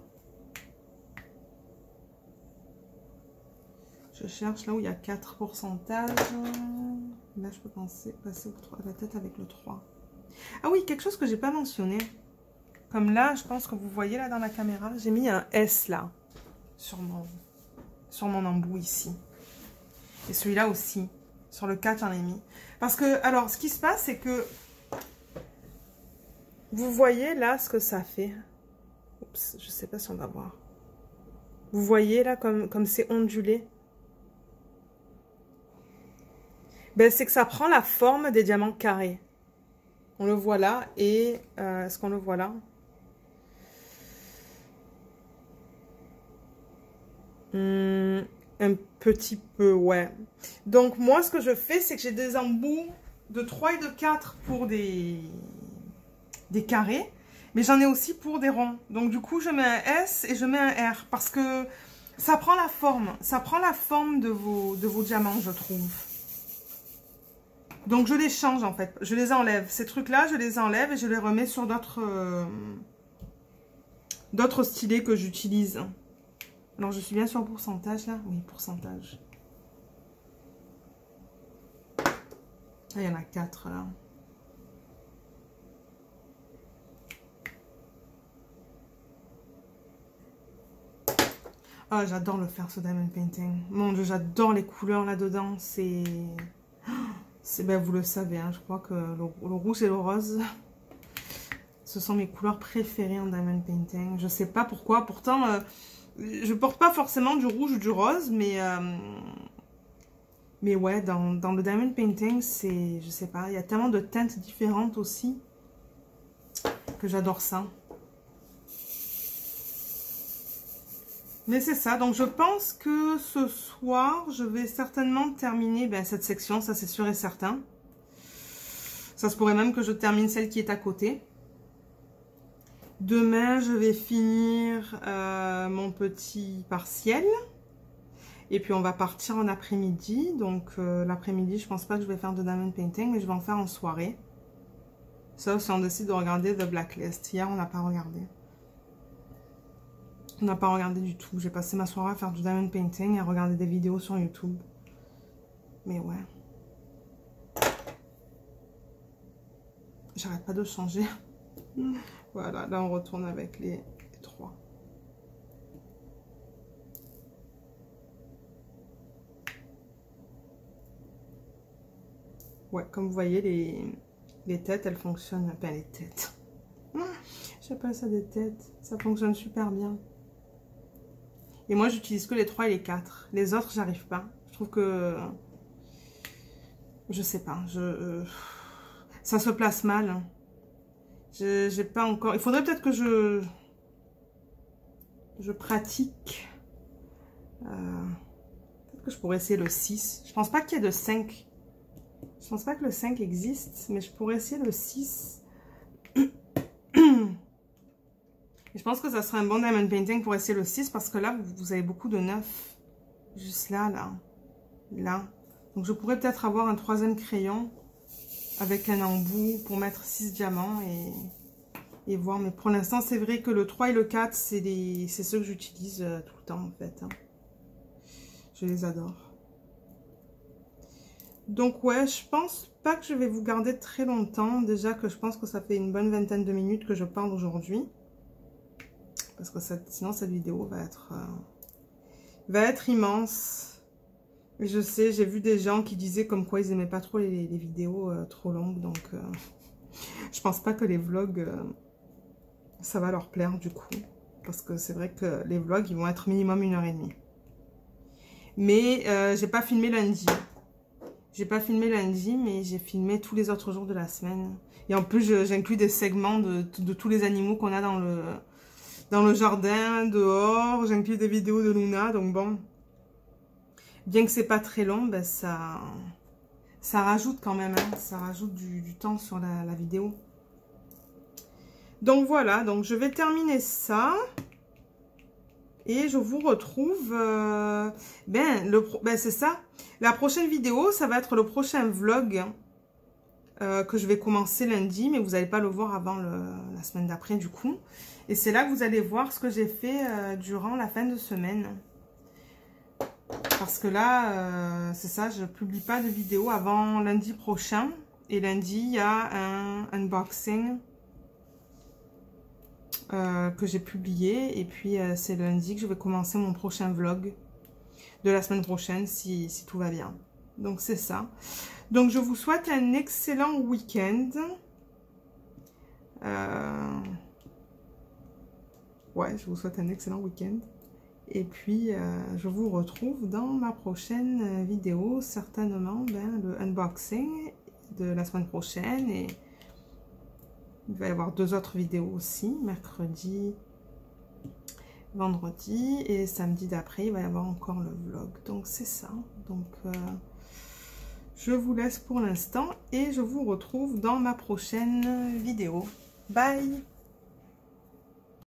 Je cherche là où il y a quatre pourcentages. Là, je peux penser, passer au trois, à la tête avec le trois. Ah oui, quelque chose que j'ai pas mentionné. Comme là, je pense que vous voyez là dans la caméra, j'ai mis un S là. Sur mon, sur mon embout ici. Et celui-là aussi. Sur le quatre, j'en ai mis. Parce que, alors, ce qui se passe, c'est que... Vous voyez là ce que ça fait. Oups, je sais pas si on va voir. Vous voyez là comme comme c'est ondulé. Ben, c'est que ça prend la forme des diamants carrés. On le voit là et euh, est-ce qu'on le voit là? Hum, un petit peu, ouais. Donc moi, ce que je fais, c'est que j'ai des embouts de trois et de quatre pour des, des carrés. Mais j'en ai aussi pour des ronds. Donc du coup, je mets un S et je mets un R. Parce que ça prend la forme. Ça prend la forme de vos, de vos diamants, je trouve. Donc je les change en fait, je les enlève. Ces trucs-là, je les enlève et je les remets sur d'autres euh, d'autres stylés que j'utilise. Alors, je suis bien sur le pourcentage, là. Oui, pourcentage. Ah, il y en a quatre, là. Ah, j'adore le faire, ce diamond painting. Mon Dieu, j'adore les couleurs là-dedans. C'est... c'est ben, vous le savez, hein, je crois que le, le rouge et le rose, ce sont mes couleurs préférées en diamond painting. Je sais pas pourquoi. Pourtant, euh, je porte pas forcément du rouge ou du rose, mais... Euh, mais ouais, dans, dans le diamond painting, c'est... Je sais pas, il y a tellement de teintes différentes aussi que j'adore ça. Mais c'est ça, donc je pense que ce soir, je vais certainement terminer ben, cette section, ça c'est sûr et certain. Ça se pourrait même que je termine celle qui est à côté. Demain, je vais finir euh, mon petit partiel. Et puis on va partir en après-midi. Donc euh, l'après-midi, je pense pas que je vais faire de diamond painting, mais je vais en faire en soirée. Sauf si on décide de regarder The Blacklist. Hier, on n'a pas regardé. On n'a pas regardé du tout. J'ai passé ma soirée à faire du diamond painting et à regarder des vidéos sur YouTube. Mais ouais. J'arrête pas de changer. Voilà, là on retourne avec les, les trois. Ouais, comme vous voyez, les, les têtes, elles fonctionnent. Enfin, les têtes. J'appelle ça des têtes. Ça fonctionne super bien. Et moi, j'utilise que les trois et les quatre. Les autres, j'arrive pas. Je trouve que... Je sais pas. Je, euh, ça se place mal. Je j'ai pas encore... Il faudrait peut-être que je... Je pratique. Euh, peut-être que je pourrais essayer le six. Je pense pas qu'il y ait de cinq. Je pense pas que le cinq existe. Mais je pourrais essayer le six. Et je pense que ça serait un bon diamond painting pour essayer le six parce que là, vous avez beaucoup de neuf. Juste là, là. Là. Donc, je pourrais peut-être avoir un troisième crayon avec un embout pour mettre six diamants et, et voir. Mais pour l'instant, c'est vrai que le trois et le quatre, c'est ceux que j'utilise euh, tout le temps, en fait. Hein. Je les adore. Donc, ouais, je pense pas que je vais vous garder très longtemps. Déjà que je pense que ça fait une bonne vingtaine de minutes que je parle aujourd'hui. Parce que ça, sinon, cette vidéo va être, euh, va être immense. Et je sais, j'ai vu des gens qui disaient comme quoi ils n'aimaient pas trop les, les vidéos euh, trop longues. Donc, euh, je pense pas que les vlogs, euh, ça va leur plaire du coup. Parce que c'est vrai que les vlogs, ils vont être minimum une heure et demie. Mais euh, j'ai pas filmé lundi. J'ai pas filmé lundi, mais j'ai filmé tous les autres jours de la semaine. Et en plus, j'inclus des segments de, de tous les animaux qu'on a dans le... Dans le jardin, dehors, j'inclus des vidéos de Luna, donc bon. Bien que c'est pas très long, ben ça, ça rajoute quand même, hein, ça rajoute du, du temps sur la, la vidéo. Donc voilà, donc je vais terminer ça. Et je vous retrouve, euh, ben, le, ben c'est ça. La prochaine vidéo, ça va être le prochain vlog euh, que je vais commencer lundi, mais vous n'allez pas le voir avant le, la semaine d'après du coup. Et c'est là que vous allez voir ce que j'ai fait euh, durant la fin de semaine. Parce que là, euh, c'est ça, je ne publie pas de vidéo avant lundi prochain. Et lundi, il y a un unboxing euh, que j'ai publié. Et puis, euh, c'est lundi que je vais commencer mon prochain vlog de la semaine prochaine, si, si tout va bien. Donc, c'est ça. Donc, je vous souhaite un excellent week-end. Euh... Ouais, je vous souhaite un excellent week-end. Et puis, euh, je vous retrouve dans ma prochaine vidéo, certainement, ben, le unboxing de la semaine prochaine. Et il va y avoir deux autres vidéos aussi, mercredi, vendredi et samedi d'après, il va y avoir encore le vlog. Donc, c'est ça. Donc, euh, je vous laisse pour l'instant et je vous retrouve dans ma prochaine vidéo. Bye!